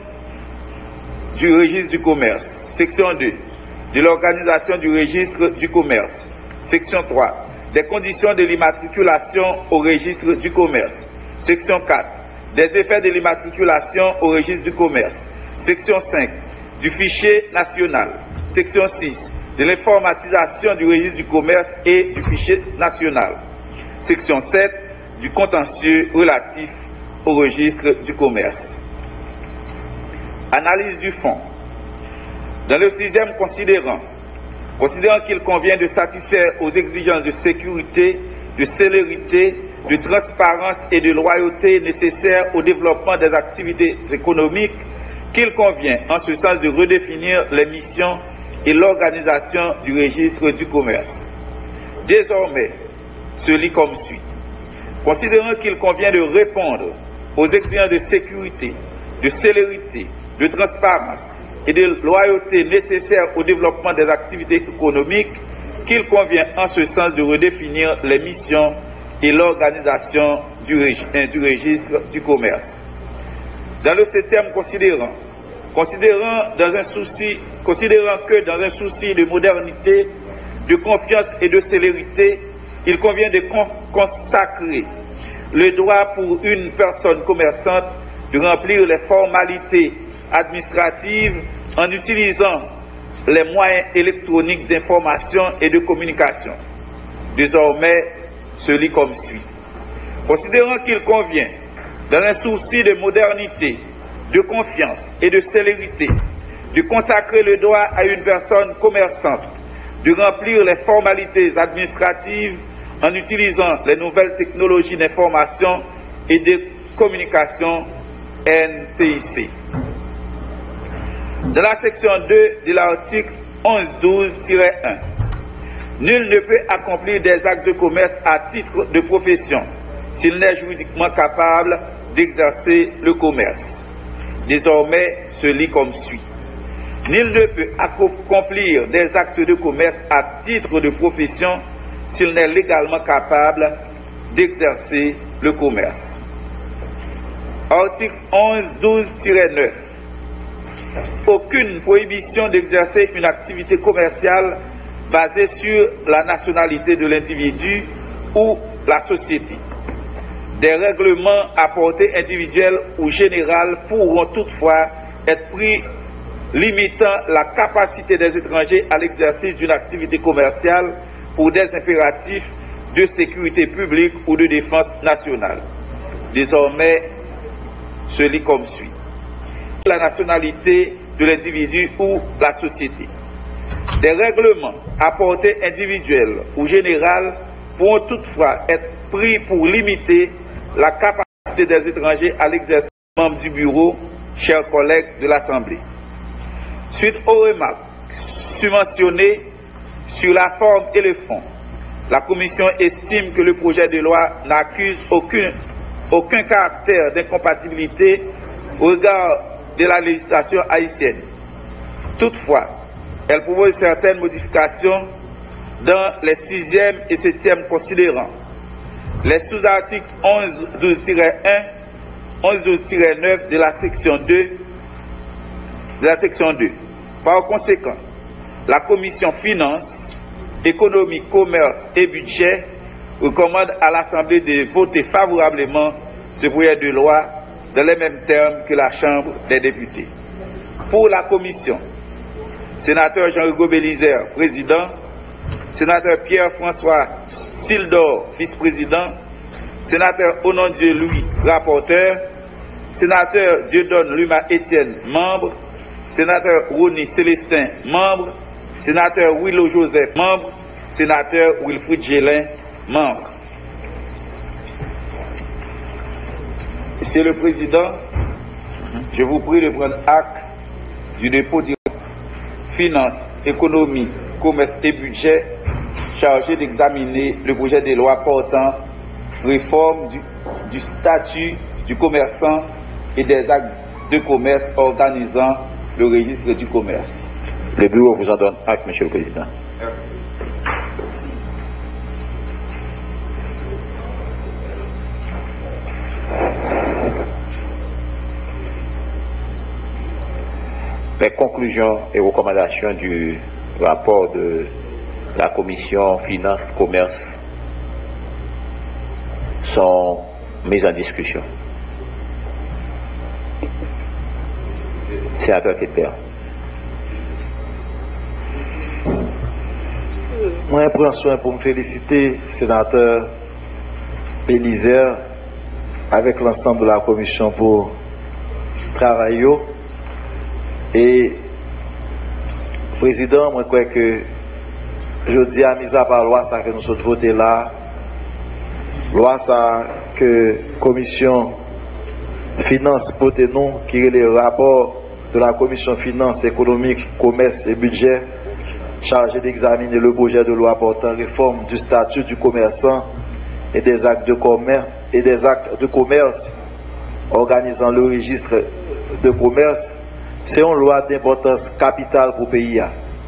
du registre du commerce. Section deux de l'organisation du registre du commerce. Section trois des conditions de l'immatriculation au registre du commerce. Section quatre des effets de l'immatriculation au registre du commerce. Section cinq du fichier national. Section six de l'informatisation du registre du commerce et du fichier national. Section sept du contentieux relatif au registre du commerce. Analyse du fond. Dans le sixième considérant, considérant qu'il convient de satisfaire aux exigences de sécurité, de célérité, de transparence et de loyauté nécessaires au développement des activités économiques, qu'il convient en ce sens de redéfinir les missions et l'organisation du registre du commerce. Désormais, se lit comme suit. Considérant qu'il convient de répondre aux exigences de sécurité, de célérité, de transparence et de loyauté nécessaires au développement des activités économiques, qu'il convient en ce sens de redéfinir les missions et l'organisation du, du registre du commerce. Dans le septième considérant, considérant, dans un souci, considérant que dans un souci de modernité, de confiance et de célérité, il convient de consacrer le droit pour une personne commerçante de remplir les formalités administratives en utilisant les moyens électroniques d'information et de communication. désormais se lit comme suit. Considérant qu'il convient, dans un souci de modernité, de confiance et de célérité, de consacrer le droit à une personne commerçante, de remplir les formalités administratives en utilisant les nouvelles technologies d'information et de communication N T I C. Dans la section deux de l'article onze douze tiret un, nul ne peut accomplir des actes de commerce à titre de profession s'il n'est juridiquement capable d'exercer le commerce. Désormais, se lit comme suit. Nul ne peut accomplir des actes de commerce à titre de profession s'il n'est légalement capable d'exercer le commerce. Article onze douze tiret neuf. Aucune prohibition d'exercer une activité commerciale basée sur la nationalité de l'individu ou la société. Des règlements à portée individuelle ou générale pourront toutefois être pris limitant la capacité des étrangers à l'exercice d'une activité commerciale pour des impératifs de sécurité publique ou de défense nationale. Désormais, se lit comme suit. La nationalité de l'individu ou la société. Des règlements à portée individuelle ou générale pourront toutefois être pris pour limiter la capacité des étrangers à l'exercice des membres du bureau, chers collègues de l'Assemblée. Suite aux remarques subventionnées sur la forme et le fond, la Commission estime que le projet de loi n'accuse aucun, aucun caractère d'incompatibilité au regard de la législation haïtienne. Toutefois, elle propose certaines modifications dans les sixième et septième considérants. Les sous-articles onze douze tiret un, onze douze tiret neuf de la section deux, de la section deux. Par conséquent, la Commission Finances, Économie, Commerce et Budget recommande à l'Assemblée de voter favorablement ce projet de loi dans les mêmes termes que la Chambre des députés. Pour la Commission, sénateur Jean-Hugo Bélizer, président, sénateur Pierre-François Sildor, vice-président, sénateur Onondieu Louis, rapporteur, sénateur Dieudonne Luma Étienne, membre, sénateur Rony Célestin, membre, sénateur Willow Joseph, membre, sénateur Wilfrid Gélin, membre. Monsieur le Président, je vous prie de prendre acte du dépôt du Finances, Économie, Commerce et Budget chargé d'examiner le projet de loi portant réforme du, du statut du commerçant et des actes de commerce organisant le registre du commerce. Le bureau vous en donne acte, Monsieur le Président. Merci. Les conclusions et recommandations du rapport de la Commission Finances, Commerce sont mises en discussion. Sénateur Keter. Moi, je prends soin pour me féliciter, sénateur Bélizer, avec l'ensemble de la commission pour travailler. Et, président, moi, je crois que je dis à mise à part loi ça que nous sommes votés là, loi ça que commission finance pour nous, qui est le rapport de la commission finance économique, commerce et budget, chargé d'examiner le projet de loi portant réforme du statut du commerçant et des actes de commerce et des actes de commerce organisant le registre de commerce. C'est une loi d'importance capitale pour le pays.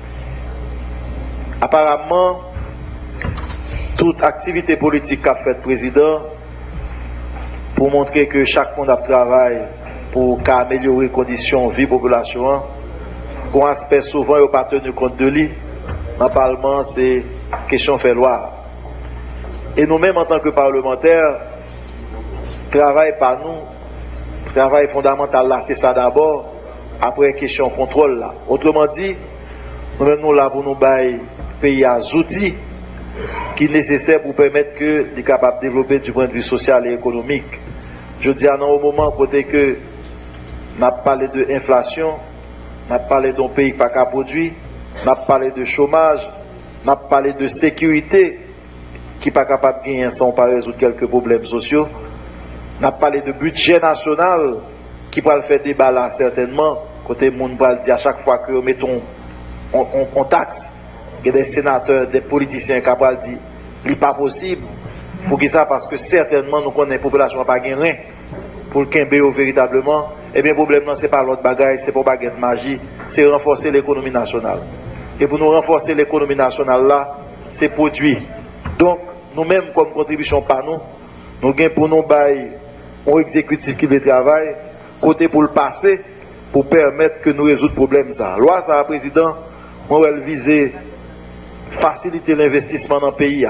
Apparemment, toute activité politique qu'a fait le président pour montrer que chaque monde a travaillé pour améliorer les conditions de vie de la population, un aspect souvent n'a pas tenu compte de lui. Dans le Parlement, c'est question de faire loi. Et nous-mêmes, en tant que parlementaires, travail par nous, travail fondamental là, c'est ça d'abord. Après, question contrôle là. Autrement dit, nous-mêmes nous là pour nous bailler pays à outils qui est nécessaire pour permettre que les capables de développer du point de vue social et économique. Je dis à au moment côté que on a parlé de inflation, on a parlé d'un pays pas qu'à produire, on a parlé de chômage, on a parlé de sécurité qui n'est pas capable de gagner sans pas résoudre quelques problèmes sociaux. On a parlé de budget national qui va le faire débat là certainement. Côté monde va le dire à chaque fois que nous mettons on, on, on taxe, il y a des sénateurs, des politiciens qui vont dire ce n'est pas possible. Pour qui ça? Parce que certainement nous connaissons la population n'a pas gagné rien pour le Kimbéo véritablement. Et bien le problème ce n'est pas l'autre bagaille, c'est pour baguette magie, c'est renforcer l'économie nationale. Et pour nous renforcer l'économie nationale là, c'est produit. Donc nous-mêmes comme contribution par nous, nous gagnons pour nous bailler un exécutif qui le travail, côté pour le passé, pour permettre que nous résoudre le problème ça. Loi ça, président, on va viser faciliter l'investissement dans le pays.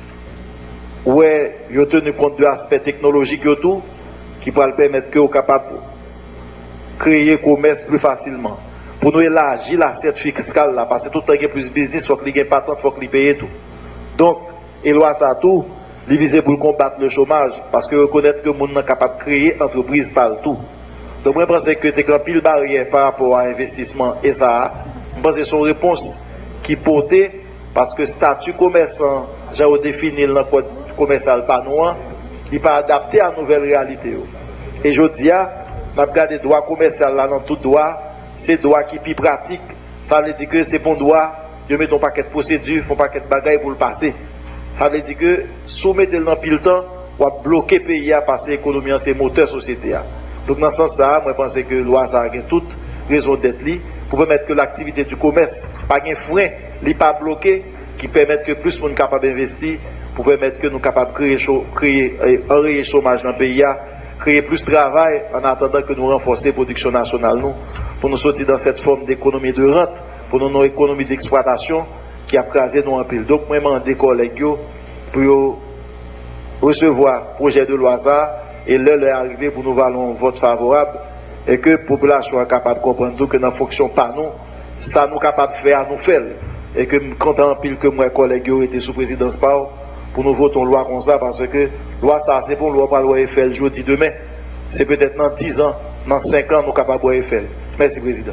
Où est il a tenu compte de l'aspect technologique et tout, qui va permettre que vous capable de créer commerce plus facilement. Pour nous élargir l'assiette fiscale là, parce que tout le temps qu'il y a plus de business, il faut qu'il y ait patente, il faut qu'il paye tout. Donc, et loi ça tout, diviser pour combattre le chômage, parce que reconnaître que le monde est capable de créer entreprise partout. Donc, moi, je pense que c'est une pile barrière par rapport à l'investissement et ça, je pense que c'est une réponse qui portée, parce que le statut commerçant, j'ai défini dans le code commercial par nous, il n'est pas adapté à la nouvelle réalité. Et je dis, je regarde les droits commerciaux là dans tout droit, c'est droit qui est pratique. Ça veut dire que c'est bon droit, je mets un paquet de procédures, un paquet de bagailles pour le passer. Ça veut dire que soumettre dans pile temps, on va bloquer le pays à passer l'économie en ses moteurs société. Donc dans ce sens, moi je pense que la loi ça a toute raison d'être là pour permettre que l'activité du commerce, pas de frein, n'est pas bloqué, qui permettent que plus de monde capable d'investir, pour permettre que nous capables de créer, créer enrayer le chômage dans le pays, créer plus de travail en attendant que nous renforcer la production nationale, nous, pour nous sortir dans cette forme d'économie de rente, pour nous, nos économies d'exploitation qui a crasé nous en pile. Donc, moi, je demande des collègues pour recevoir le projet de loi ça, et l'heure est arrivée pour nous valons vote favorable, et que la population soit capable de comprendre que dans la fonction par nous, ça nous capable de faire, nous faire. Et que quand en pile que moi, collègues, étaient sous présidence par pour nous voter une loi comme ça, parce que loi ça, c'est bon, loi pas loi F L, jeudi demain. C'est peut-être dans dix ans, dans cinq ans, nous sommes capables de F L. Merci, Président.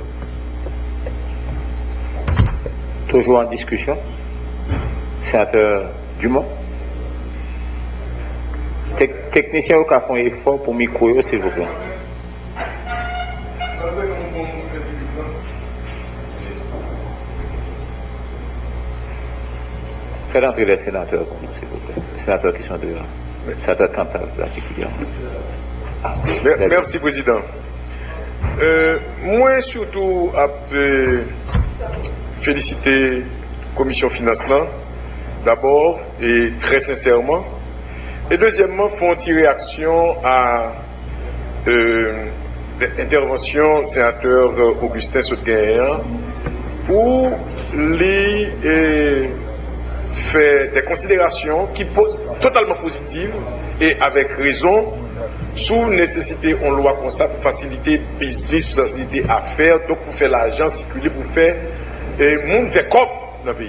Toujours en discussion. Sénateur Dumont. Technicien au font effort pour micro, s'il vous plaît. Faites entrer les sénateurs pour nous, s'il vous plaît. Les sénateurs qui sont dehors. Les sénateurs Cantal, particulièrement. Ah, merci, Président. Euh, moi, surtout, à féliciter la Commission Finance, d'abord, et très sincèrement. Et deuxièmement, font une réaction à euh, l'intervention du sénateur Augustin Sautegain pour les euh, faire des considérations qui posent totalement positives et avec raison sous nécessité en loi comme ça pour faciliter business, pour faciliter affaires, donc pour faire l'argent circuler, pour faire et monde fait comme dans le pays.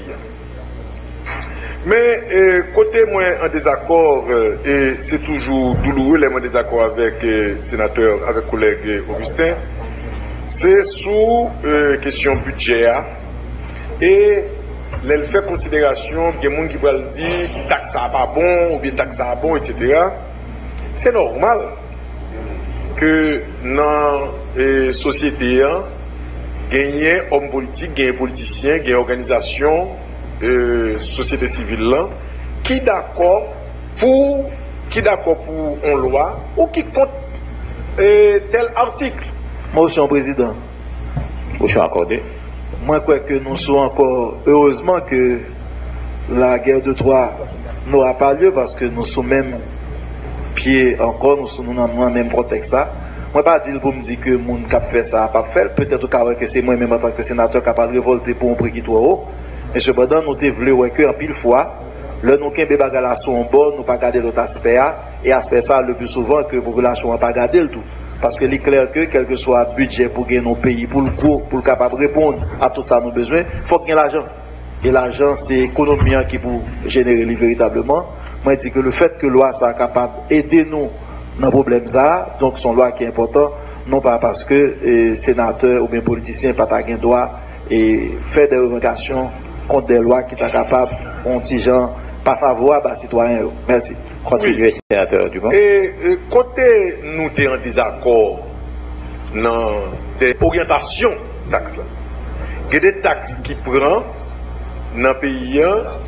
Mais euh, côté moi en désaccord, euh, et c'est toujours douloureux les en désaccord avec le euh, sénateur, avec le collègue Augustin, c'est sous euh, question budget et les fait considération, il y a des gens qui vont dire taxe ça pas bon ou bien taxe ça bon, et cetera. C'est normal que dans la société, il y ait hommes politiques, il y ait politiciens, il y ait organisations, euh, société civile là, qui d'accord pour qui d'accord pour une loi ou qui compte euh, tel article. Motion président. Motion accordée. Moi, je crois que nous sommes encore, heureusement que la guerre de Troie n'aura pas lieu parce que nous sommes même pieds encore, nous sommes dans le même contexte. Moi, pas dire pour me dire que le monde qui a fait ça n'a pas fait. Peut-être que c'est moi-même en tant que sénateur qui a pas révolté pour un prix qui soit haut. Mais cependant, nous devons que en pile fois, le nous qui est bagala sont bon, nous pas garder l'autre aspect et aspect ça le plus souvent que la population n'a pas gardé le tout. Parce que c'est clair que, quel que soit le budget pour gagner nos pays, pour le cours, pour le capable de répondre à tout ça nos besoins, il faut qu'il y ait l'argent. et l'argent c'est l'économie qui pour générer véritablement. Moi je dis que le fait que la loi soit capable d'aider nous dans le problème ça, donc son loi qui est important, non pas parce que euh, sénateur ou bien politicien pas ta droit et faire des revendications contre des lois qui sont capables, on petit gens pas favorable à citoyens. Merci. Continuez, oui. Sénateur Dumont. Et, et côté nous sommes en désaccord dans des orientations taxes là. Il y a des taxes qui prennent dans le pays,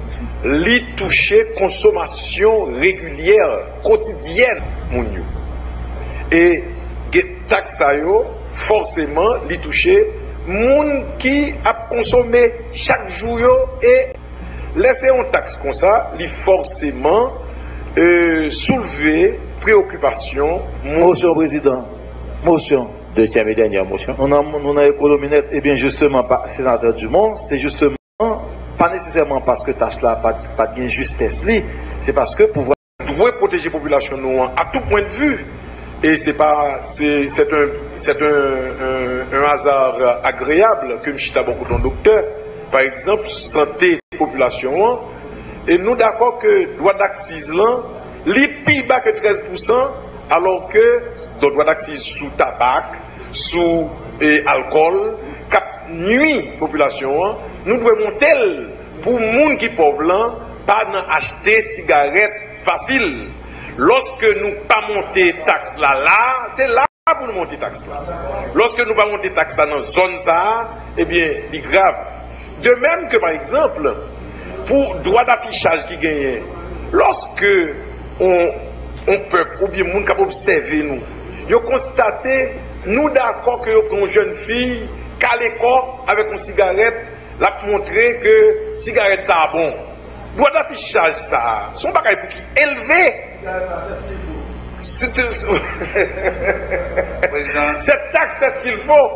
les toucher consommation régulière, quotidienne, mon Dieu. Et les taxes forcément les toucher moun qui a consommé chaque jour et laisser une taxe comme ça, les forcément euh, soulever préoccupation. Motion président. Motion. Deuxième et dernière motion. On a, on a économie nette, et bien justement, par sénateur Dumont, c'est justement, pas nécessairement parce que tâche là, pas, pas de justesse, c'est parce que pouvoir. Doit protéger la population noire à tout point de vue. Et c'est pas, c'est, c'est un, c'est un, un, un hasard agréable que je beaucoup ton docteur. Par exemple, santé population. Et nous d'accord que droit d'accise là, les plus bas que treize pour cent, alors que le droit d'accise sous tabac, sous et alcool, cap nuit population, nous devons monter pour les gens qui pauvres là, pas acheter cigarettes faciles. Lorsque nous pas monter taxe là, là, c'est là pour nous monter taxe là. Lorsque nous pas monter taxe là dans zone ça, eh bien, c'est grave. De même que par exemple, pour droit d'affichage qui gagne, lorsque on, on peut, ou bien moun capable observer nous, yo constaté, nous d'accord que yo une jeune fille, qu'à l'école avec une cigarette, l'a montré que cigarette ça bon. Droit d'affichage ça, son bagage pour qui élevé. Cette taxe, c'est ce qu'il faut.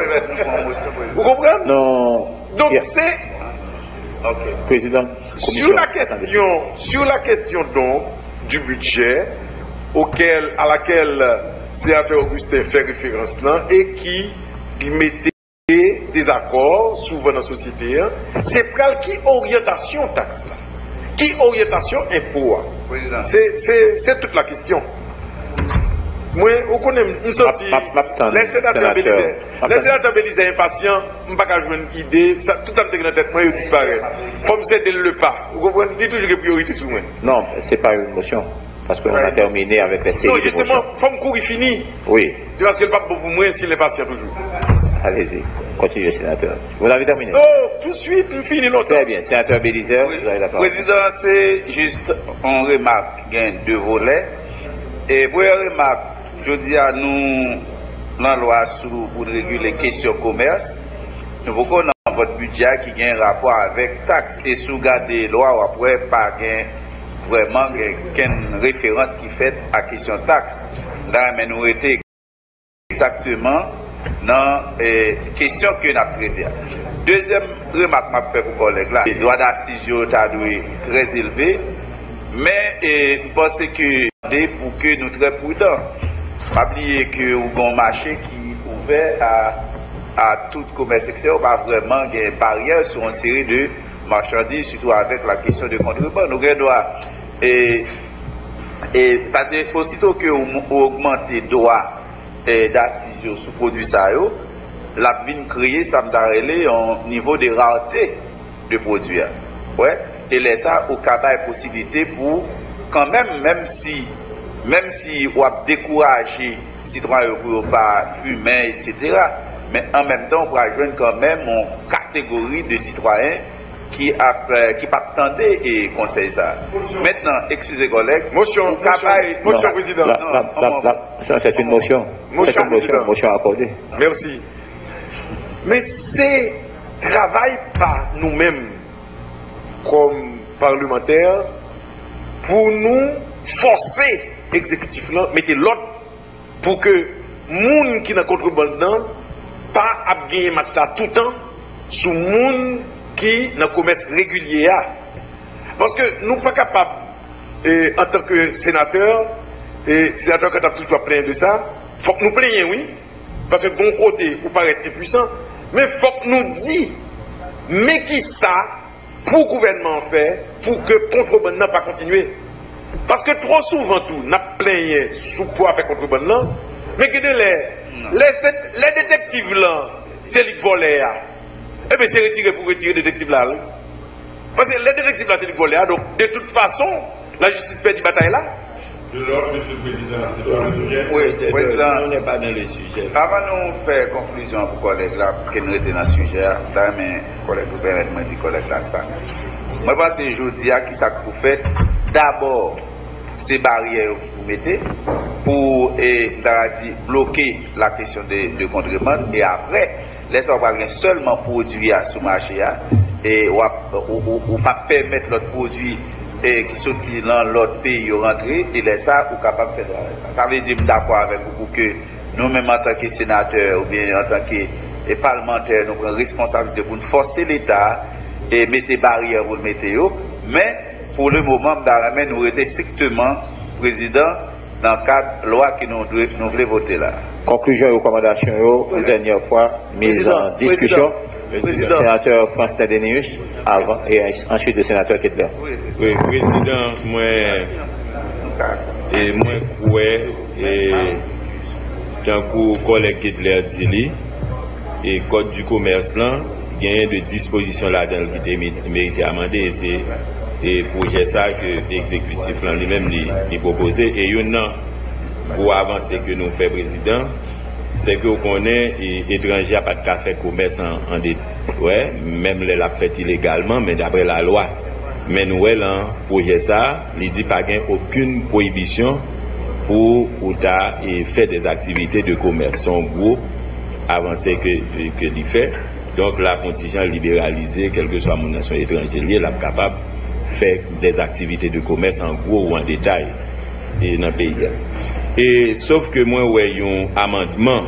Vous comprenez? Non. Donc c'est. Okay. Président. Sur la question, sur la question donc du budget auquel, à laquelle le sénateur Augustin fait référence là et qui mettait des accords souvent dans la société, c'est pour qui orientation taxe là, qui orientation impôt. C'est toute la question. Moi, on connaît, nous sommes les sénateurs Belize, les sénateurs Belize impatients, je ne peux pas jouer une idée, tout ça me dans la tête, moi, il disparaît. Comme c'est le pas. Vous comprenez? Il y a toujours une priorité sur moi. Non, ce n'est pas une motion. Parce qu'on a terminé avec les séries. Non, justement, il faut me courir fini. Oui. Parce que le pape pour moi, s'il est patient toujours. Allez-y, continuez, sénateur. Vous l'avez terminé? Oh, tout de suite, nous finissons longtemps. Très bien, sénateur Béliseur, oui. Vous avez la parole. Président, c'est juste, on remarque qu'il y a deux volets. Et pour remarque, je dis à nous, la loi pour réguler les questions commerce, nous voulons dans votre budget qui a un rapport avec taxes. Et sous garder loi, après, pas vraiment qu'une référence qui fait à la question taxe. Là, mais nous étions exactement dans les questions que nous avons traitées. Deuxième remarque que je fais pour les collègues là, le droit d'assise est très élevé, mais je pense que pour que nous soyons très prudents, pas oublier que nous avons un marché qui est ouvert à, à tout commerce extérieur, pas vraiment des barrières sur une série de marchandises, surtout avec la question de contrebande. Nous devons et, et parce que aussitôt que nous augmentons les droits d'assise sous produits ça, la vie créée, ça me donne un niveau de rareté de produits. Ouais. Et laisser ça au cas de possibilité pour quand même, même si même si on a découragé les citoyens pour ne pas fumer, et cetera. Mais en même temps, on va joindre quand même une catégorie de citoyens qui a qui pas attendait et conseille ça. Maintenant, excusez collègues. Motion, motion, motion président. C'est une motion. Motion, une motion, motion accordée. Merci. Mais c'est travail par nous-mêmes comme parlementaires pour nous forcer l'exécutif là, mettez l'ordre pour que moun qui n'a contrebande pas à gagner matin tout le temps sous moun qui dans le commerce régulier. Parce que nous ne sommes pas capables, et, en tant que sénateur, et sénateur quand on a toujours plein de ça, il faut que nous plaignions, oui, parce que de bon côté, vous paraît puissant, mais il faut que nous disions, mais qui ça, pour le gouvernement fait pour que le contrebande n'a pas continué. Parce que trop souvent, tout, n'a plaigné sous poids avec contrebande là, mais que les, les, les détectives là, c'est les volés. Eh bien, c'est retiré pour retirer les détectives là. Parce que les détectives là, c'est les volés. Donc, de toute façon, la justice perd la bataille là. De l'ordre, Monsieur le Président, c'est pas le sujet. Oui, c'est Président. On n'est pas dans le sujet. Avant de faire conclusion pour collègues là, pour qu'ils nous étaient dans le sujet, dans mes collègues gouvernement dit collègues là, ça. Moi, je pense que je dis à qui ça que vous faites. D'abord, ces barrières que vous mettez pour et, dit, bloquer la question de, de contrebande et après, laissez on seulement produit à ce marché et ou, ou, ou pas permettre l'autre produit et qui sortit dans l'autre pays rentrer et laisse ça ou capable de faire ça. Ça veut dire d'accord avec vous que nous-mêmes en tant que sénateurs ou bien en tant que parlementaires, nous prenons responsabilité pour forcer l'État et mettre des barrières pour le météo, mais pour le moment, nous étions strictement président dans le cadre de la loi que nous, nous voulons voter là. Conclusion et recommandation, la dernière fois, mise en discussion. Le sénateur France Tadenius, avant, et ensuite le sénateur Kettler. Oui, oui, président, moi, et moi, ouais, et tant que collègue Kettler dit, et code du commerce là, il y a des dispositions là-dedans qui étaient méritées à amender, et c'est et projet ça que l'exécutif là lui-même lui proposé. Et il y a pour avancer que nous faisons président, c'est que qu'on est étranger à pas de café commerce en, en dé, ouais, même les l'a fait illégalement, mais d'après la loi. Mais nous, là, projet ça, il dit pas gain aucune prohibition pour ou et faire des activités de commerce. Son gros avancé que que il fait. Donc la contingent libéralisé, quelle que soit mon nation étrangère, il est capable de faire des activités de commerce en gros ou en détail et dans le pays. Et sauf que moi, ouais, il y a un amendement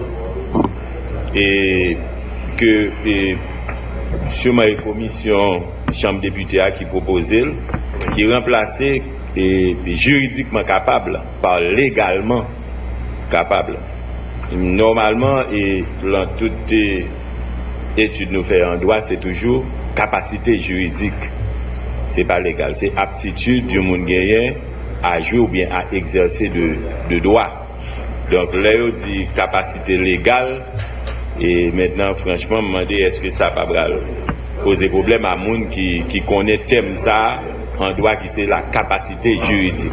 et que et, sur ma commission chambre députée qui proposait, qui remplaçait et, et juridiquement capable par légalement capable. Normalement, et dans toutes les études nous fait en droit, c'est toujours capacité juridique. C'est pas légal, c'est aptitude du monde gagnant à jouer ou bien à exercer de, de droit. Donc là, on dit capacité légale. Et maintenant, franchement, me demander est-ce que ça va pas poser problème à monde qui, qui connaît thème ça en droit qui c'est la capacité juridique.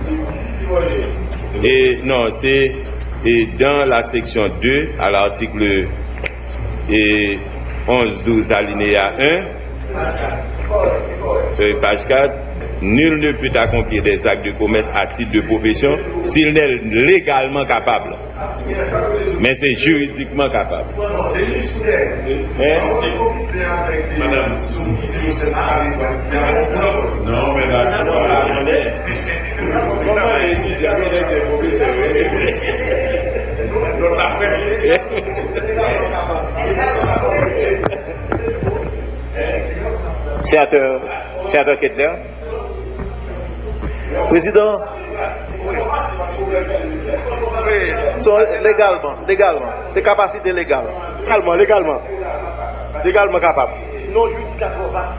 Et non, c'est et dans la section deux, à l'article onze douze alinéa un, page quatre, nul ne peut accomplir des actes de commerce à titre de profession s'il n'est légalement capable. Mais c'est juridiquement capable. Hein? Madame, non, mais là, Sénateur, sénateur Kettler. Président, so, légalement, légalement, c'est capacité légale. Légalement, légalement. Légalement capable. Non, je dis qu'à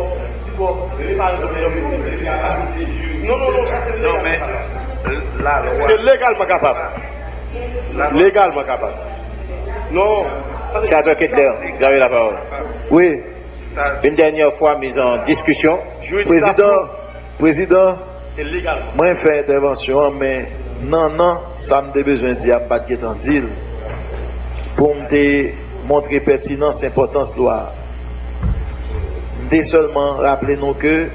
Non, non, non, non, mais la loi. C'est légalement capable. Légalement capable. Non. Sénateur Kettler, vous avez la parole. Oui. Une dernière fois mise en discussion. Président, président, moi je fais intervention, mais non, non, ça me besoin de dire pas de en dire pour me montrer pertinence, importance de loi. Je seulement rappeler nous que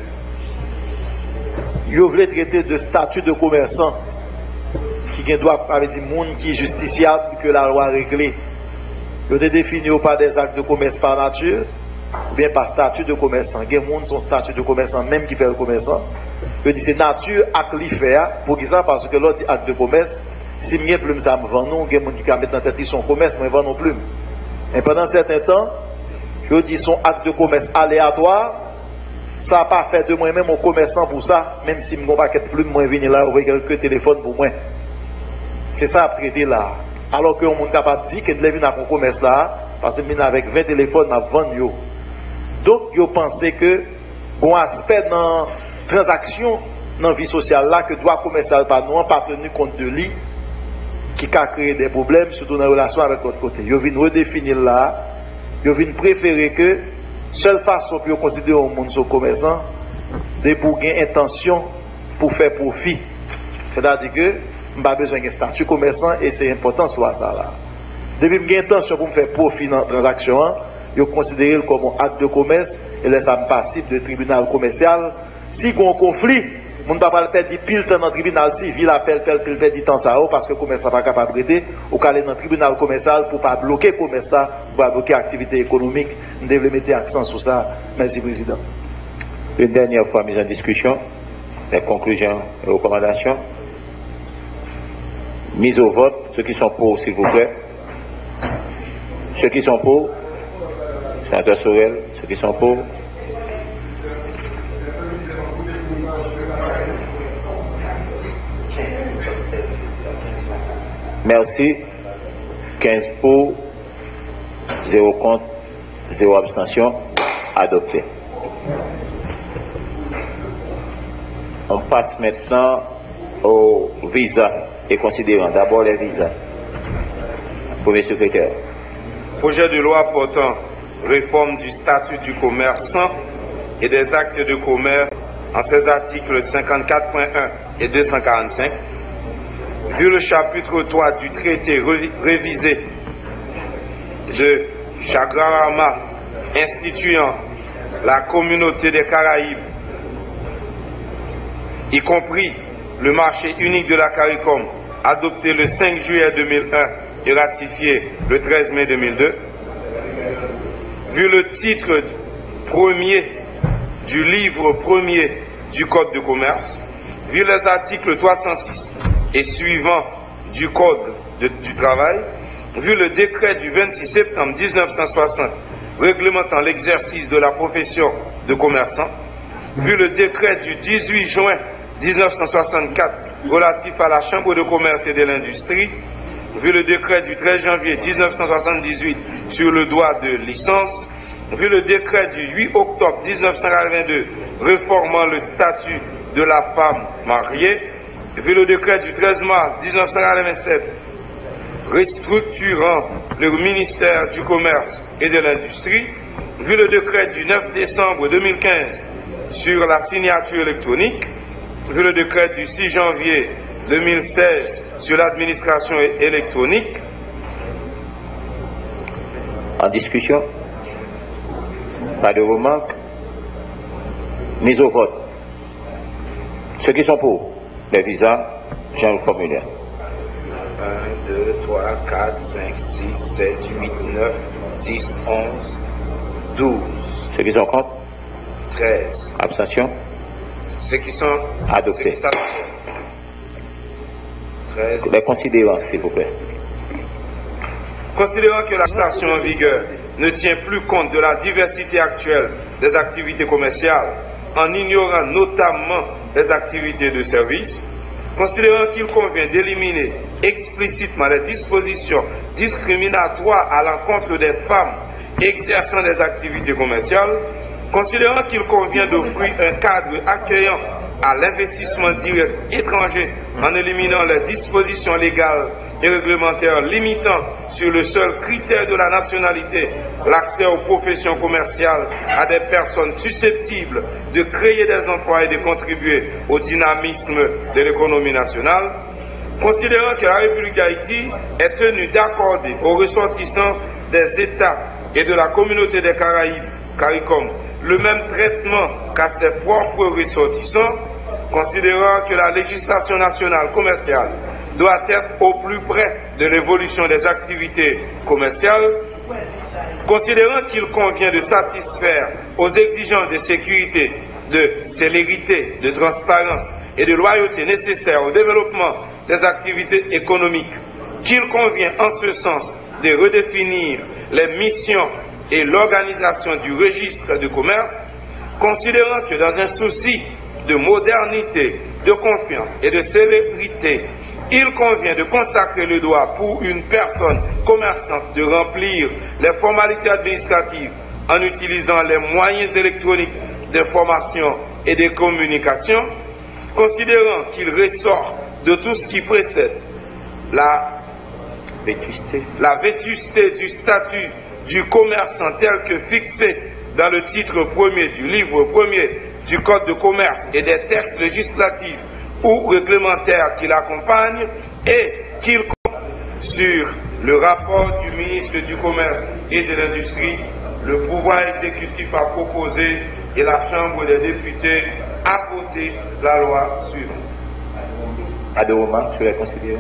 vous voulez traiter de statut de commerçant qui doit parler du monde qui est justiciable que la loi a réglé. Vous avez défini par des actes de commerce par nature ou bien par statut de commerçant. Il y a des gens qui sont statut de commerçant, même qui fait le commerçant. Je dis c'est nature à faire pour qui ça, parce que l'autre acte de commerce, si je plume ça me vend non, il y a des gens qui mettent dans tête son commerce, mais vend non plume. Et pendant un certain temps, je dis son acte de commerce aléatoire, ça n'a pas fait de moi-même au commerçant pour ça, même si je n'ai pas de plume, moi venir là, ou quelques téléphones pour moi. C'est ça à traiter là. Alors que on est capable de dire que je viens dans mon commerce là, parce que je avec vingt téléphones, je vends yo. Donc, je pensais que un aspect dans la transaction, dans la vie sociale là, que droit commercial par nous, pas tenu compte de lui, qui a créé des problèmes, surtout dans la relation avec l'autre côté. Ils viennent redéfinir là, ils viennent préférer que seule façon pour considérer un monde sur commerçant, de pour gagner intention pour faire profit. C'est-à-dire que je n'ai pas besoin d'un statut commerçant et c'est important sur ça là. Depuis que j'ai intention pour me faire profit dans la transaction, je considère comme un acte de commerce et laisse me passif de tribunal commercial. Si il y a un conflit, on ne peut pas perdre pile temps dans le tribunal civil, appelle tel pile perdre du temps ça parce que le commerce n'est pas capable de prêter, ou aller dans le tribunal commercial pour ne pas bloquer le commerce, pour ne pas bloquer l'activité économique. Nous devons mettre accent sur ça. Merci, Président. Une dernière fois mise en discussion, les conclusions et recommandations. Mise au vote, ceux qui sont pour, s'il vous plaît. Ceux qui sont pour, sénateur Sorel, ceux qui sont pour. Merci. quinze pour, zéro contre, zéro abstention. Adopté. On passe maintenant au visa et considérant d'abord les visas. Premier secrétaire. Projet de loi portant réforme du statut du commerçant et des actes de commerce en ses articles cinquante-quatre point un et deux cent quarante-cinq. Vu le chapitre trois du traité révisé de Chagrarama instituant la communauté des Caraïbes, y compris le marché unique de la CARICOM, adopté le cinq juillet deux mille un et ratifié le treize mai deux mille deux, vu le titre premier du livre premier du Code de commerce, vu les articles trois cent six et suivants du Code de, du travail, vu le décret du vingt-six septembre mille neuf cent soixante réglementant l'exercice de la profession de commerçant, vu le décret du dix-huit juin mille neuf cent soixante-quatre relatif à la Chambre de commerce et de l'industrie, vu le décret du treize janvier mille neuf cent soixante-dix-huit sur le droit de licence, vu le décret du huit octobre mille neuf cent quatre-vingt-deux réformant le statut de la femme mariée, vu le décret du treize mars mille neuf cent quatre-vingt-sept restructurant le ministère du Commerce et de l'Industrie, vu le décret du neuf décembre deux mille quinze sur la signature électronique, vu le décret du six janvier deux mille seize sur l'administration électronique. En discussion, pas de remarques. Mise au vote. Ceux qui sont pour les visas, j'ai le formulaire. un, deux, trois, quatre, cinq, six, sept, huit, neuf, dix, onze, douze. Ceux qui sont contre? treize. Abstention? Ceux qui sont adoptés. Ceux qui treize. Les considérants, s'il vous plaît. Considérant que la station en vigueur ne tient plus compte de la diversité actuelle des activités commerciales, en ignorant notamment les activités de service, considérant qu'il convient d'éliminer explicitement les dispositions discriminatoires à l'encontre des femmes exerçant des activités commerciales, considérant qu'il convient d'offrir un cadre accueillant à l'investissement direct étranger en éliminant les dispositions légales et réglementaires limitant sur le seul critère de la nationalité l'accès aux professions commerciales à des personnes susceptibles de créer des emplois et de contribuer au dynamisme de l'économie nationale, considérant que la République d'Haïti est tenue d'accorder aux ressortissants des États et de la communauté des Caraïbes, CARICOM, le même traitement qu'à ses propres ressortissants, considérant que la législation nationale commerciale doit être au plus près de l'évolution des activités commerciales, considérant qu'il convient de satisfaire aux exigences de sécurité, de célérité, de transparence et de loyauté nécessaires au développement des activités économiques, qu'il convient en ce sens de redéfinir les missions et l'organisation du registre de commerce, considérant que dans un souci de modernité, de confiance et de célérité, il convient de consacrer le droit pour une personne commerçante de remplir les formalités administratives en utilisant les moyens électroniques d'information et de communication, considérant qu'il ressort de tout ce qui précède la vétusté, la vétusté du statut du commerçant tel que fixé dans le titre premier du livre premier du Code de commerce et des textes législatifs ou réglementaires qui l'accompagnent, et qu'il compte sur le rapport du ministre du Commerce et de l'Industrie, le pouvoir exécutif a proposé et la Chambre des députés a voté la loi suivante. À deux moments, je vais considérer.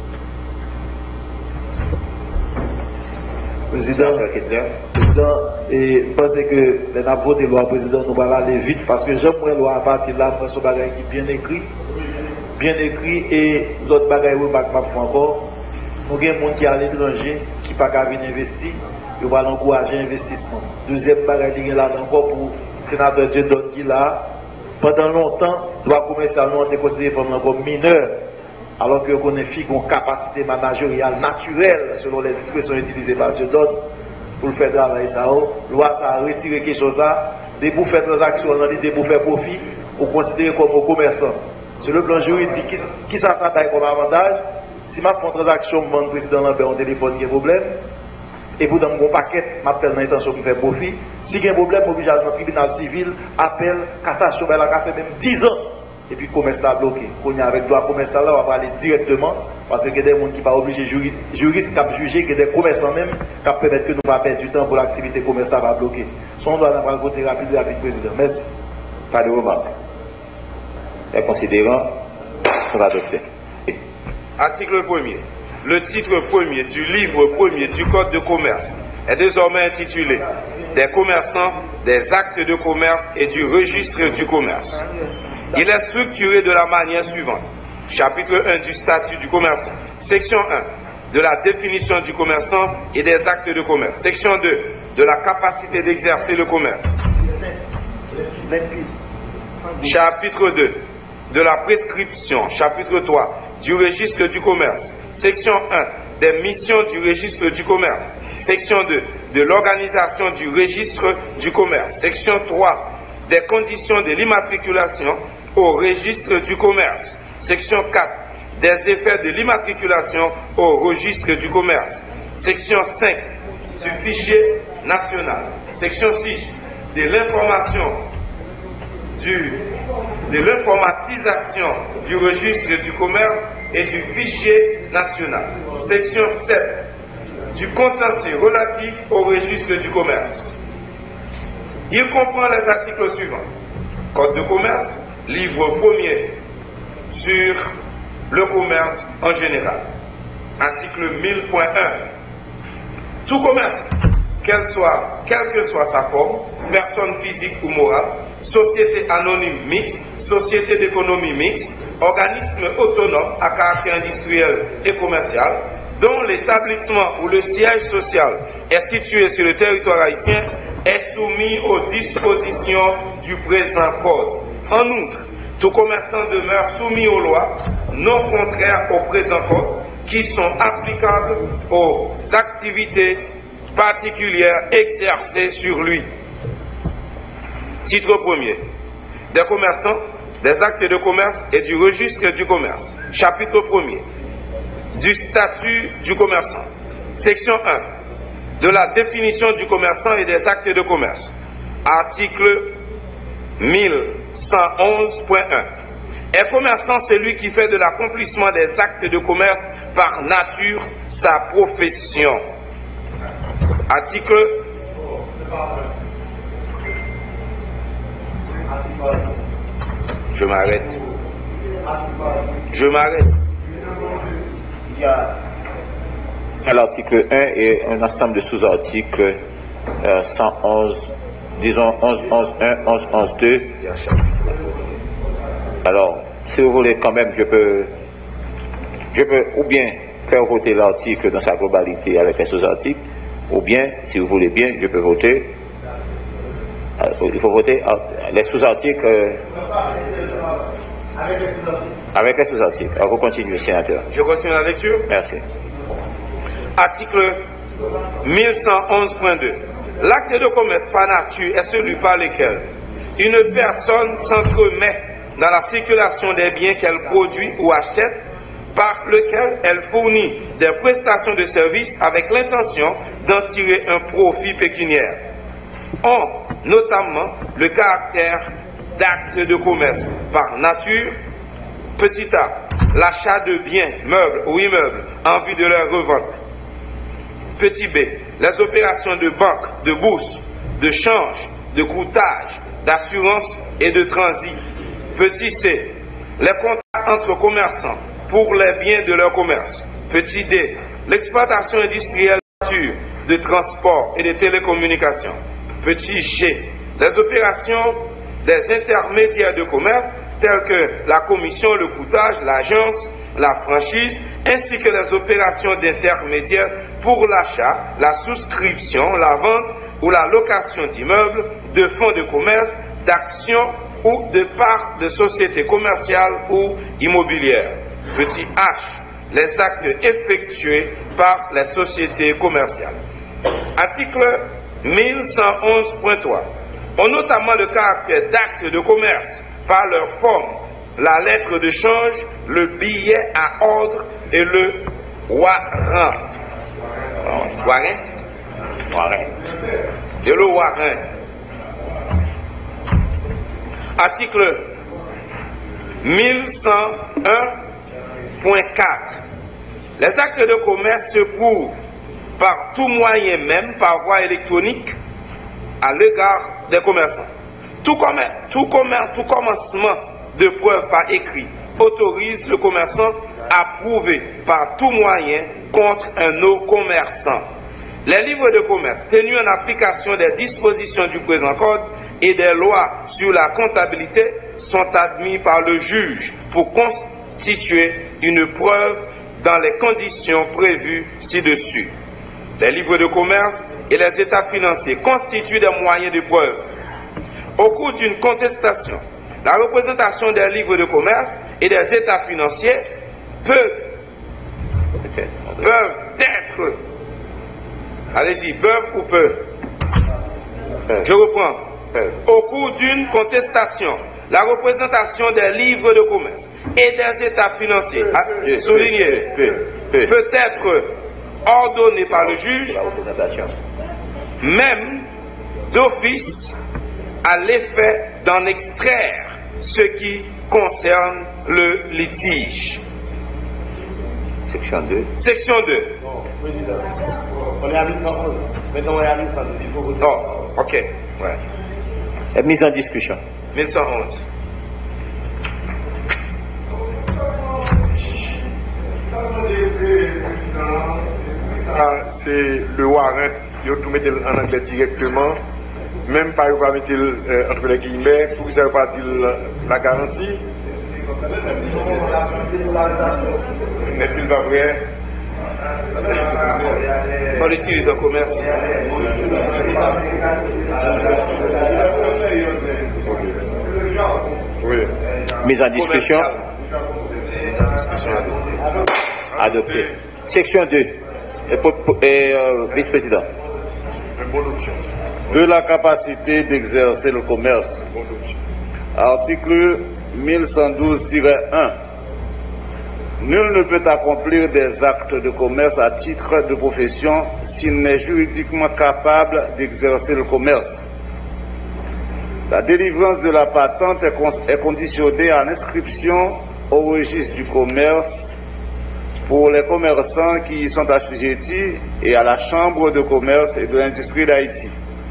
Président, Président, et pense que les travaux de loi président nous va aller vite parce que j'aime la loi à partir de là, c'est un bagage qui est bien écrit, bien écrit, et l'autre bagage où pas encore. Nous avons des gens qui sont à l'étranger qui ne peuvent pas venir investir, ils vont encourager l'investissement. Deuxième bagage qui est là encore pour le sénateur Dieudonne qui est là, pendant longtemps, le droit commercial nous a été considéré comme mineur, alors que nous connaissons une capacité managériale naturelle selon les expressions utilisées par Dieudonne pour le faire travailler ça. La loi a retiré quelque chose ça, de pour faire transaction, de pour faire profit, ou considérer comme un commerçant. Sur le plan juridique, qui, qui s'attendait comme avantage? Si je fais une transaction, je demande au président Lambert un téléphone qui a un problème, et pour dans mon paquet, je m'appelle dans l'intention de faire profit. Si il y a un problème, je oblige le tribunal civil, appel, cassation, elle a fait même dix ans, et puis le commerce a bloqué. Quand il y a avec le droit commercial, on va aller directement, parce qu'il y a des gens qui ne sont pas obligés, juristes qui ont jugé, il y a des commerçants même, qui permettent que nous ne pas perdre du temps pour l'activité commerciale va bloquer. Si on doit avoir un côté rapide, rapide, président. Merci. Pas de remarque. Les considérants sont adoptés. Article premier. Le titre premier du livre premier du Code de commerce est désormais intitulé des commerçants, des actes de commerce et du registre du commerce. Il est structuré de la manière suivante. Chapitre un du statut du commerçant. Section un de la définition du commerçant et des actes de commerce. Section deux de la capacité d'exercer le commerce. Chapitre deux de la prescription. Chapitre trois du registre du commerce. Section un des missions du registre du commerce. Section deux de l'organisation du registre du commerce. Section trois des conditions de l'immatriculation au registre du commerce. Section quatre des effets de l'immatriculation au registre du commerce. Section cinq du fichier national. Section six de l'information du de l'informatisation du registre du commerce et du fichier national. Section sept du contentieux relatif au registre du commerce. Il comprend les articles suivants. Code de commerce, livre premier sur le commerce en général. Article mille point un. Tout commerce, quelle, soit, quelle que soit sa forme, personne physique ou morale, société anonyme mixte, société d'économie mixte, organisme autonome à caractère industriel et commercial, dont l'établissement ou le siège social est situé sur le territoire haïtien, est soumis aux dispositions du présent code. En outre, tout commerçant demeure soumis aux lois non contraires au présent code qui sont applicables aux activités particulières exercées sur lui. Titre premier. Des commerçants, des actes de commerce et du registre du commerce. Chapitre premier. Du statut du commerçant. Section un. De la définition du commerçant et des actes de commerce. Article mille cent onze point un. Est commerçant celui qui fait de l'accomplissement des actes de commerce par nature sa profession. Article Je m'arrête. Je m'arrête. Il y a à l'article un et un ensemble de sous-articles euh, cent onze, disons onze, onze, un, onze, onze, deux. Alors, si vous voulez quand même, je peux, je peux ou bien faire voter l'article dans sa globalité avec les sous-articles, ou bien, si vous voulez bien, je peux voter. Euh, il faut voter euh, les sous-articles euh, avec les sous-articles. Alors, vous continuez, sénateur. Je continue la lecture. Merci. Article mille cent onze point deux. L'acte de commerce par nature est celui par lequel une personne s'entremet dans la circulation des biens qu'elle produit ou achète, par lequel elle fournit des prestations de services avec l'intention d'en tirer un profit pécuniaire, ont notamment le caractère d'actes de commerce par nature. Petit a, l'achat de biens, meubles ou immeubles en vue de leur revente. Petit b, les opérations de banque, de bourse, de change, de courtage, d'assurance et de transit. Petit c, les contrats entre commerçants pour les biens de leur commerce. Petit d, l'exploitation industrielle de transport et de télécommunications. Petit g, les opérations des intermédiaires de commerce tels que la commission, le courtage, l'agence, la franchise, ainsi que les opérations d'intermédiaires pour l'achat, la souscription, la vente ou la location d'immeubles, de fonds de commerce, d'actions ou de parts de sociétés commerciales ou immobilières. Petit h, les actes effectués par les sociétés commerciales. Article mille cent onze point trois. Ont notamment le caractère d'actes de commerce par leur forme, la lettre de change, le billet à ordre et le warrant. Warrant? Warrant. Et le warrant. Article mille cent un point quatre. Les actes de commerce se prouvent par tout moyen, même par voie électronique, à l'égard des commerçants. Tout, commerce, tout, commerce, tout commencement de preuve par écrit autorise le commerçant à prouver par tout moyen contre un autre commerçant. Les livres de commerce tenus en application des dispositions du présent code et des lois sur la comptabilité sont admis par le juge pour constituer une preuve dans les conditions prévues ci-dessus. Les livres de commerce et les états financiers constituent des moyens de preuve. Au cours d'une contestation, la représentation des livres de commerce et des états financiers peut, peuvent être, allez-y, peuvent ou peut, je reprends, au cours d'une contestation, la représentation des livres de commerce et des états financiers, souligné, peut être ordonné par le juge, même d'office, à l'effet d'en extraire ce qui concerne le litige. Section deux. Section deux. On est à mille cent onze. Maintenant, on est à mille cent onze. Il faut voter. Oh, ok. Ouais. Et mise en discussion. mille cent onze. Ça, c'est le warrant. Il faut tout mettre en anglais directement. Même pas, il va mettre euh, entre les guillemets pour que ça ne pas dire la garantie. N'est-il pas vrai? On l'utilise en commerce. Oui. Mise en discussion. Discussion adoptée. Adoptée. Section deux. Et, et euh, vice-président. De la capacité d'exercer le commerce. Article mille cent douze tiret un. Nul ne peut accomplir des actes de commerce à titre de profession s'il n'est juridiquement capable d'exercer le commerce. La délivrance de la patente est, con est conditionnée à l'inscription au registre du commerce pour les commerçants qui y sont assujettis et à la Chambre de commerce et de l'industrie d'Haïti.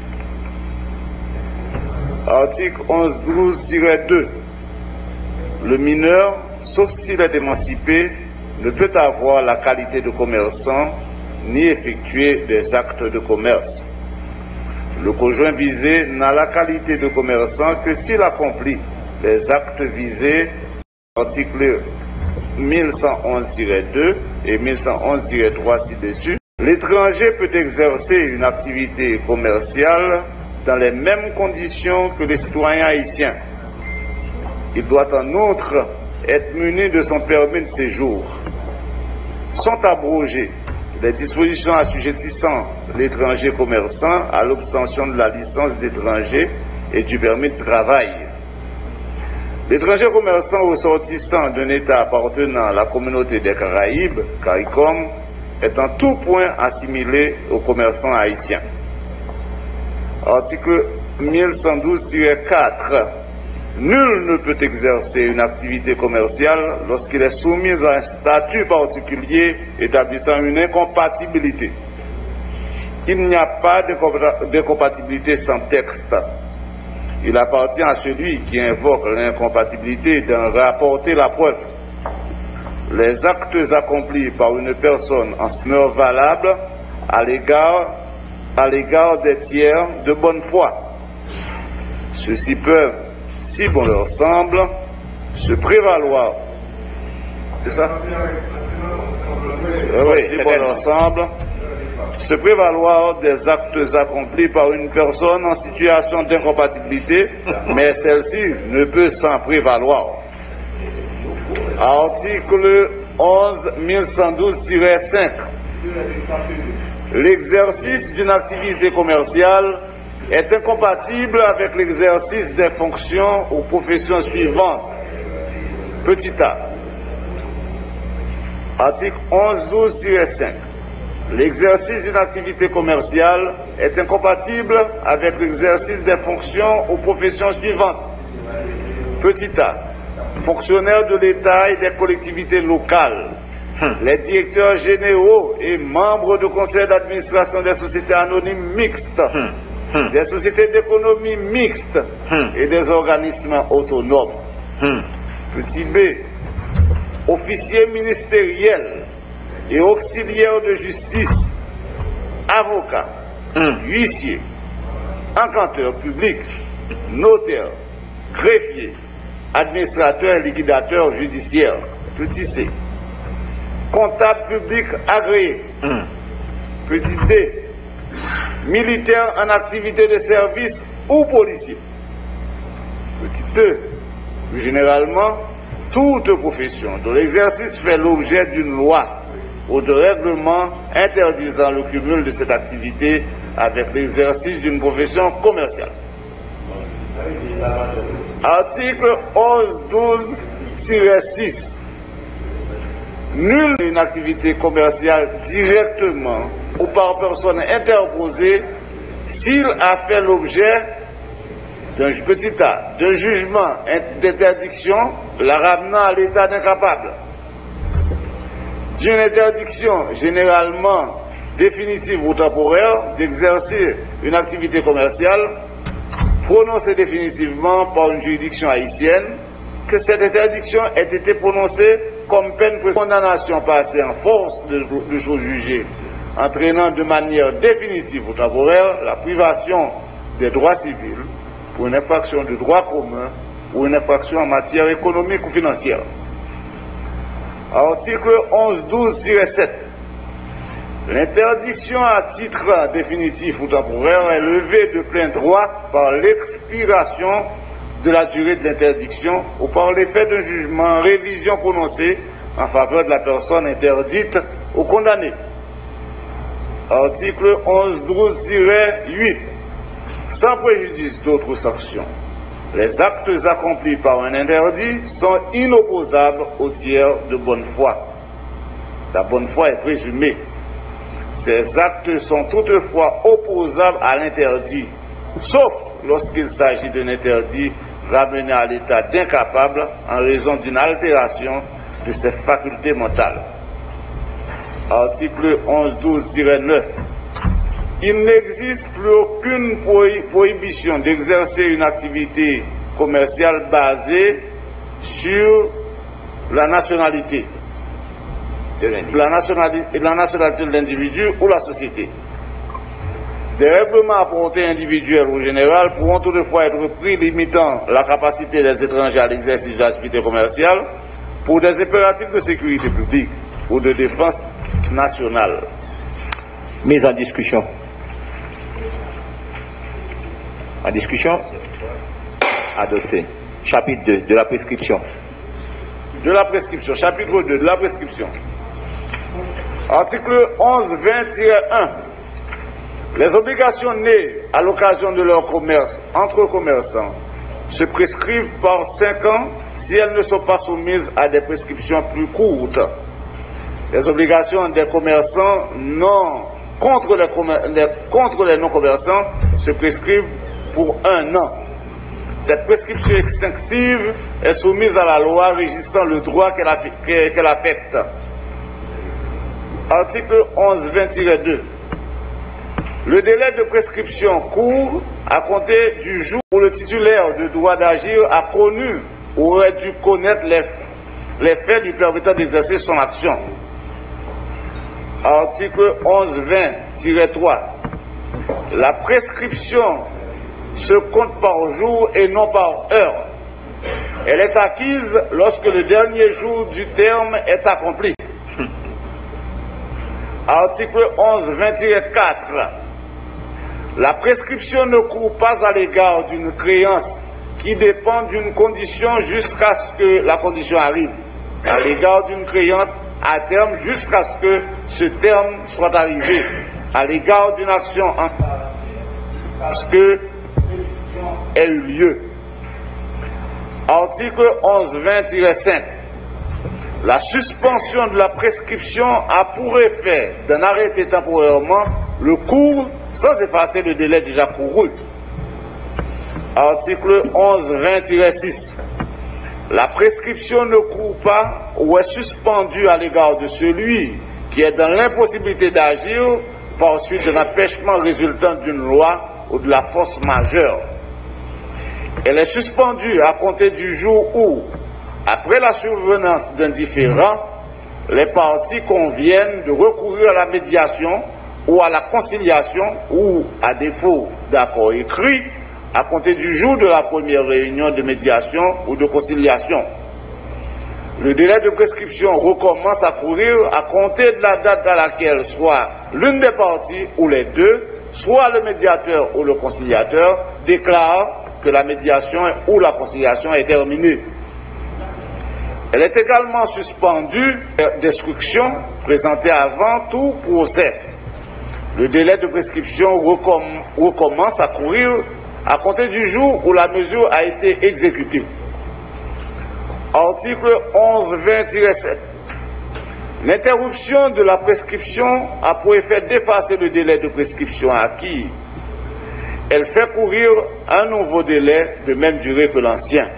Article onze douze tiret deux. Le mineur, sauf s'il est émancipé, ne peut avoir la qualité de commerçant ni effectuer des actes de commerce. Le conjoint visé n'a la qualité de commerçant que s'il accomplit les actes visés, article mille cent onze tiret deux et mille cent onze tiret trois ci-dessus. L'étranger peut exercer une activité commerciale dans les mêmes conditions que les citoyens haïtiens. Il doit en outre être muni de son permis de séjour. Sont abrogées les dispositions assujettissant l'étranger commerçant à l'obtention de la licence d'étranger et du permis de travail. L'étranger commerçant ressortissant d'un État appartenant à la communauté des Caraïbes, CARICOM, est en tout point assimilé aux commerçants haïtiens. Article mille cent douze tiret quatre. Nul ne peut exercer une activité commerciale lorsqu'il est soumis à un statut particulier établissant une incompatibilité. Il n'y a pas d'incompatibilité sans texte. Il appartient à celui qui invoque l'incompatibilité d'en rapporter la preuve. Les actes accomplis par une personne en demeurent valables à l'égard à l'égard des tiers de bonne foi. Ceux-ci peuvent, si bon leur semble, se prévaloir. C'est ça? Oui, si bon leur semble, se prévaloir des actes accomplis par une personne en situation d'incompatibilité, mais celle-ci ne peut s'en prévaloir. Article onze mille cent douze tiret cinq. L'exercice d'une activité commerciale est incompatible avec l'exercice des fonctions ou professions suivantes. Petit a. Article onze douze tiret cinq. L'exercice d'une activité commerciale est incompatible avec l'exercice des fonctions ou professions suivantes. Petit a. Fonctionnaires de l'État et des collectivités locales, les directeurs généraux et membres du conseil d'administration des sociétés anonymes mixtes, des sociétés d'économie mixtes et des organismes autonomes. Petit b. Officiers ministériels et auxiliaires de justice, avocats, huissiers, encanteurs publics, notaires, greffiers, administrateurs et liquidateurs judiciaires. Petit c. Comptable public agréé. Petit d. Militaires en activité de service ou policiers. Petit deux. Plus généralement, toute profession dont l'exercice fait l'objet d'une loi ou de règlement interdisant le cumul de cette activité avec l'exercice d'une profession commerciale. Article onze douze tiret six. Nulle une activité commerciale directement ou par personne interposée s'il a fait l'objet d'un petit a, d'un jugement d'interdiction la ramenant à l'état d'incapable, d'une interdiction généralement définitive ou temporaire d'exercer une activité commerciale prononcée définitivement par une juridiction haïtienne, que cette interdiction ait été prononcée comme peine de condamnation passée en force de, de choses jugées, entraînant de manière définitive ou temporaire la privation des droits civils pour une infraction de droit commun ou une infraction en matière économique ou financière. Article onze douze tiret sept. L'interdiction à titre définitif ou temporaire est levée de plein droit par l'expiration de la durée de l'interdiction ou par l'effet d'un jugement en révision prononcé en faveur de la personne interdite ou condamnée. Article onze douze tiret huit. Sans préjudice d'autres sanctions, les actes accomplis par un interdit sont inopposables au tiers de bonne foi. La bonne foi est présumée. Ces actes sont toutefois opposables à l'interdit, sauf lorsqu'il s'agit d'un interdit ramené à l'état d'incapable en raison d'une altération de ses facultés mentales. Article onze douze tiret neuf. Il n'existe plus aucune prohibition d'exercer une activité commerciale basée sur la nationalité, la nationalité, la nationalité de l'individu ou la société. Des règlements à portée individuelle ou générale pourront toutefois être pris limitant la capacité des étrangers à l'exercice de l'activité commerciale pour des impératifs de sécurité publique ou de défense nationale. Mise en discussion. En discussion. Adopté. Chapitre deux, de la prescription. De la prescription. Chapitre deux, de la prescription. Article onze vingt tiret un. Les obligations nées à l'occasion de leur commerce entre commerçants se prescrivent par cinq ans si elles ne sont pas soumises à des prescriptions plus courtes. Les obligations des commerçants non, contre, les, les, contre les non-commerçants se prescrivent pour un an. Cette prescription extinctive est soumise à la loi régissant le droit qu'elle qu'elle affecte. Article onze vingt tiret deux. Le délai de prescription court à compter du jour où le titulaire de droit d'agir a connu ou aurait dû connaître les, les faits lui permettant d'exercer son action. Article onze vingt tiret trois. La prescription se compte par jour et non par heure. Elle est acquise lorsque le dernier jour du terme est accompli. Article onze vingt tiret quatre. La prescription ne court pas à l'égard d'une créance qui dépend d'une condition jusqu'à ce que la condition arrive. À l'égard d'une créance à terme jusqu'à ce que ce terme soit arrivé. À l'égard d'une action en ce que ait eu lieu. Article onze vingt tiret cinq. La suspension de la prescription a pour effet d'en arrêter temporairement le cours sans effacer le délai déjà couru. Article onze vingt tiret six. La prescription ne court pas ou est suspendue à l'égard de celui qui est dans l'impossibilité d'agir par suite d'un empêchement résultant d'une loi ou de la force majeure. Elle est suspendue à compter du jour où, après la survenance d'un différend, les parties conviennent de recourir à la médiation ou à la conciliation ou, à défaut d'accord écrit, à compter du jour de la première réunion de médiation ou de conciliation. Le délai de prescription recommence à courir à compter de la date à laquelle soit l'une des parties ou les deux, soit le médiateur ou le conciliateur, déclare que la médiation ou la conciliation est terminée. Elle est également suspendue d'instruction présentée avant tout procès. Le délai de prescription recomm- recommence à courir à compter du jour où la mesure a été exécutée. Article onze vingt tiret sept. L'interruption de la prescription a pour effet d'effacer le délai de prescription acquis. Elle fait courir un nouveau délai de même durée que l'ancien.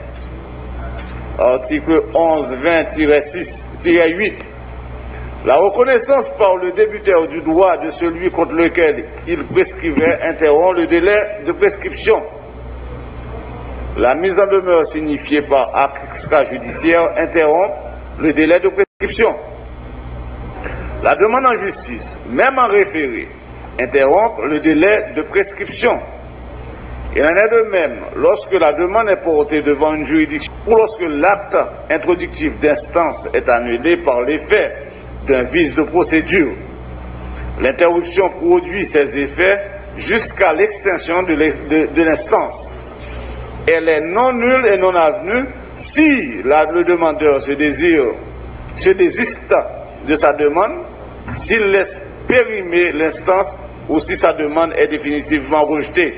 Article onze vingt tiret six tiret huit. La reconnaissance par le débiteur du droit de celui contre lequel il prescrivait interrompt le délai de prescription. La mise en demeure signifiée par acte extrajudiciaire interrompt le délai de prescription. La demande en justice, même en référé, interrompt le délai de prescription. Il en est de même lorsque la demande est portée devant une juridiction ou lorsque l'acte introductif d'instance est annulé par l'effet d'un vice de procédure. L'interruption produit ses effets jusqu'à l'extinction de, de, de l'instance. Elle est non nulle et non avenue si la, le demandeur se désire, se désiste de sa demande, s'il laisse périmer l'instance ou si sa demande est définitivement rejetée.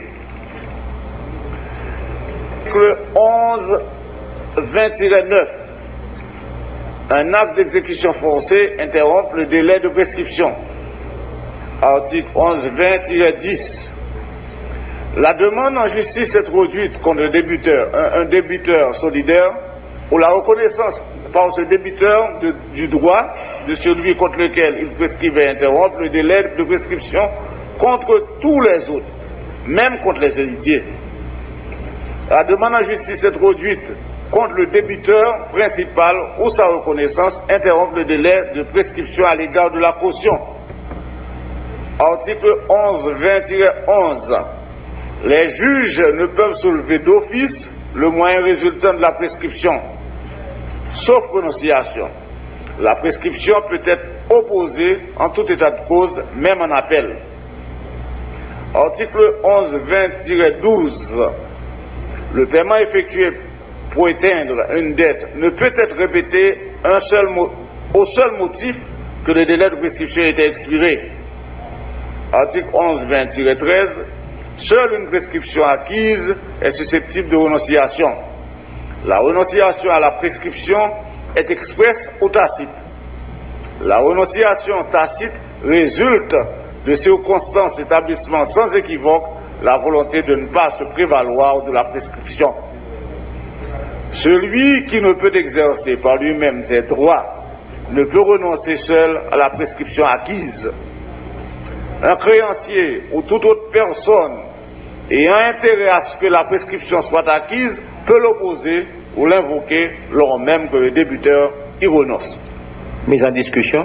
Article onze vingt tiret neuf. Un acte d'exécution forcée interrompt le délai de prescription. Article onze vingt tiret dix. La demande en justice introduite contre le débiteur, un, un débiteur solidaire, ou la reconnaissance par ce débiteur de, du droit de celui contre lequel il prescrivait interrompre le délai de prescription contre tous les autres, même contre les héritiers. La demande en justice introduite contre le débiteur principal ou sa reconnaissance interrompt le délai de prescription à l'égard de la caution. Article onze vingt tiret onze. Les juges ne peuvent soulever d'office le moyen résultant de la prescription, sauf prononciation. La prescription peut être opposée en tout état de cause, même en appel. Article onze vingt tiret douze. Le paiement effectué pour éteindre une dette ne peut être répété un seul mo- au seul motif que le délai de prescription était expiré. article onze vingt tiret treize, seule une prescription acquise est susceptible de renonciation. La renonciation à la prescription est expresse ou tacite. La renonciation tacite résulte de circonstances établissement sans équivoque la volonté de ne pas se prévaloir de la prescription. Celui qui ne peut exercer par lui-même ses droits ne peut renoncer seul à la prescription acquise. Un créancier ou toute autre personne ayant intérêt à ce que la prescription soit acquise peut l'opposer ou l'invoquer lors même que le débiteur y renonce. Mise en discussion.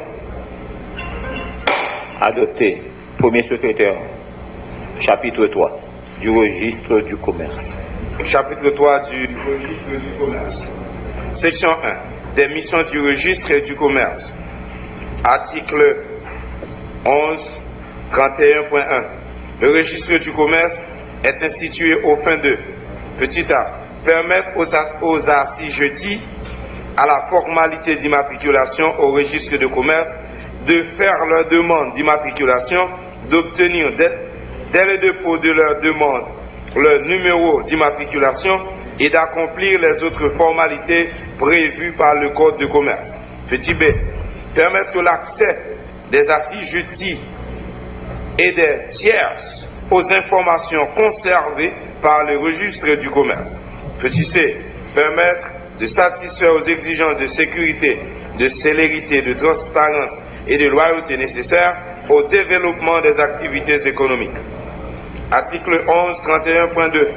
Adopté. Premier secrétaire. Chapitre trois du registre du commerce. Chapitre trois du registre du commerce. Section un. Des missions du registre et du commerce. Article onze, trente et un point un. Le registre du commerce est institué aux fins de, petit a, permettre aux, aux assujettis à la formalité d'immatriculation au registre de commerce de faire leur demande d'immatriculation, d'obtenir dès, dès le dépôt de leur demande leur numéro d'immatriculation et d'accomplir les autres formalités prévues par le Code de commerce. Petit b. Permettre l'accès des assujettis et des tierces aux informations conservées par le registre du commerce. Petit c. Permettre de satisfaire aux exigences de sécurité, de célérité, de transparence et de loyauté nécessaires au développement des activités économiques. Article onze, trente et un point deux.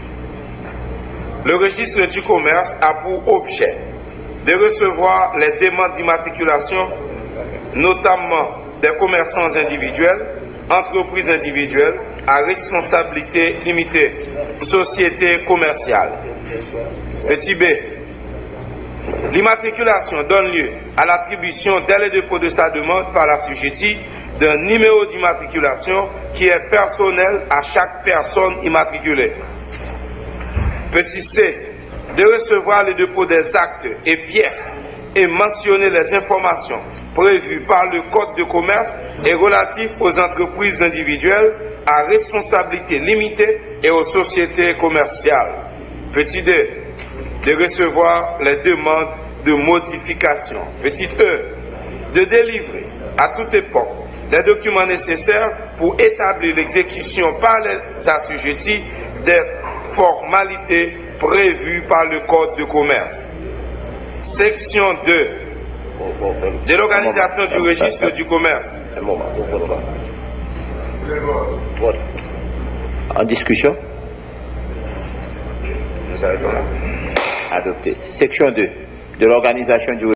Le registre du commerce a pour objet de recevoir les demandes d'immatriculation, notamment des commerçants individuels, entreprises individuelles à responsabilité limitée, sociétés commerciales. Petit b. L'immatriculation donne lieu à l'attribution dès le dépôt de sa demande par l'assujetti d'un numéro d'immatriculation qui est personnel à chaque personne immatriculée. Petit c. De recevoir le dépôt des actes et pièces et mentionner les informations prévues par le Code de commerce et relatives aux entreprises individuelles à responsabilité limitée et aux sociétés commerciales. Petit d. De recevoir les demandes de modification. Petit e. De délivrer à toute époque les documents nécessaires pour établir l'exécution par les assujettis des formalités prévues par le Code de commerce. Section deux. De l'organisation du registre du commerce. En discussion. Nous arrêtons là. Adopté. Section deux. De l'organisation du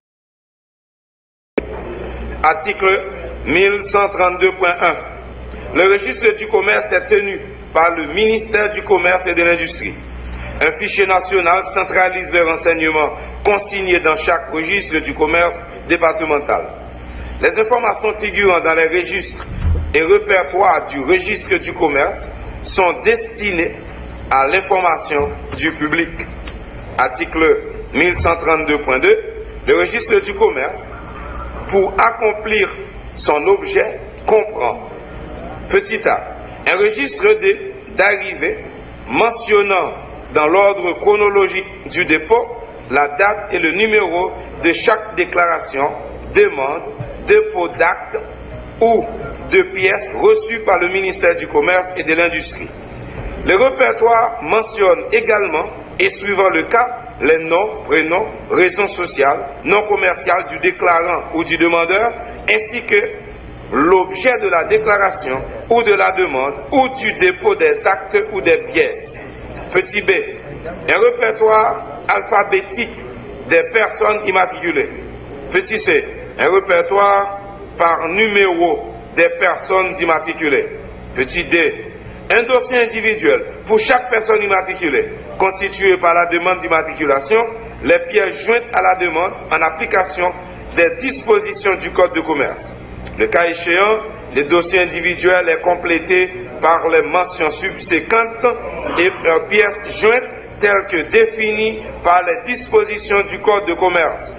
Article mille cent trente-deux point un. Le registre du commerce est tenu par le ministère du Commerce et de l'Industrie. Un fichier national centralise les renseignements consignés dans chaque registre du commerce départemental. Les informations figurant dans les registres et répertoires du registre du commerce sont destinées à l'information du public. Article mille cent trente-deux point deux. Le registre du commerce, pour accomplir son objet, comprend, petit a, un registre d'arrivée mentionnant dans l'ordre chronologique du dépôt la date et le numéro de chaque déclaration, demande, dépôt d'actes ou de pièces reçues par le ministère du Commerce et de l'Industrie. Le répertoire mentionne également, et suivant le cas, les noms, prénoms, raisons sociales, non commerciales du déclarant ou du demandeur, ainsi que l'objet de la déclaration ou de la demande ou du dépôt des actes ou des pièces. Petit b. Un répertoire alphabétique des personnes immatriculées. Petit c. Un répertoire par numéro des personnes immatriculées. Petit d. Un dossier individuel pour chaque personne immatriculée, constitué par la demande d'immatriculation, les pièces jointes à la demande en application des dispositions du Code de commerce. Le cas échéant, le dossier individuel est complété par les mentions subséquentes et leurs pièces jointes telles que définies par les dispositions du Code de commerce.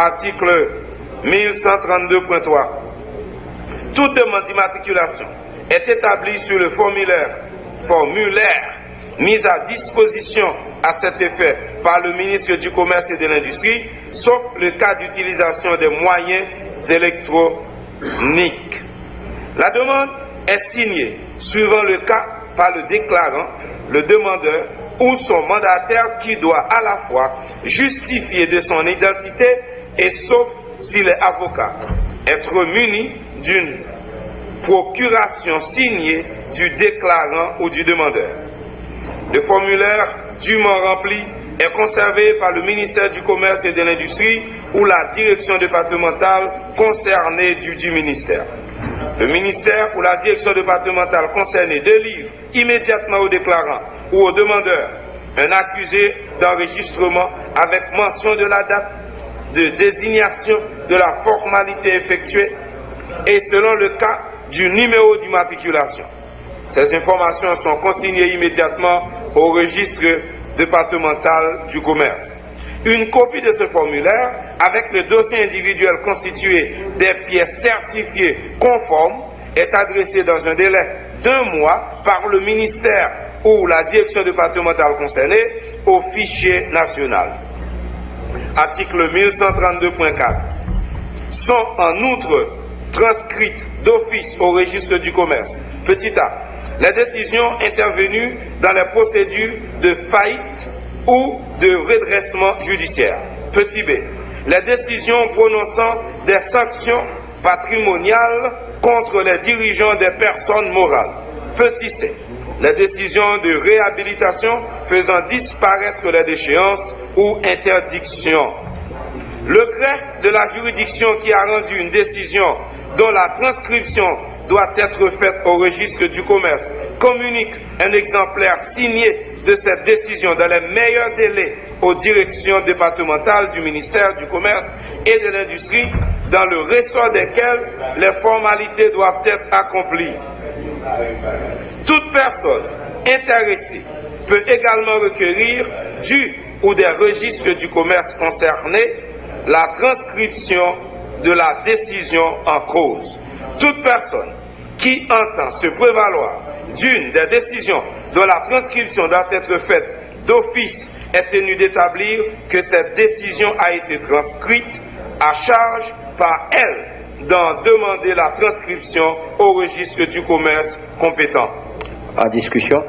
Article mille cent trente-deux point trois. Toute demande d'immatriculation est établi sur le formulaire, formulaire mis à disposition à cet effet par le ministre du Commerce et de l'Industrie, sauf le cas d'utilisation des moyens électroniques. La demande est signée, suivant le cas, par le déclarant, le demandeur ou son mandataire qui doit à la fois justifier de son identité et, sauf s'il est avocat, être muni d'une procuration signée du déclarant ou du demandeur. Le formulaire dûment rempli est conservé par le ministère du Commerce et de l'Industrie ou la direction départementale concernée du dit ministère. Le ministère ou la direction départementale concernée délivre immédiatement au déclarant ou au demandeur un accusé d'enregistrement avec mention de la date de désignation de la formalité effectuée et selon le cas du numéro d'immatriculation. Ces informations sont consignées immédiatement au registre départemental du commerce. Une copie de ce formulaire avec le dossier individuel constitué des pièces certifiées conformes est adressée dans un délai d'un mois par le ministère ou la direction départementale concernée au fichier national. Article mille cent trente-deux point quatre. Sont en outre transcrites d'office au registre du commerce. Petit a. Les décisions intervenues dans les procédures de faillite ou de redressement judiciaire. Petit b. Les décisions prononçant des sanctions patrimoniales contre les dirigeants des personnes morales. Petit c. Les décisions de réhabilitation faisant disparaître les déchéances ou interdictions. Le greffe de la juridiction qui a rendu une décision dont la transcription doit être faite au registre du commerce communique un exemplaire signé de cette décision dans les meilleurs délais aux directions départementales du ministère du Commerce et de l'Industrie dans le ressort desquels les formalités doivent être accomplies. Toute personne intéressée peut également requérir du ou des registres du commerce concernés la transcription de la décision en cause. Toute personne qui entend se prévaloir d'une des décisions dont la transcription doit être faite d'office est tenue d'établir que cette décision a été transcrite à charge par elle d'en demander la transcription au registre du commerce compétent. En discussion.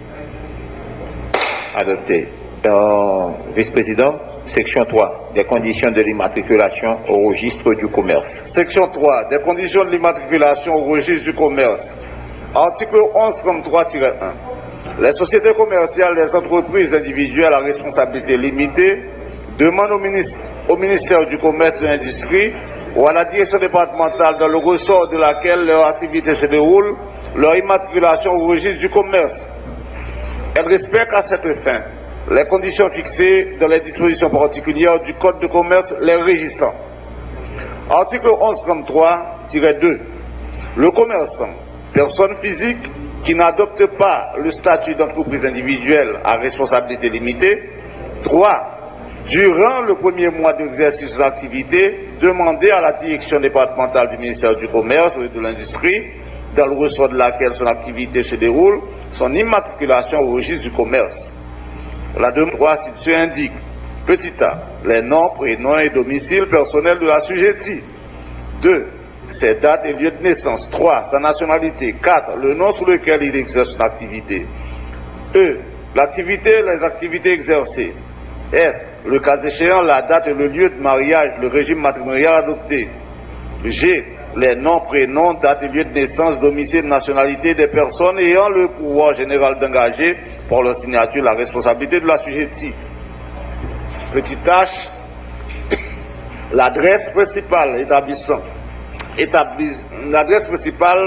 Adopté. Dans vice-président, section trois, des conditions de l'immatriculation au registre du commerce. Section trois, des conditions de l'immatriculation au registre du commerce. Article onze trente-trois tiret un. Les sociétés commerciales, les entreprises individuelles à responsabilité limitée demandent au, ministre, au ministère du Commerce et de l'Industrie ou à la direction départementale dans le ressort de laquelle leur activité se déroule, leur immatriculation au registre du commerce. Elles respectent à cette fin les conditions fixées dans les dispositions particulières du Code de commerce les régissant. Article onze trente-trois tiret deux. Le commerçant, personne physique qui n'adopte pas le statut d'entreprise individuelle à responsabilité limitée, doit, durant le premier mois d'exercice de l'activité, demander à la direction départementale du ministère du Commerce et de l'Industrie, dans le ressort de laquelle son activité se déroule, son immatriculation au registre du commerce. La demande trois ci-dessus indique, petit a, les noms, prénoms et domiciles personnels de l'assujetti. deux. Ses dates et lieux de naissance. trois. Sa nationalité. quatre. Le nom sous lequel il exerce son activité. E. L'activité et les activités exercées. F. Le cas échéant, la date et le lieu de mariage, le régime matrimonial adopté. G. Les noms, prénoms, date et lieu de naissance, domicile, nationalité des personnes ayant le pouvoir général d'engager pour leur signature la responsabilité de l'assujetti. Petit H. L'adresse principale établissant. Établis, l'adresse principale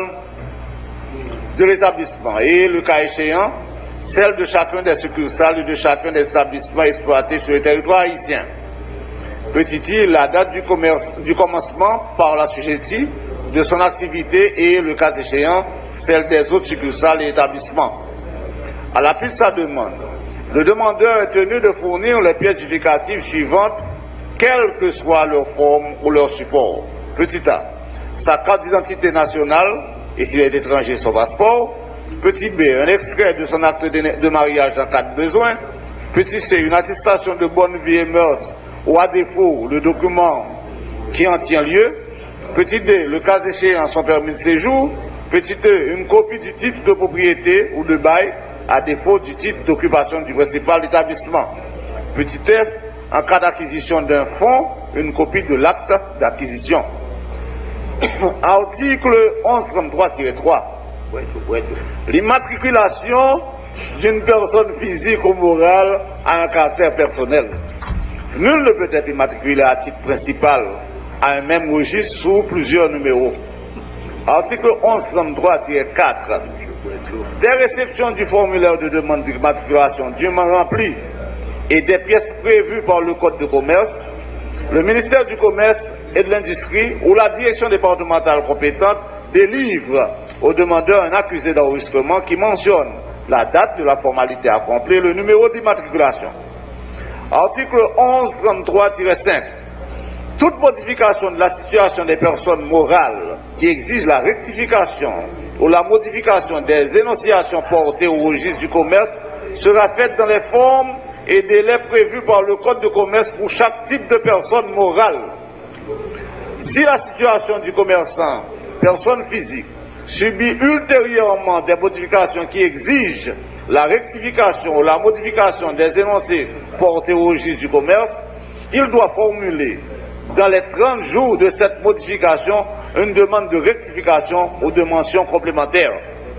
de l'établissement et, le cas échéant, celle de chacun des succursales et de chacun des établissements exploités sur le territoire haïtien. Petit i, la date du, commerce, du commencement par l'assujetti de son activité et, le cas échéant, celle des autres succursales et établissements. À l'appui de sa demande, le demandeur est tenu de fournir les pièces justificatives suivantes, quelle que soit leur forme ou leur support. Petit a, sa carte d'identité nationale et s'il est étranger, son passeport. Petit B, un extrait de son acte de, de mariage en cas de besoin. Petit C, une attestation de bonne vie et mœurs, ou à défaut, le document qui en tient lieu. Petit D, le cas échéant, son permis de séjour. Petit E, une copie du titre de propriété ou de bail, à défaut du titre d'occupation du principal établissement. Petit F, en cas d'acquisition d'un fonds, une copie de l'acte d'acquisition. Article onze trente-trois tiret trois. L'immatriculation d'une personne physique ou morale a un caractère personnel. Nul ne peut être immatriculé à titre principal à un même registre sous plusieurs numéros. Article onze trente-trois tiret quatre. Des réceptions du formulaire de demande d'immatriculation dûment rempli et des pièces prévues par le Code de commerce, le ministère du Commerce et de l'Industrie ou la direction départementale compétente délivre au demandeur un accusé d'enregistrement qui mentionne la date de la formalité accomplie et le numéro d'immatriculation. Article onze trente-trois tiret cinq. Toute modification de la situation des personnes morales qui exige la rectification ou la modification des énonciations portées au registre du commerce sera faite dans les formes et délais prévus par le Code de commerce pour chaque type de personne morale. Si la situation du commerçant, personne physique, subit ultérieurement des modifications qui exigent la rectification ou la modification des énoncés portés au registre du commerce, il doit formuler dans les trente jours de cette modification une demande de rectification ou de mention complémentaire.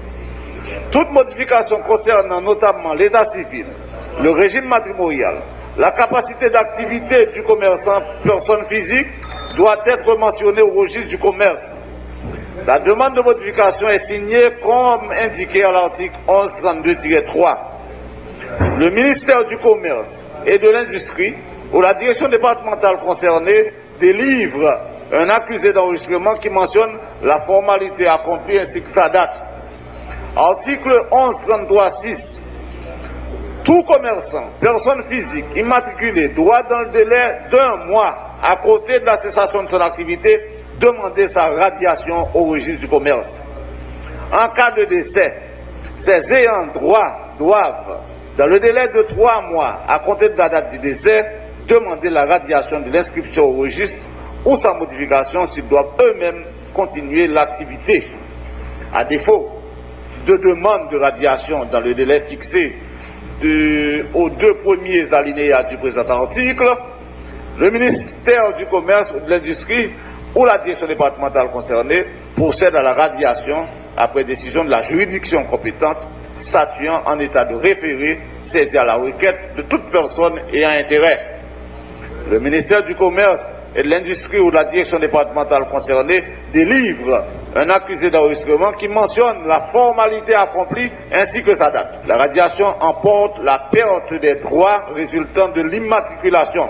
Toute modification concernant notamment l'état civil, le régime matrimonial, la capacité d'activité du commerçant personne physique doit être mentionnée au registre du commerce. La demande de modification est signée comme indiqué à l'article onze trente-deux tiret trois. Le ministère du Commerce et de l'Industrie ou la direction départementale concernée délivre un accusé d'enregistrement qui mentionne la formalité accomplie ainsi que sa date. Article onze trente-trois six. Tout commerçant, personne physique, immatriculé, doit dans le délai d'un mois à côté de la cessation de son activité demander sa radiation au registre du commerce. En cas de décès, ses ayants droit doivent, dans le délai de trois mois à compter de la date du décès, demander la radiation de l'inscription au registre ou sa modification s'ils doivent eux-mêmes continuer l'activité. À défaut de demande de radiation dans le délai fixé de, aux deux premiers alinéas du présent article, le ministère du Commerce ou de l'Industrie ou la direction départementale concernée procède à la radiation après décision de la juridiction compétente statuant en état de référé saisi à la requête de toute personne ayant intérêt. Le ministère du Commerce et de l'Industrie ou la direction départementale concernée délivre un accusé d'enregistrement qui mentionne la formalité accomplie ainsi que sa date. La radiation emporte la perte des droits résultant de l'immatriculation.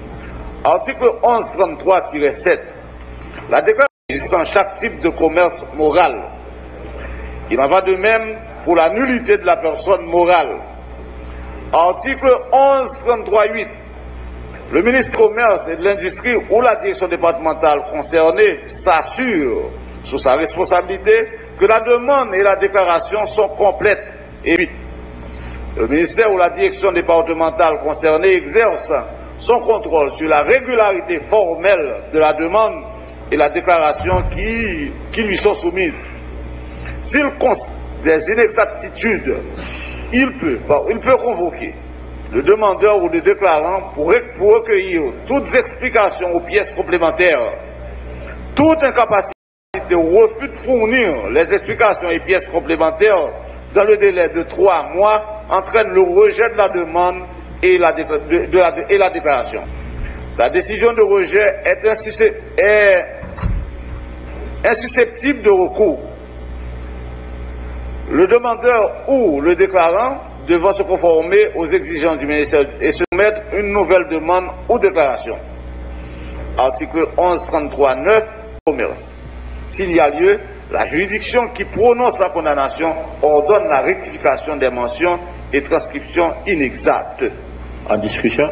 Article onze trente-trois tiret sept. La déclaration existant chaque type de commerce moral. Il en va de même pour la nullité de la personne morale. Article onze trente-trois huit. Le ministre du Commerce et de l'Industrie ou la direction départementale concernée s'assure, sous sa responsabilité, que la demande et la déclaration sont complètes et vite. Le ministère ou la direction départementale concernée exerce son contrôle sur la régularité formelle de la demande et la déclaration qui, qui lui sont soumises. S'il constate des inexactitudes, il peut, il peut convoquer le demandeur ou le déclarant pour, pour recueillir toutes explications aux pièces complémentaires. Toute incapacité ou refus de fournir les explications et pièces complémentaires dans le délai de trois mois entraîne le rejet de la demande et la, de, de, de la, et la déclaration. La décision de rejet est, insuscep, est insusceptible de recours. Le demandeur ou le déclarant devant se conformer aux exigences du ministère et soumettre une nouvelle demande ou déclaration. Article onze trente-trois neuf, commerce. S'il y a lieu, la juridiction qui prononce la condamnation ordonne la rectification des mentions et transcriptions inexactes. En discussion?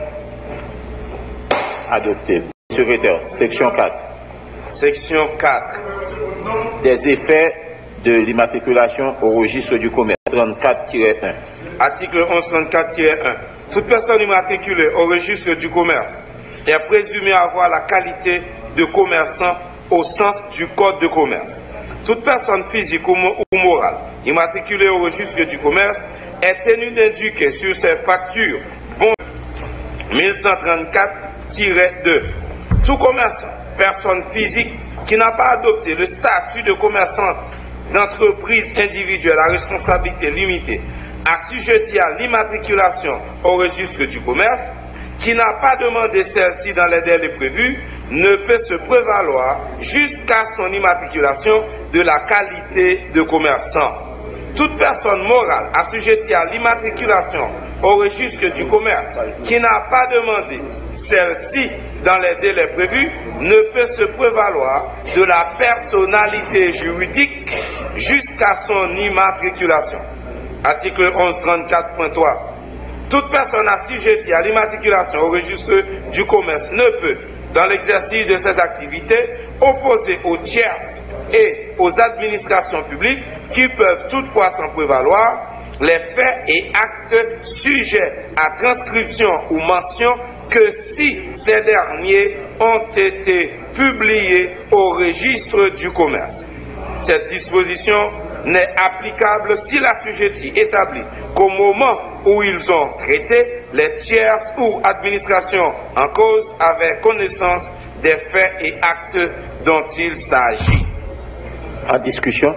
Adopté. Secrétaire, section quatre. Section quatre. Des effets de l'immatriculation au registre du commerce. trente-quatre tiret un. Article onze trente-quatre tiret un. Toute personne immatriculée au registre du commerce est présumée avoir la qualité de commerçant au sens du code de commerce. Toute personne physique ou morale immatriculée au registre du commerce est tenue d'indiquer sur ses factures bon mille cent trente-quatre tiret deux. Tout commerçant, personne physique qui n'a pas adopté le statut de commerçant d'entreprise individuelle à responsabilité limitée, assujetti à l'immatriculation au registre du commerce, qui n'a pas demandé celle-ci dans les délais prévus, ne peut se prévaloir jusqu'à son immatriculation de la qualité de commerçant. Toute personne morale assujettie à l'immatriculation au registre du commerce qui n'a pas demandé celle-ci dans les délais prévus ne peut se prévaloir de la personnalité juridique jusqu'à son immatriculation. Article onze trente-quatre point trois. Toute personne assujettie à l'immatriculation au registre du commerce ne peut, dans l'exercice de ses activités, opposer aux tierces et aux administrations publiques qui peuvent toutefois s'en prévaloir les faits et actes sujets à transcription ou mention que si ces derniers ont été publiés au registre du commerce. Cette disposition n'est applicable si l'assujetti établit qu'au moment où ils ont traité, les tierces ou administrations en cause avaient connaissance des faits et actes dont il s'agit. En discussion.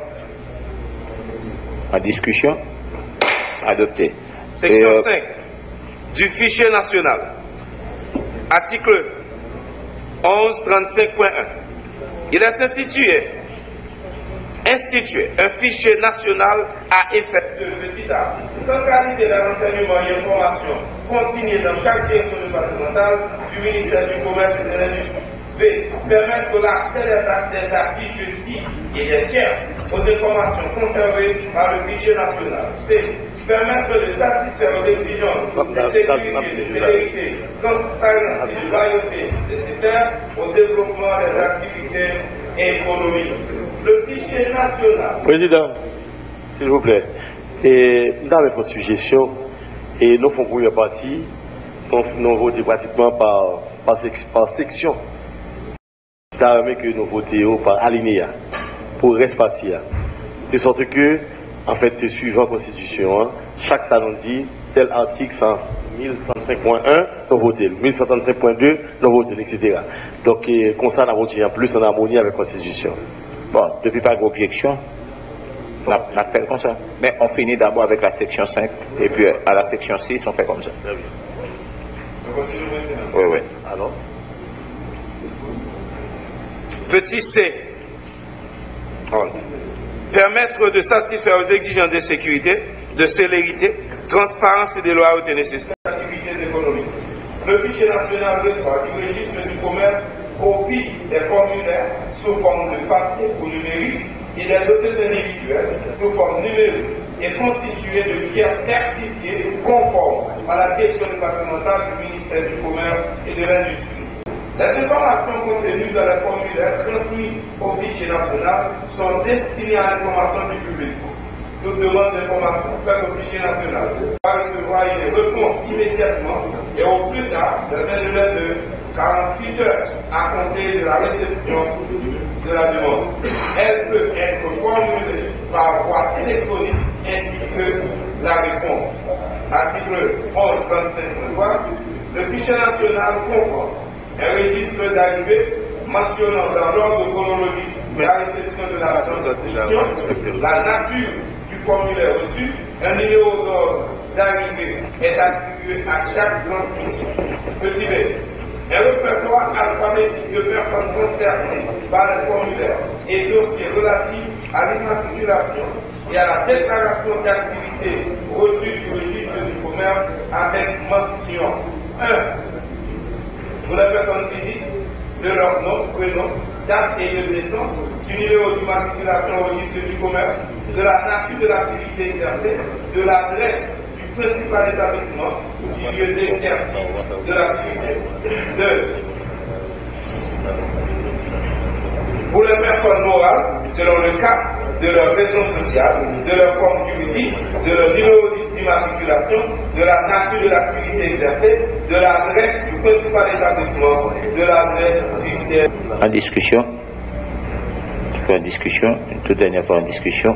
En discussion. Adopté. Section Et, euh, cinq du fichier national. Article onze trente-cinq point un. Il est institué, institué un fichier national à effet de centraliser les renseignements et informations consignés dans chaque direction départementale du ministère du Commerce et de l'Industrie. B. Permettre l'accès des affiches et des tiers aux informations conservées par le fichier national. C. Permettre de satisfaire aux exigences de sécurité, de sécurité, de transparence et de loyauté nécessaires au développement des activités économiques. Le fichier national. Président, s'il vous plaît, et nous avons une suggestion et nous faisons pour une partie, nous votons pratiquement par, par, par section. Nous avons que nous votons par alinéa pour reste partie. De sorte que, en fait, suivant la Constitution, hein, chaque ça nous dit tel article mille cent trente-cinq point un, nous votons, mille cent trente-cinq point deux, nous votons, et cetera. Donc, et, comme ça, nous avons voté en plus en harmonie avec la Constitution. Bon, depuis pas d'objection, on a, on a fait comme ça. Mais on finit d'abord avec la section cinq, et puis à la section six, on fait comme ça. Oui, oui. Alors Petit C. Permettre de satisfaire aux exigences de sécurité, de célérité, transparence et de loyauté nécessaires aux activités économiques. Le fichier national reçoit du registre du commerce copie des formulaires sous forme de papier ou numérique et des dossiers individuels sous forme numérique et constitué de pièces certifiées conformes à la direction départementale du ministère du Commerce et de l'Industrie. Les informations contenues dans les formulaires transmis au fichier national sont destinées à l'information du public. Toute demande d'information faite au fichier national va recevoir une réponse immédiatement et au plus tard dans un délai de quarante-huit heures à compter de la réception de la demande. Elle peut être formulée par voie électronique ainsi que la réponse. Article onze trente-cinq point trois. Le fichier national comprend un registre d'arrivée mentionnant dans l'ordre chronologique la réception de la transmission, la nature du formulaire reçu, un numéro d'ordre d'arrivée est attribué à chaque transmission. Petit B. Un répertoire alphabétique de personnes concernées par les formulaires et dossiers relatifs à l'immatriculation et à la déclaration d'activité reçue du registre du commerce avec mention un. Pour les personnes physiques, de leur nom, prénom, date et lieu de naissance, du numéro d'immatriculation au registre du commerce, de la nature de l'activité exercée, de l'adresse du principal établissement ou du lieu d'exercice de l'activité. deux. Pour les personnes morale selon le cas de leur raison sociale, de leur forme juridique, de leur numéro d'immatriculation, de la nature de l'activité exercée, de l'adresse du principal établissement, de l'adresse du siège. En discussion, en discussion, une toute dernière fois en discussion,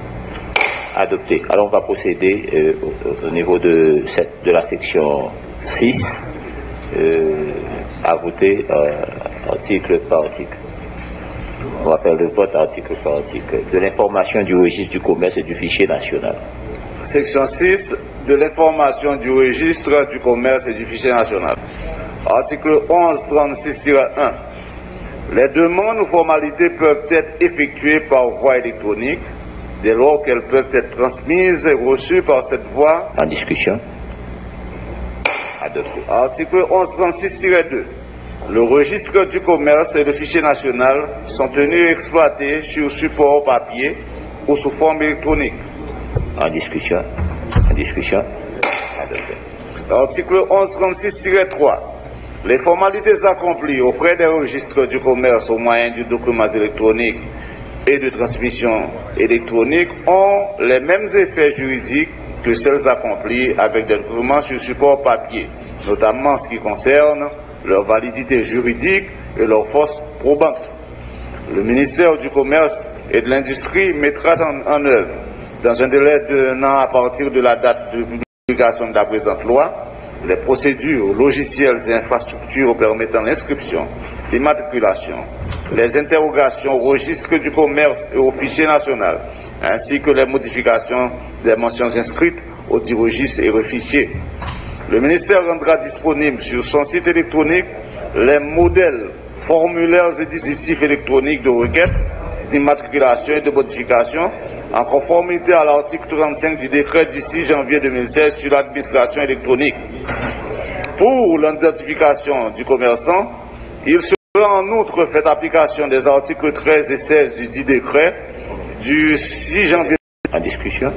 adopté. Alors on va procéder euh, au, au niveau de, cette, de la section six euh, à voter euh, article par article. On va faire le vote article par article. De l'information du registre du commerce et du fichier national. Section six, de l'information du registre du commerce et du fichier national. Article onze trente-six tiret un. Les demandes ou formalités peuvent être effectuées par voie électronique dès lors qu'elles peuvent être transmises et reçues par cette voie. En discussion. Adopté. Article onze trente-six tiret deux. Le registre du commerce et le fichier national sont tenus et exploités sur support papier ou sous forme électronique. En discussion. En discussion. Adopté. Article onze trente-six tiret trois. Les formalités accomplies auprès des registres du commerce au moyen du document électronique et de transmission électronique ont les mêmes effets juridiques que celles accomplies avec des documents sur support papier, notamment en ce qui concerne leur validité juridique et leur force probante. Le ministère du Commerce et de l'Industrie mettra en, en œuvre, dans un délai d'un an à partir de la date de publication de la présente loi, les procédures, logiciels et infrastructures permettant l'inscription, l'immatriculation, les interrogations au registre du commerce et au fichier national, ainsi que les modifications des mentions inscrites au dit registre et au fichier. Le ministère rendra disponible sur son site électronique les modèles, formulaires et dispositifs électroniques de requête, d'immatriculation et de modification, en conformité à l'article trente-cinq du décret du six janvier deux mille seize sur l'administration électronique. Pour l'identification du commerçant, il sera en outre fait application des articles treize et seize du dit décret du six janvier. En discussion.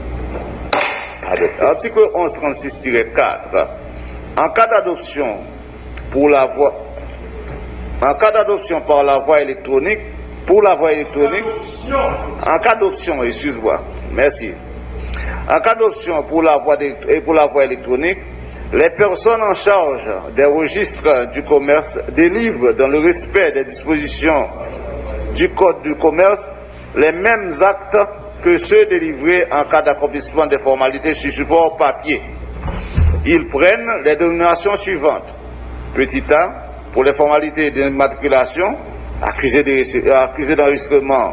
Article onze trente-six tiret quatre. En cas d'adoption pour la voie, en cas d'adoption par la voie électronique, pour la voie électronique, en cas d'option, excuse-moi, merci. En cas d'option pour la voie et pour la voie électronique, les personnes en charge des registres du commerce délivrent, dans le respect des dispositions du Code du commerce, les mêmes actes que ceux délivrés en cas d'accomplissement des formalités sur support papier. Ils prennent les dénominations suivantes. Petit a, pour les formalités d'immatriculation, accusé d'enregistrement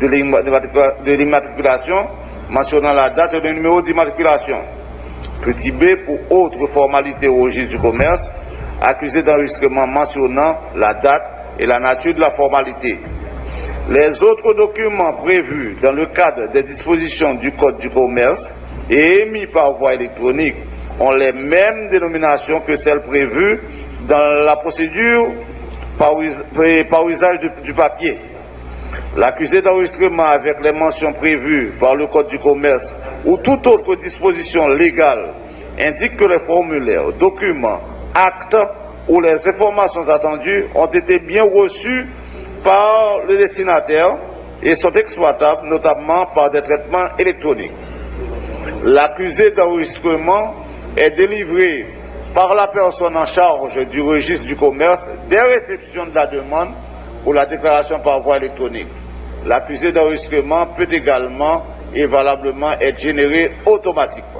de l'immatriculation, mentionnant la date et le numéro d'immatriculation. Petit b, pour autres formalités au registre du commerce, accusé d'enregistrement mentionnant la date et la nature de la formalité. Les autres documents prévus dans le cadre des dispositions du Code du commerce et émis par voie électronique ont les mêmes dénominations que celles prévues dans la procédure par, par usage de, du papier. L'accusé d'enregistrement avec les mentions prévues par le Code du commerce ou toute autre disposition légale indique que les formulaires, documents, actes ou les informations attendues ont été bien reçus par le destinataire et sont exploitables notamment par des traitements électroniques. L'accusé d'enregistrement est délivré par la personne en charge du registre du commerce dès réception de la demande pour la déclaration par voie électronique. L'accusé d'enregistrement peut également et valablement être généré automatiquement.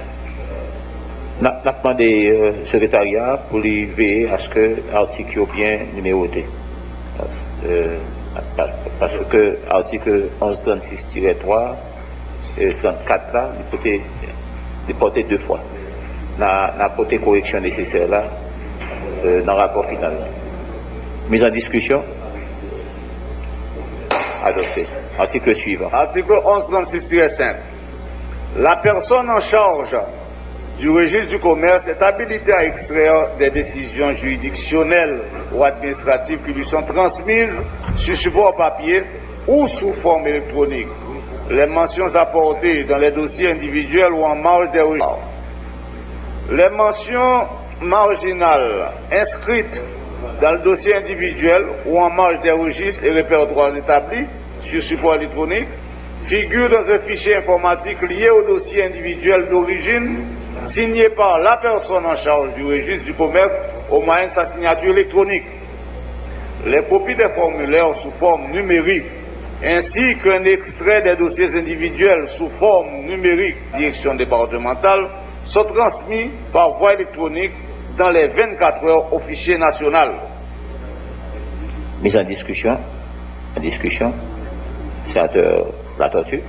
N'a pas demandé euh, secrétariat pour lui veiller à ce que l'article soit bien numéroté. Euh, parce que l'article onze trente-six tiret trois et trente-quatre là, il peut porter deux fois. La portée correction nécessaire là, euh, dans le rapport final. Mise en discussion. Adopté. Article suivant. Article onze trente-six tiret cinq. La personne en charge du registre du commerce est habilitée à extraire des décisions juridictionnelles ou administratives qui lui sont transmises sur support papier ou sous forme électronique. Les mentions apportées dans les dossiers individuels ou en marge des registres. Les mentions marginales inscrites dans le dossier individuel ou en marge des registres et répertoires établis sur support électronique, figure dans un fichier informatique lié au dossier individuel d'origine, signé par la personne en charge du registre du commerce au moyen de sa signature électronique. Les copies des formulaires sous forme numérique ainsi qu'un extrait des dossiers individuels sous forme numérique direction départementale sont transmis par voie électronique dans les vingt-quatre heures au fichier national. Mise en discussion. En discussion. Sénateur La Tortue.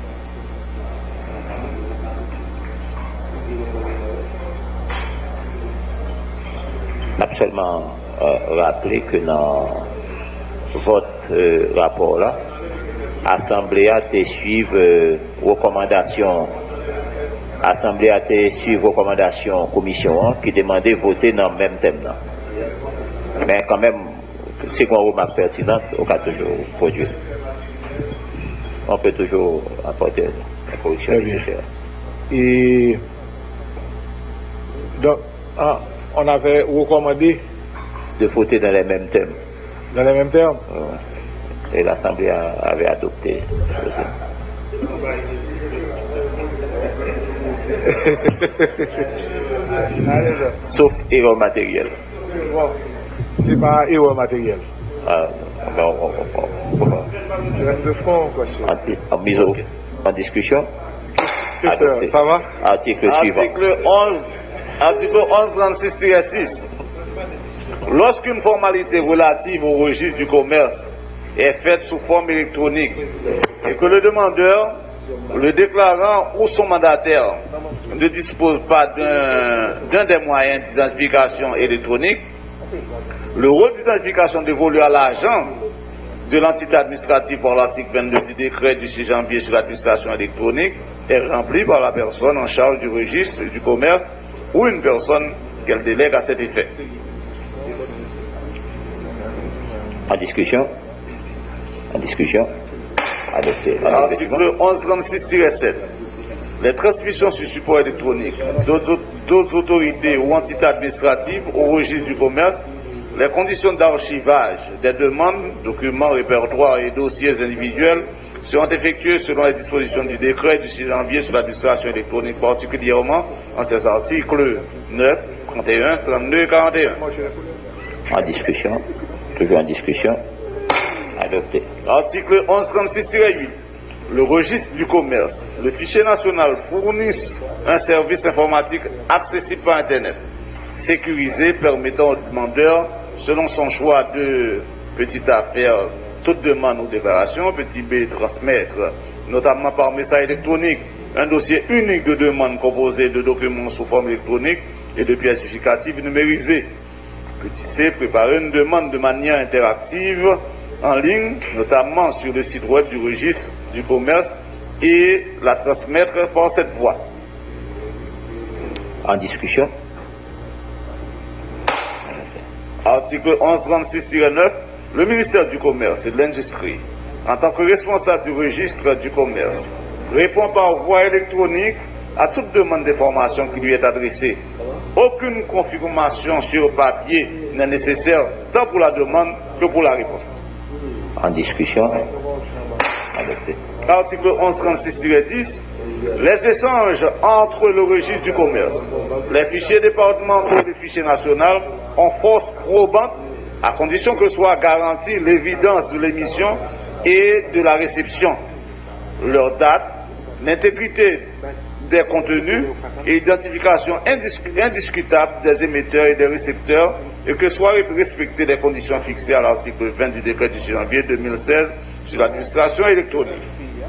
Absolument euh, rappeler que dans votre euh, rapport-là, l'Assemblée a été suivre euh, recommandations Assemblée a été suivre recommandations commission hein, qui demandait voter dans le même thème. Là. Mais quand même, c'est une remarque pertinente, on peut toujours produire. On peut toujours apporter la correction nécessaire. Et donc, ah, on avait recommandé de voter dans les mêmes thèmes. Dans les mêmes termes ouais. Et l'Assemblée avait adopté. Sauf erreur matérielle. Bon, c'est pas erreur matérielle. Ah, ben on, on, on, on, en, en mise au, en discussion. Que ça va? Article, article suivant. onze, article onze trente-six tiret six. Lorsqu'une formalité relative au registre du commerce est faite sous forme électronique et que le demandeur, le déclarant ou son mandataire ne dispose pas d'un des moyens d'identification électronique, le rôle d'identification dévolu à l'agent de l'entité administrative par l'article vingt-deux du décret du six janvier sur l'administration électronique est rempli par la personne en charge du registre du commerce ou une personne qu'elle délègue à cet effet. En discussion. En discussion. Adopté. Article onze trente-six tiret sept. Les transmissions sur support électronique d'autres autorités ou entités administratives au registre du commerce, les conditions d'archivage des demandes, documents, répertoires et dossiers individuels seront effectuées selon les dispositions du décret du six janvier sur l'administration électronique, particulièrement en ces articles neuf, trente et un, trente-deux et quarante et un. En discussion. Toujours en discussion. Adopté. Article onze trente-six tiret huit. Le registre du commerce, le fichier national fournissent un service informatique accessible par Internet, sécurisé, permettant au demandeur, selon son choix de petite affaire, toute demande ou déclaration, petit B, transmettre, notamment par message électronique, un dossier unique de demande composé de documents sous forme électronique et de pièces justificatives numérisées. Petit C, préparer une demande de manière interactive en ligne, notamment sur le site web du registre du commerce et la transmettre par cette voie. En discussion. Article onze trente-six tiret neuf. Le ministère du Commerce et de l'Industrie, en tant que responsable du registre du commerce, répond par voie électronique à toute demande d'information qui lui est adressée. Aucune confirmation sur papier n'est nécessaire tant pour la demande que pour la réponse. En discussion. Adopté. Article onze trente-six tiret dix. Les échanges entre le registre du commerce, les fichiers départementaux et les fichiers nationaux ont force probante à condition que soit garantie l'évidence de l'émission et de la réception, leur date, l'intégrité des contenus et l'identification indiscutable des émetteurs et des récepteurs et que soient respectées les conditions fixées à l'article vingt du décret du six janvier deux mille seize sur l'administration électronique.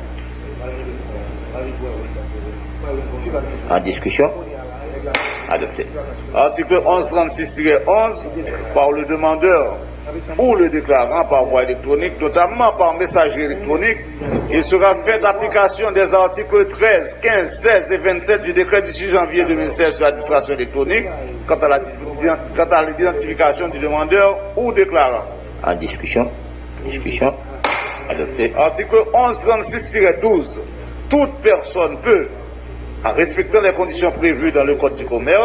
En discussion. Adopté. Article onze trente-six tiret onze. Par le demandeur ou le déclarant par voie électronique, notamment par messagerie électronique, il sera fait application des articles treize, quinze, seize et vingt-sept du décret du six janvier deux mille seize sur l'administration électronique quant à, la, quant à l'identification du demandeur ou déclarant. En discussion. Discussion. Adopté. Article onze trente-six tiret douze. Toute personne peut, en respectant les conditions prévues dans le Code du commerce,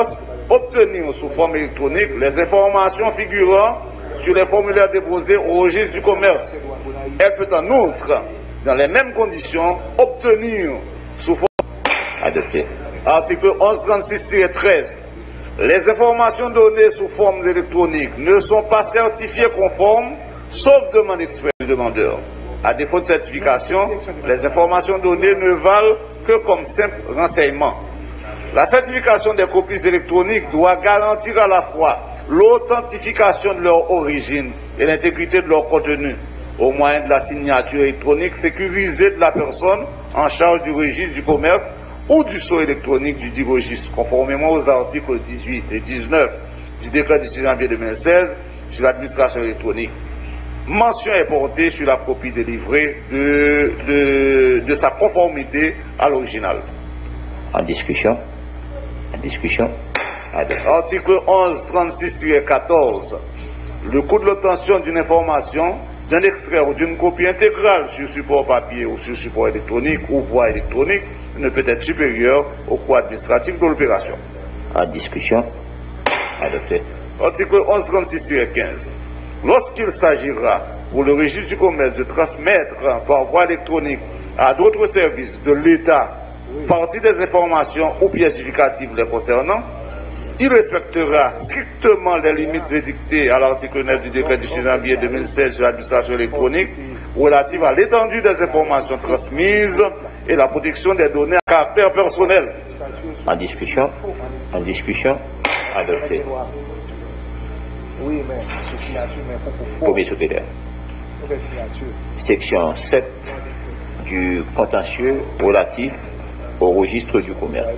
obtenir sous forme électronique les informations figurant sur les formulaires déposés au registre du commerce. Elle peut en outre, dans les mêmes conditions, obtenir sous forme adopté. Article onze trente-six tiret treize. Les informations données sous forme électronique ne sont pas certifiées conformes, sauf demande expresse du demandeur. À défaut de certification, les informations données ne valent que comme simple renseignement. La certification des copies électroniques doit garantir à la fois l'authentification de leur origine et l'intégrité de leur contenu, au moyen de la signature électronique sécurisée de la personne en charge du registre du commerce ou du sceau électronique du dit registre, conformément aux articles dix-huit et dix-neuf du décret du six janvier deux mille seize sur l'administration électronique. Mention est portée sur la copie délivrée de, de, de sa conformité à l'original. En discussion. En discussion. Article onze trente-six tiret quatorze. Le coût de l'obtention d'une information, d'un extrait ou d'une copie intégrale sur support papier ou sur support électronique ou voie électronique ne peut être supérieur au coût administratif de l'opération. En discussion. Adopté. Article onze trente-six tiret quinze. Lorsqu'il s'agira pour le registre du commerce de transmettre par voie électronique à d'autres services de l'État partie des informations ou pièces justificatives les concernant, il respectera strictement les limites édictées à l'article neuf du décret du six janvier deux mille seize sur l'administration électronique relative à l'étendue des informations transmises et la protection des données à caractère personnel. En discussion. En discussion. Adopté. Oui, mais sous signature, mais pour Premier secrétaire. Section sept du contentieux relatif au registre du commerce.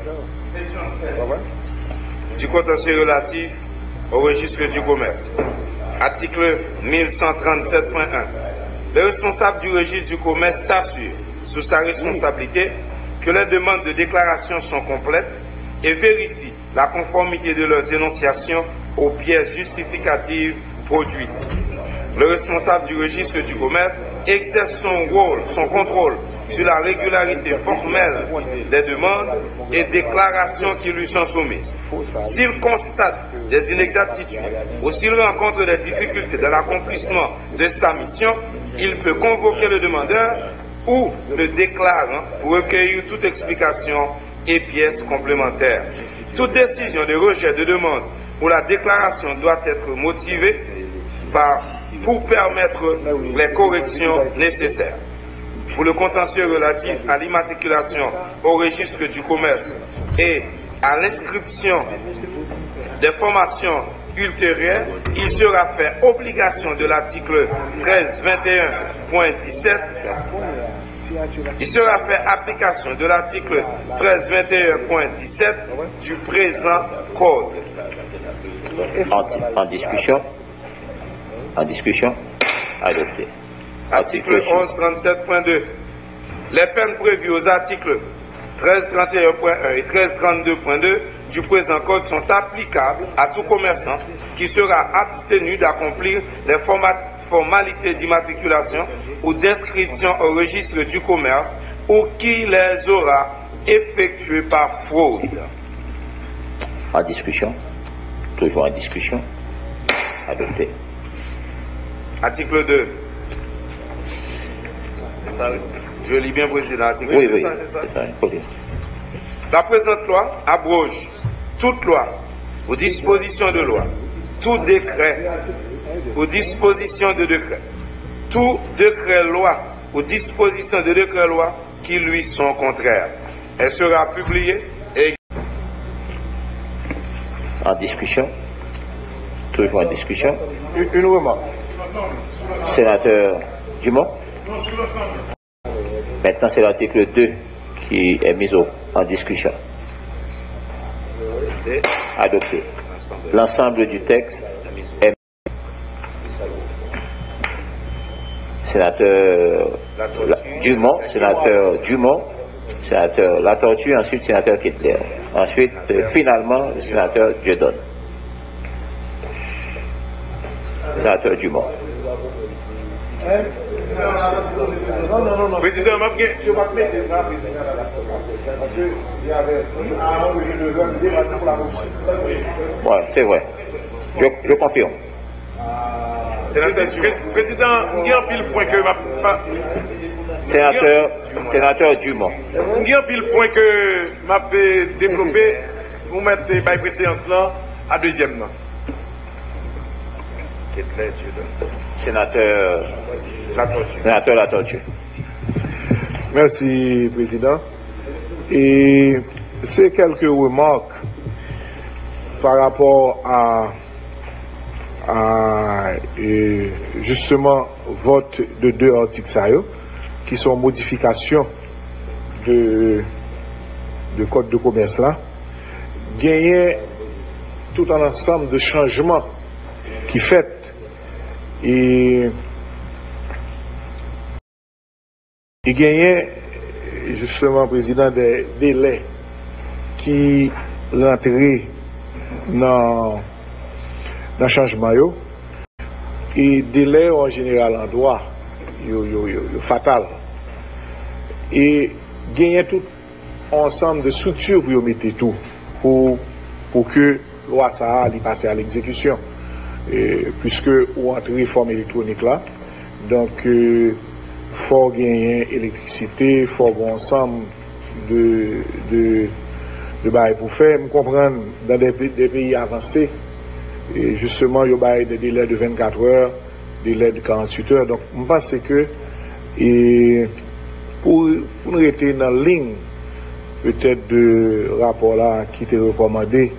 Du contentieux relatif au registre du commerce. Article mille cent trente-sept point un. Le responsable du registre du commerce s'assure, sous sa responsabilité, que les demandes de déclaration sont complètes et vérifie la conformité de leurs énonciations aux pièces justificatives produites. Le responsable du registre du commerce exerce son rôle, son contrôle sur la régularité formelle des demandes et déclarations qui lui sont soumises. S'il constate des inexactitudes ou s'il rencontre des difficultés dans l'accomplissement de sa mission, il peut convoquer le demandeur ou le déclarant pour recueillir toute explication et pièces complémentaires. Toute décision de rejet de demande où la déclaration doit être motivée par, pour permettre les corrections nécessaires. Pour le contentieux relatif à l'immatriculation au registre du commerce et à l'inscription des formations ultérieures, il sera fait obligation de l'article treize vingt et un point dix-sept. Il sera fait application de l'article treize vingt et un point dix-sept du présent code. En, en discussion. En discussion. Adopté. Article onze trente-sept point deux. Les peines prévues aux articles treize trente et un point un et treize trente-deux point deux du présent code sont applicables à tout commerçant qui sera abstenu d'accomplir les formalités d'immatriculation ou d'inscription au registre du commerce ou qui les aura effectuées par fraude. En discussion. Toujours en discussion. Adopté. Article deux. Je lis bien, Président. Article oui, deux, oui, ça, ça. c'est ça, il faut dire. La présente loi abroge toute loi aux dispositions de loi, tout décret aux dispositions de décret, tout décret-loi aux dispositions de décret-loi qui lui sont contraires. Elle sera publiée et... En discussion. Toujours en discussion. Une, une remarque. Sénateur Dumont. Maintenant, c'est l'article deux qui est mis au, en discussion. Adopté. L'ensemble du texte est... Sénateur Dumont, sénateur Dumont, sénateur Latortue, ensuite sénateur Kettler. Ensuite, euh, finalement, le sénateur Dieudonne. Sénateur Dumont. Non, non, non, non. Président, je vais pas mettre ça, parce qu'il y avait avant que je ne veux débattre pour la motion. Oui, c'est vrai. Je, je confirme. Sénateur, président, il y a un pile point que ma. Sénateur, sénateur Dumont. Il y a un pile point que m'a développé pour mettre la préséance là à deuxième. Sénateur Sénateur Latortue. Merci, Président. Et c'est quelques remarques par rapport à, à et justement vote de deux articles ça, qui sont modifications de, de code de commerce là. Gagner tout un ensemble de changements qui fait et il gagnait justement président des délais qui l'entrée dans le changement yo, et délai en général en droit yo, yo, yo, yo, fatal et gagner tout ensemble de structures pour mettre tout pour, pour que loi ça a passe à l'exécution. Et, puisque ou entre réforme électronique là, donc il euh, faut gagner électricité, il faut avoir ensemble de de de bail pour faire. Je comprends dans des, des pays avancés, et justement il y a des délais de vingt-quatre heures, des délais de quarante-huit heures. Donc je pense que et pour pour nous rester dans la ligne peut-être de rapport là qui était recommandé,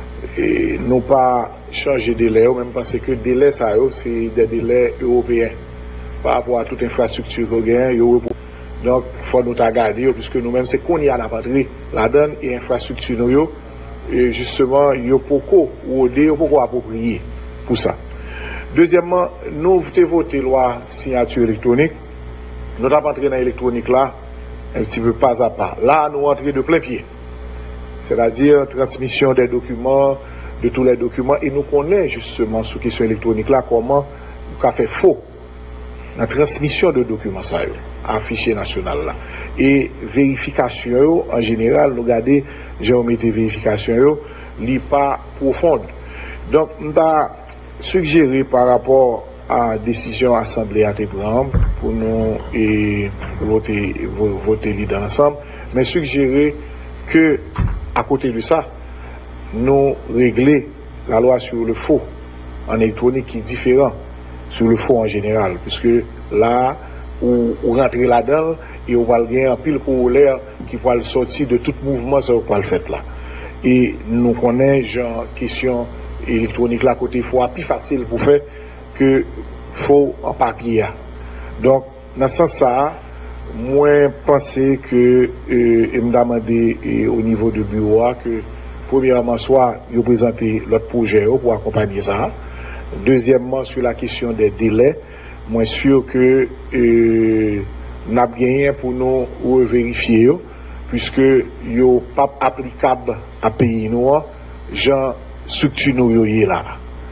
et non pas changer de délai, même parce que délai ça c'est des délais européens par rapport à toute infrastructure qu'on gagne. Donc il faut nous regarder puisque nous-mêmes c'est qu'on y a la patrie, la donne et infrastructure nous et justement il y a beaucoup ou des beaucoup approprié pour ça. Deuxièmement, nous avons voté loi signature électronique. Nous avons entré dans l'électronique là un petit peu pas à pas. Là nous entrons de plein pied. C'est-à-dire transmission des documents, de tous les documents, et nous connaissons justement sur question électronique là comment nous avons fait faux la transmission de documents ça à fichier national là. Et vérification en général, nous regardons, j'ai mis des vérifications n'est pas profonde. Donc nous avons suggéré par rapport à la décision assemblée à prendre pour nous et voter voter l'idée ensemble, mais suggérer que à côté de ça, nous régler la loi sur le faux en électronique qui est différent sur le faux en général, puisque là, où on rentre là-dedans et on va gagner un pile corollaire qui va le sortir de tout mouvement sur quoi le fait là. Et nous connaissons genre question électronique là côté faux plus facile pour faire que faux en papier. Donc dans ce sens ça, moi penser que euh, et me demander et au niveau de bureau que premièrement soit vous présenter l'autre projet pour accompagner ça. Deuxièmement sur la question des délais, moi sûr que euh, n'a gagné pour nous vérifier puisque yo pas applicable à pays noir genre structure nous y là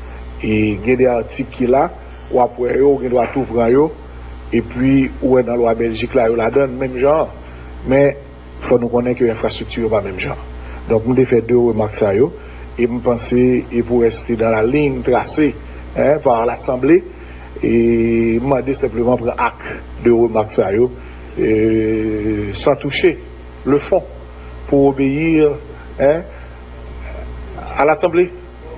et il y a des articles qui là ou après yo on doit tout prendre et puis ou dans la loi Belgique là yo la donne même genre mais faut nous connaître que l'infrastructure pas même genre. Donc nous devons faire deux remarques ça yo et me penser et pour rester dans la ligne tracée hein, par l'Assemblée et demander simplement prendre acte de remarques ça yo et sans toucher le fond pour obéir hein, à l'Assemblée.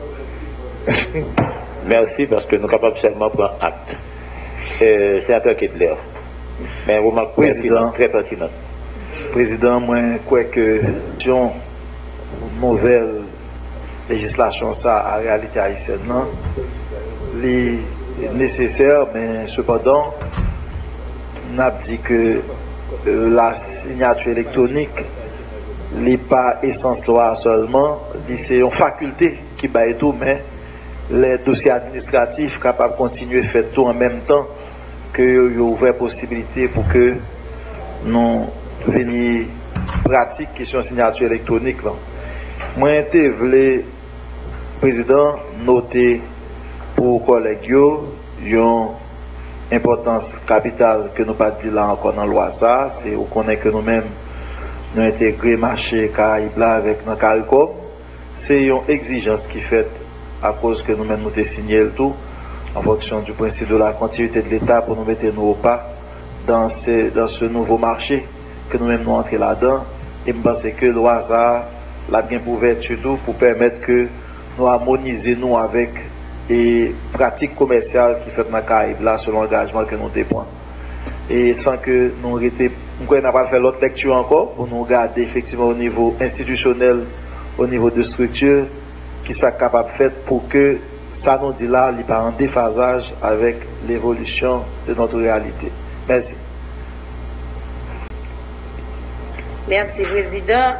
Merci parce que nous sommes capables seulement prendre acte. Euh, sénateur Kedler. Mais remarque président très pertinente. Président, moi je crois que une nouvelle législation ça à réalité haïtienne non est nécessaire, mais cependant on a dit que euh, la signature électronique n'est pas essence loi seulement, c'est une faculté qui bat tout, mais les dossiers administratifs capables de continuer à faire tout en même temps que il y a ouvert possibilité pour que nous venions pratique question signature électronique là. Moi je voulais président noter pour collègues yo importance capitale que nous pas dit là encore dans la loi ça, c'est on connaît que nous-mêmes nous intégré marché Caraïbes là avec notre Calcom, c'est une exigence qui fait à cause que nous-mêmes nous avons signé le tout en fonction du principe de la continuité de l'État pour nous mettre nous au pas dans ce, dans ce nouveau marché que nous-mêmes nous entrons là-dedans. Et je pense que le hasard l'a bien ouvert tout pour permettre que nous harmoniser nous avec les pratiques commerciales qui fait dans Caraïbes là selon l'engagement que nous dépendons. Et sans que nous n'ayons pas fait l'autre lecture encore pour nous garder effectivement au niveau institutionnel, au niveau de structure, qui sont capables de faire pour que ça nous dit là, il n'est pas en déphasage avec l'évolution de notre réalité. Merci. Merci, Président.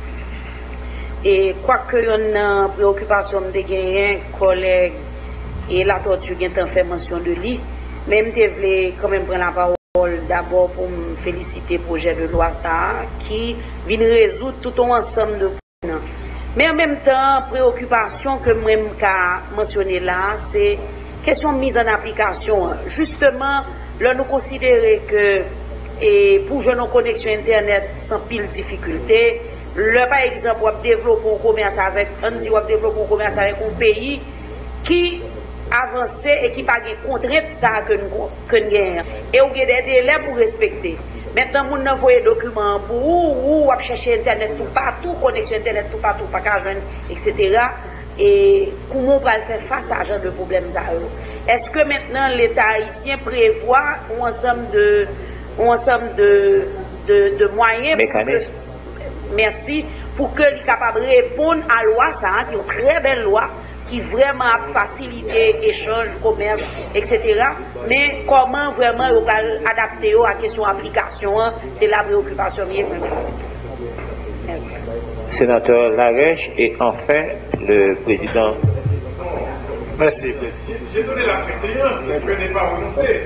Et quoi que y a une préoccupation de gagner, collègue et la tortue qui ont fait mention de lui, même je voulais quand même prendre la parole d'abord pour me féliciter le projet de loi ça, qui vient résoudre tout un ensemble de points. Mais en même temps, préoccupation que moi j'ai mentionné là, c'est question de mise en application. Justement, là nous considérons que et pour jouer nos connexions internet sans pile difficulté, le par exemple, on développe un commerce avec on dit on développe un commerce avec un pays qui avance et qui pas de contraintes ça que nous que nous gagnons et on a des délais pour respecter. Maintenant, on envoie des documents pour ou ou chercher internet tout partout, connexion internet tout partout, pas qu'à joindre, et cetera. Et comment on va faire face à ce genre de problèmes ça? Est-ce que maintenant l'État haïtien prévoit un ensemble de un ensemble de de, de moyens mécanismes? Merci pour que les capable de répondre à la loi ça, qui est une très belle loi qui vraiment a facilité l'échange, le commerce, et cetera. Mais comment vraiment on va adapter à la question d'application, c'est la préoccupation mienne. Merci. Sénateur Larèche et enfin le président. Merci. J'ai donné la préséance, mais je n'ai pas renoncé.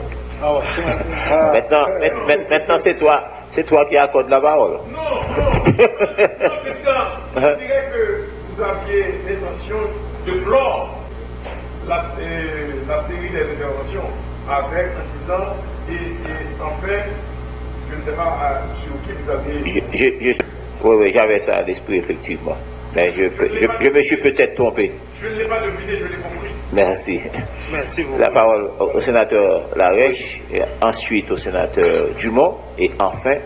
Ah ouais. Maintenant, maintenant, maintenant c'est toi, c'est toi qui accordes la parole. Non, non, non, président, je dirais que vous aviez l'intention de clore la, euh, la série des interventions avec en disant et, et enfin, je ne sais pas à, sur qui vous avez. Je, je, je, oui, oui, j'avais ça à l'esprit effectivement. Mais je, je, je me suis peut-être trompé. Je ne l'ai pas deviné, je l'ai compris. Merci. Merci beaucoup. La parole au, au sénateur Larèche, et ensuite au sénateur Dumont et enfin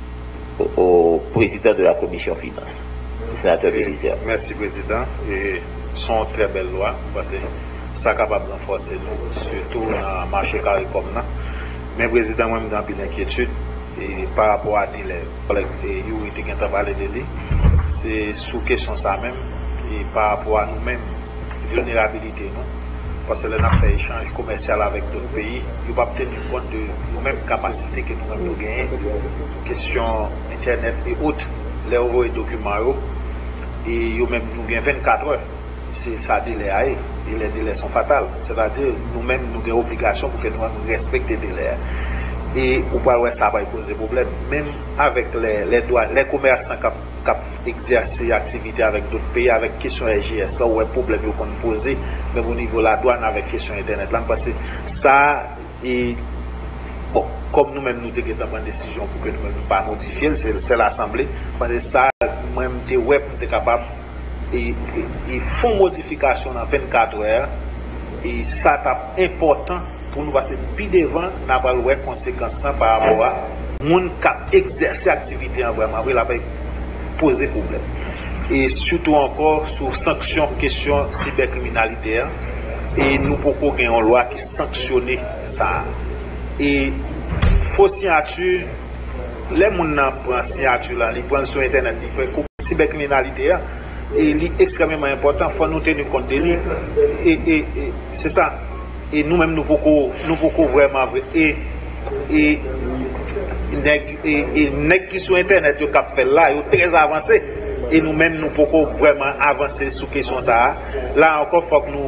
au, au président de la commission finance, le sénateur Bélizière. Merci président. Et sont très belles lois parce que ça est capable de renforcer nous, surtout dans le marché carré comme là. Mais président, moi, j'ai un peu d'inquiétude et par rapport à des collègues qui ont parlé de lui, c'est sous question ça même et par rapport à nous-mêmes, vulnérabilité, non? Parce que là, on a fait échange commercial avec d'autres pays, nous ne pouvons pas tenir compte de nous-mêmes capacités que nous-mêmes nous gagnons, question internet et autres, les euros et documents, et nous-mêmes nous gagnons vingt-quatre heures. C'est ça délai et les délais sont fatals. C'est-à-dire, nous-mêmes, nous avons obligation pour que nous respections les délais. Et ou pas, ouais, ça va poser problème. Même avec les, les douanes, les commerçants qui exercent activité avec d'autres pays, avec question R G S, là où il y a un problème qu'on peut poser, même au niveau de la douane avec question Internet, là, parce que ça, et bon, comme nous-mêmes, nous avons une décision pour que nous-mêmes ne pas modifier, c'est l'Assemblée, parce que ça, nous-mêmes, nous sommes capables et ils font modification dans vingt-quatre heures et ça est important pour nous passer plus devant n'a les conséquences par rapport à monde qui exercer activité en vraiment il a pas poser problème et surtout encore sur sanctions question cybercriminalité et nous pouvons gagner une loi qui sanctionne ça et faux signature les gens prennent signature là ils prennent sur internet ils font cybercriminalité et c'est extrêmement important, il faut nous tenir compte de lui. Et, et, et c'est ça. Et nous-mêmes, nous pouvons nous pouvons vraiment. Et et les qui sur Internet, qui fait là, ils sont très avancés. Et nous-mêmes, nous pouvons vraiment avancer sur la question ça. Là encore, il faut que nous.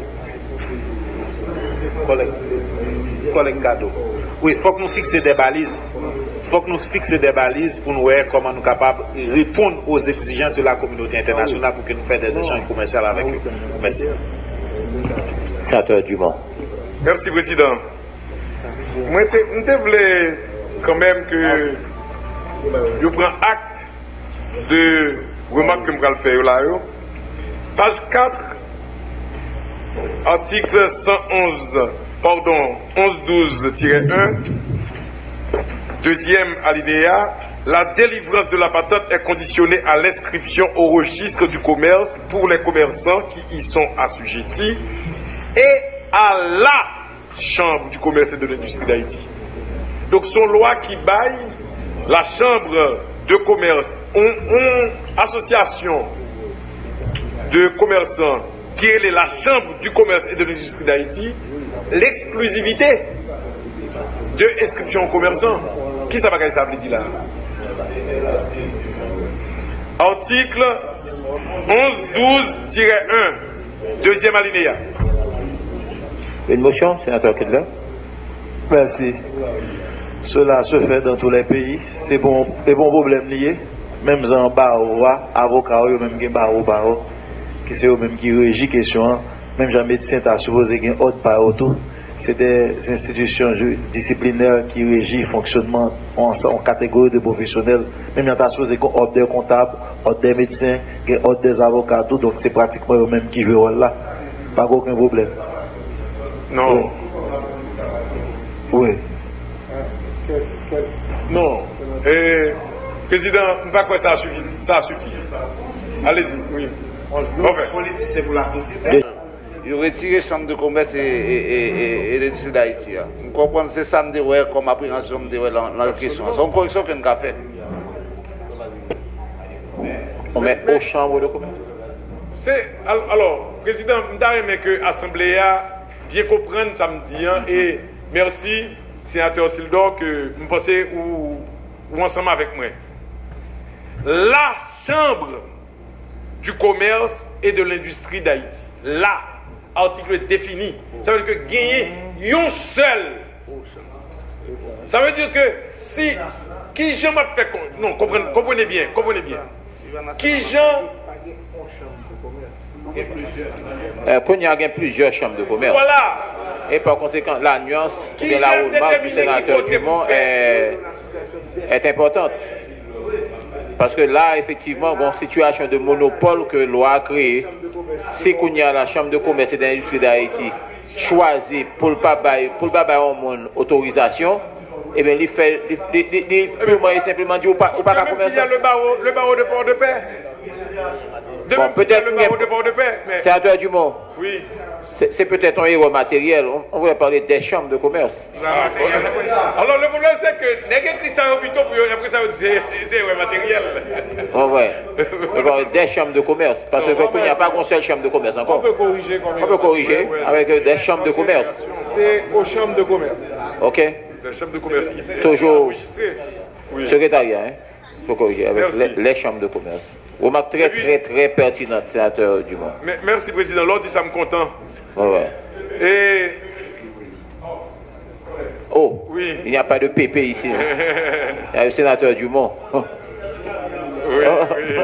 Collègue, collègue cadeau. Oui, il faut que nous fixions des balises. Il faut que nous fixions des balises pour nous voir comment nous sommes capables de répondre aux exigences de la communauté internationale pour que nous fassions des échanges commerciaux avec eux. Merci. Sénateur Dumont. Merci, Président. moi, je voulais quand même que je prends acte de remarque que je vais faire là. Page quatre, article cent onze, pardon, onze douze tiret un, deuxième alinéa, la délivrance de la patente est conditionnée à l'inscription au registre du commerce pour les commerçants qui y sont assujettis et à la Chambre du commerce et de l'industrie d'Haïti. Donc, son loi qui baille la Chambre de commerce, on, on association de commerçants qui est la Chambre du commerce et de l'industrie d'Haïti, l'exclusivité de inscription aux commerçants. Qui ça va ça veut dire là? Article onze douze tiret un, deuxième alinéa. Une motion, sénateur Kedler. Merci. Cela se fait dans tous les pays. C'est bon, c'est bon problème lié. Même en barreau, avocat, même qui barreau, barreau, qui c'est eux même qui régit question. Même les médecins t'as supposé qu'il y a autre barreau tout. C'est des institutions disciplinaires qui régissent le fonctionnement en, en catégorie de professionnels. Même il y a supposé qu'il y a ordre des comptables, ordre des médecins, ordre des avocats, tout. Donc c'est pratiquement eux même qui veulent là. Pas aucun problème. Non. Oui. Non. Eh, président, je ne sais pas quoi ça suffit. Ça suffit. Allez-y, oui. Le politique, c'est pour la société. Il retire la Chambre de commerce et, et, et, et l'industrie d'Haïti. Vous comprenez, c'est ça que comme appréhension de dans la question. C'est une correction que nous avons fait. On met aux chambres de commerce. C'est, alors, président, je aimé que l'Assemblée a bien comprendre samedi et merci, sénateur Sildor, que vous pensez ou, ou ensemble avec moi. La Chambre du commerce et de l'industrie d'Haïti. Là. Article défini. Ça veut dire que gagner un seul. Ça veut dire que si qui j'en m'a fait non comprenez, comprenez bien, comprenez bien. Qui j'en euh, il y a plusieurs chambres de commerce. Voilà. Et par conséquent, la nuance de la remarque du sénateur Dumont est, est importante. Parce que là, effectivement, bon, situation de monopole que loi a créée, c'est qu'on y a la Chambre de commerce et d'industrie d'Haïti choisi pour ne pas bailler en autorisation, et bien il fait purement et simplement dit ou pas qu'à commercer. Il y a le barreau, le barreau de Port-de-Paix. Bon, peut-être le barreau de Port-de-Paix. Sénateur Dumont. Oui. C'est peut-être un héros matériel. On, on voulait parler des chambres de commerce. Alors le problème c'est que les gens qui sont au bureau pour après ça c'est héros matériel. Oh ouais. On va parler des chambres de commerce. Parce qu'il n'y a pas qu'une seule chambre de commerce encore. On peut corriger. On peut corriger avec des chambres de commerce. C'est aux chambres de commerce. Ok. Les chambres de commerce. Toujours. Oui. Secrétariat, hein. Il faut corriger avec les, les chambres de commerce. Remarque très très très pertinente, sénateur Dumont. Merci président. L'autre dit ça me content. Ouais, ouais. Et... Oh, oui. Il n'y a pas de P P ici. Hein. Il y a le sénateur Dumont. Oh. Oui, oh. oui.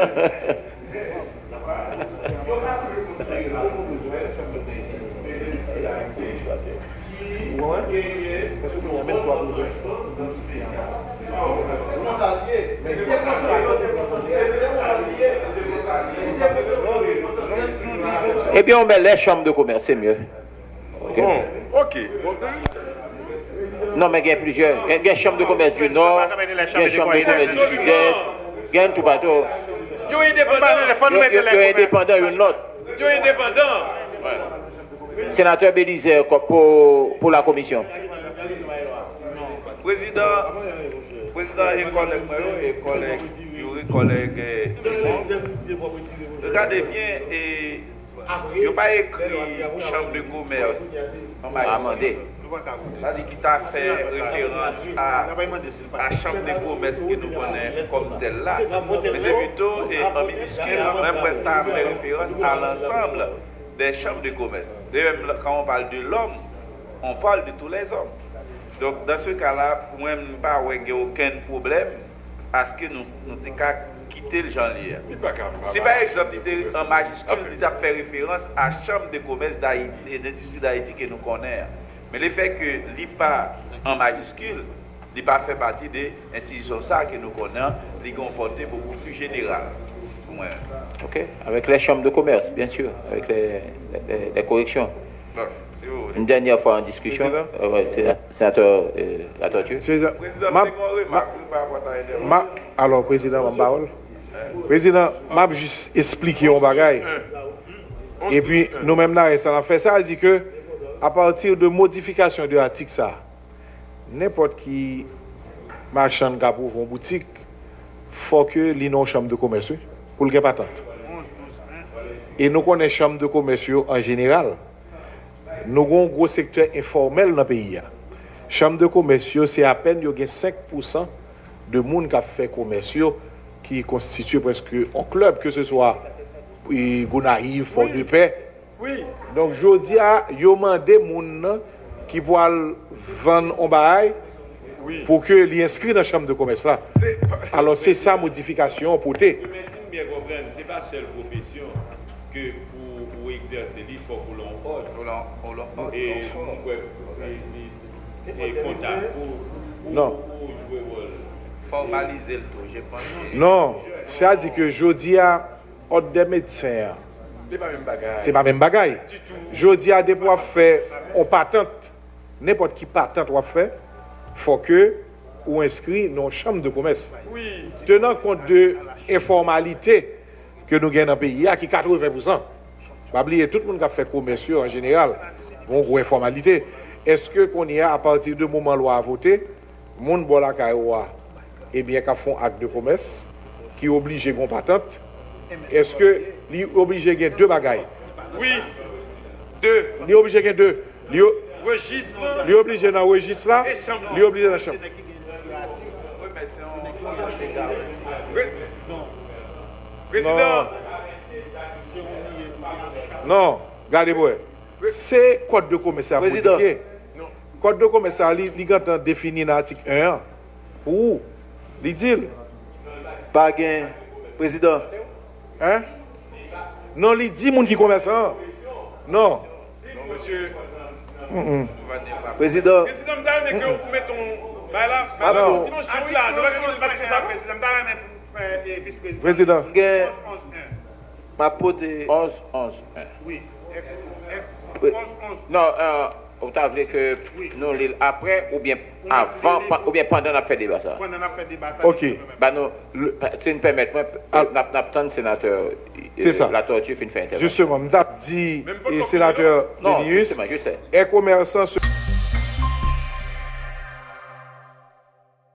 Eh bien, on met les chambres de commerce, c'est mieux. Okay. Bon, ok. Non, mais il y a plusieurs. Il y a chambres de commerce du Nord, il y a chambres de commerce du Sud-Est, il y a un tout bateau. Ils sont indépendants. Ils sont indépendants, une autre. Ils sont indépendants. Sénateur Bélizère, pour, pour la commission. Président, président et collègue, et collègue, et collègue, regardez bien, et il n'y a pas écrit chambre de commerce. On m'a demandé. C'est-à-dire qu'il t'a fait référence à la chambre de commerce que nous connaissons comme telle là. Mais c'est plutôt en minuscule, même ça fait référence à l'ensemble des chambres de commerce. D'ailleurs, quand on parle de l'homme, on parle de tous les hommes. Donc, dans ce cas-là, pour moi, il n'y a aucun problème à ce que nous nous quitter le genre-là. Si par exemple, un majuscule il a fait référence à la chambre de commerce et d'industrie d'Haïti que nous connaissons, mais le fait que l'I P A en majuscule, il n'a pas fait partie des institutions ça que nous connaissons, qui ont porté beaucoup plus général. Ouais. Ok, avec les chambres de commerce, bien sûr, avec les, les, les corrections. Bon, si vous voulez. Une dernière fois en discussion, euh, ouais, c'est sénateur euh, La Tortue. Président, ma, ma, ma, alors, Président, ma parole. Président, m'a juste expliqué un bagage. Et puis, nous-mêmes, là, ça a fait ça, elle dit que, à partir de modification de l'article, ça, n'importe qui marchand qui ouvre une boutique, il faut que l'I N O chambre de commerce, pour le patente. Et nous connaissons chambre de commerce en général. Nous avons un gros secteur informel dans le pays. Chambre de commerce, c'est à peine cinq pour cent de monde qui a fait commerce qui constitue presque un club, que ce soit Gonaïve, Port de Paix. Oui. Donc, je dis à des gens qui pourraient vendre un bail pour que les inscrits dans la chambre de commerce là. Alors, c'est ça modification pour te. Mais si vous bien comprenez, ce n'est pas seule profession que pour, pour exercer, il faut que l'on porte. Et et comptable pour, non. Pour jouer rôle. Formaliser le tout, je pense que. Non, c'est-à-dire que je dis à des médecins. C'est pas même bagaille. C'est pas même bagaille. Je dis à des pour faire on patente, n'importe qui patente doit faire, faut que ou inscrit dans une chambre de commerce. Oui. Tenant compte de l'informalité que nous gagnons dans le pays, qui est quatre-vingts pour cent. Pas oublier, tout le monde qui a fait commerce en général, bon, gros informalité. Est-ce que qu'on y a à partir du moment où loi a voté, monde bon la kawa, eh bien, qui font acte de commerce, qui oblige à patente, est-ce que li obligé de deux bagailles? Oui. Deux. Li obligé de deux. Li registre. Li obligé dans le registre là. Li obligé dans la chambre. Président. Non, regardez-moi. C'est code de commerce à modifier. Code de commerce à l'égard défini dans l'article un. Où? Il dit. Pas gain. Président. Hein? Non, il dit moun qui commerce. Non. Non, monsieur. Mm-mm. Président. Président, je que vous mettez ton. Bah là, ah non. Dimanche là, nous allons parce que ça, président, je vice-président. Président. Ma pote. onze onze un. Oui. onze onze. Non, euh, vous avez que nous l'île après ou bien avant ou bien pendant la fait débat ça. Pendant la fait débat ça. OK. Bah non, tu me permets moi n'attendre sénateur c'est ça. La Tortue fin faire intervention. Justement, m't'a dit et sénateur non, Denius justement, je sais. Et commerçant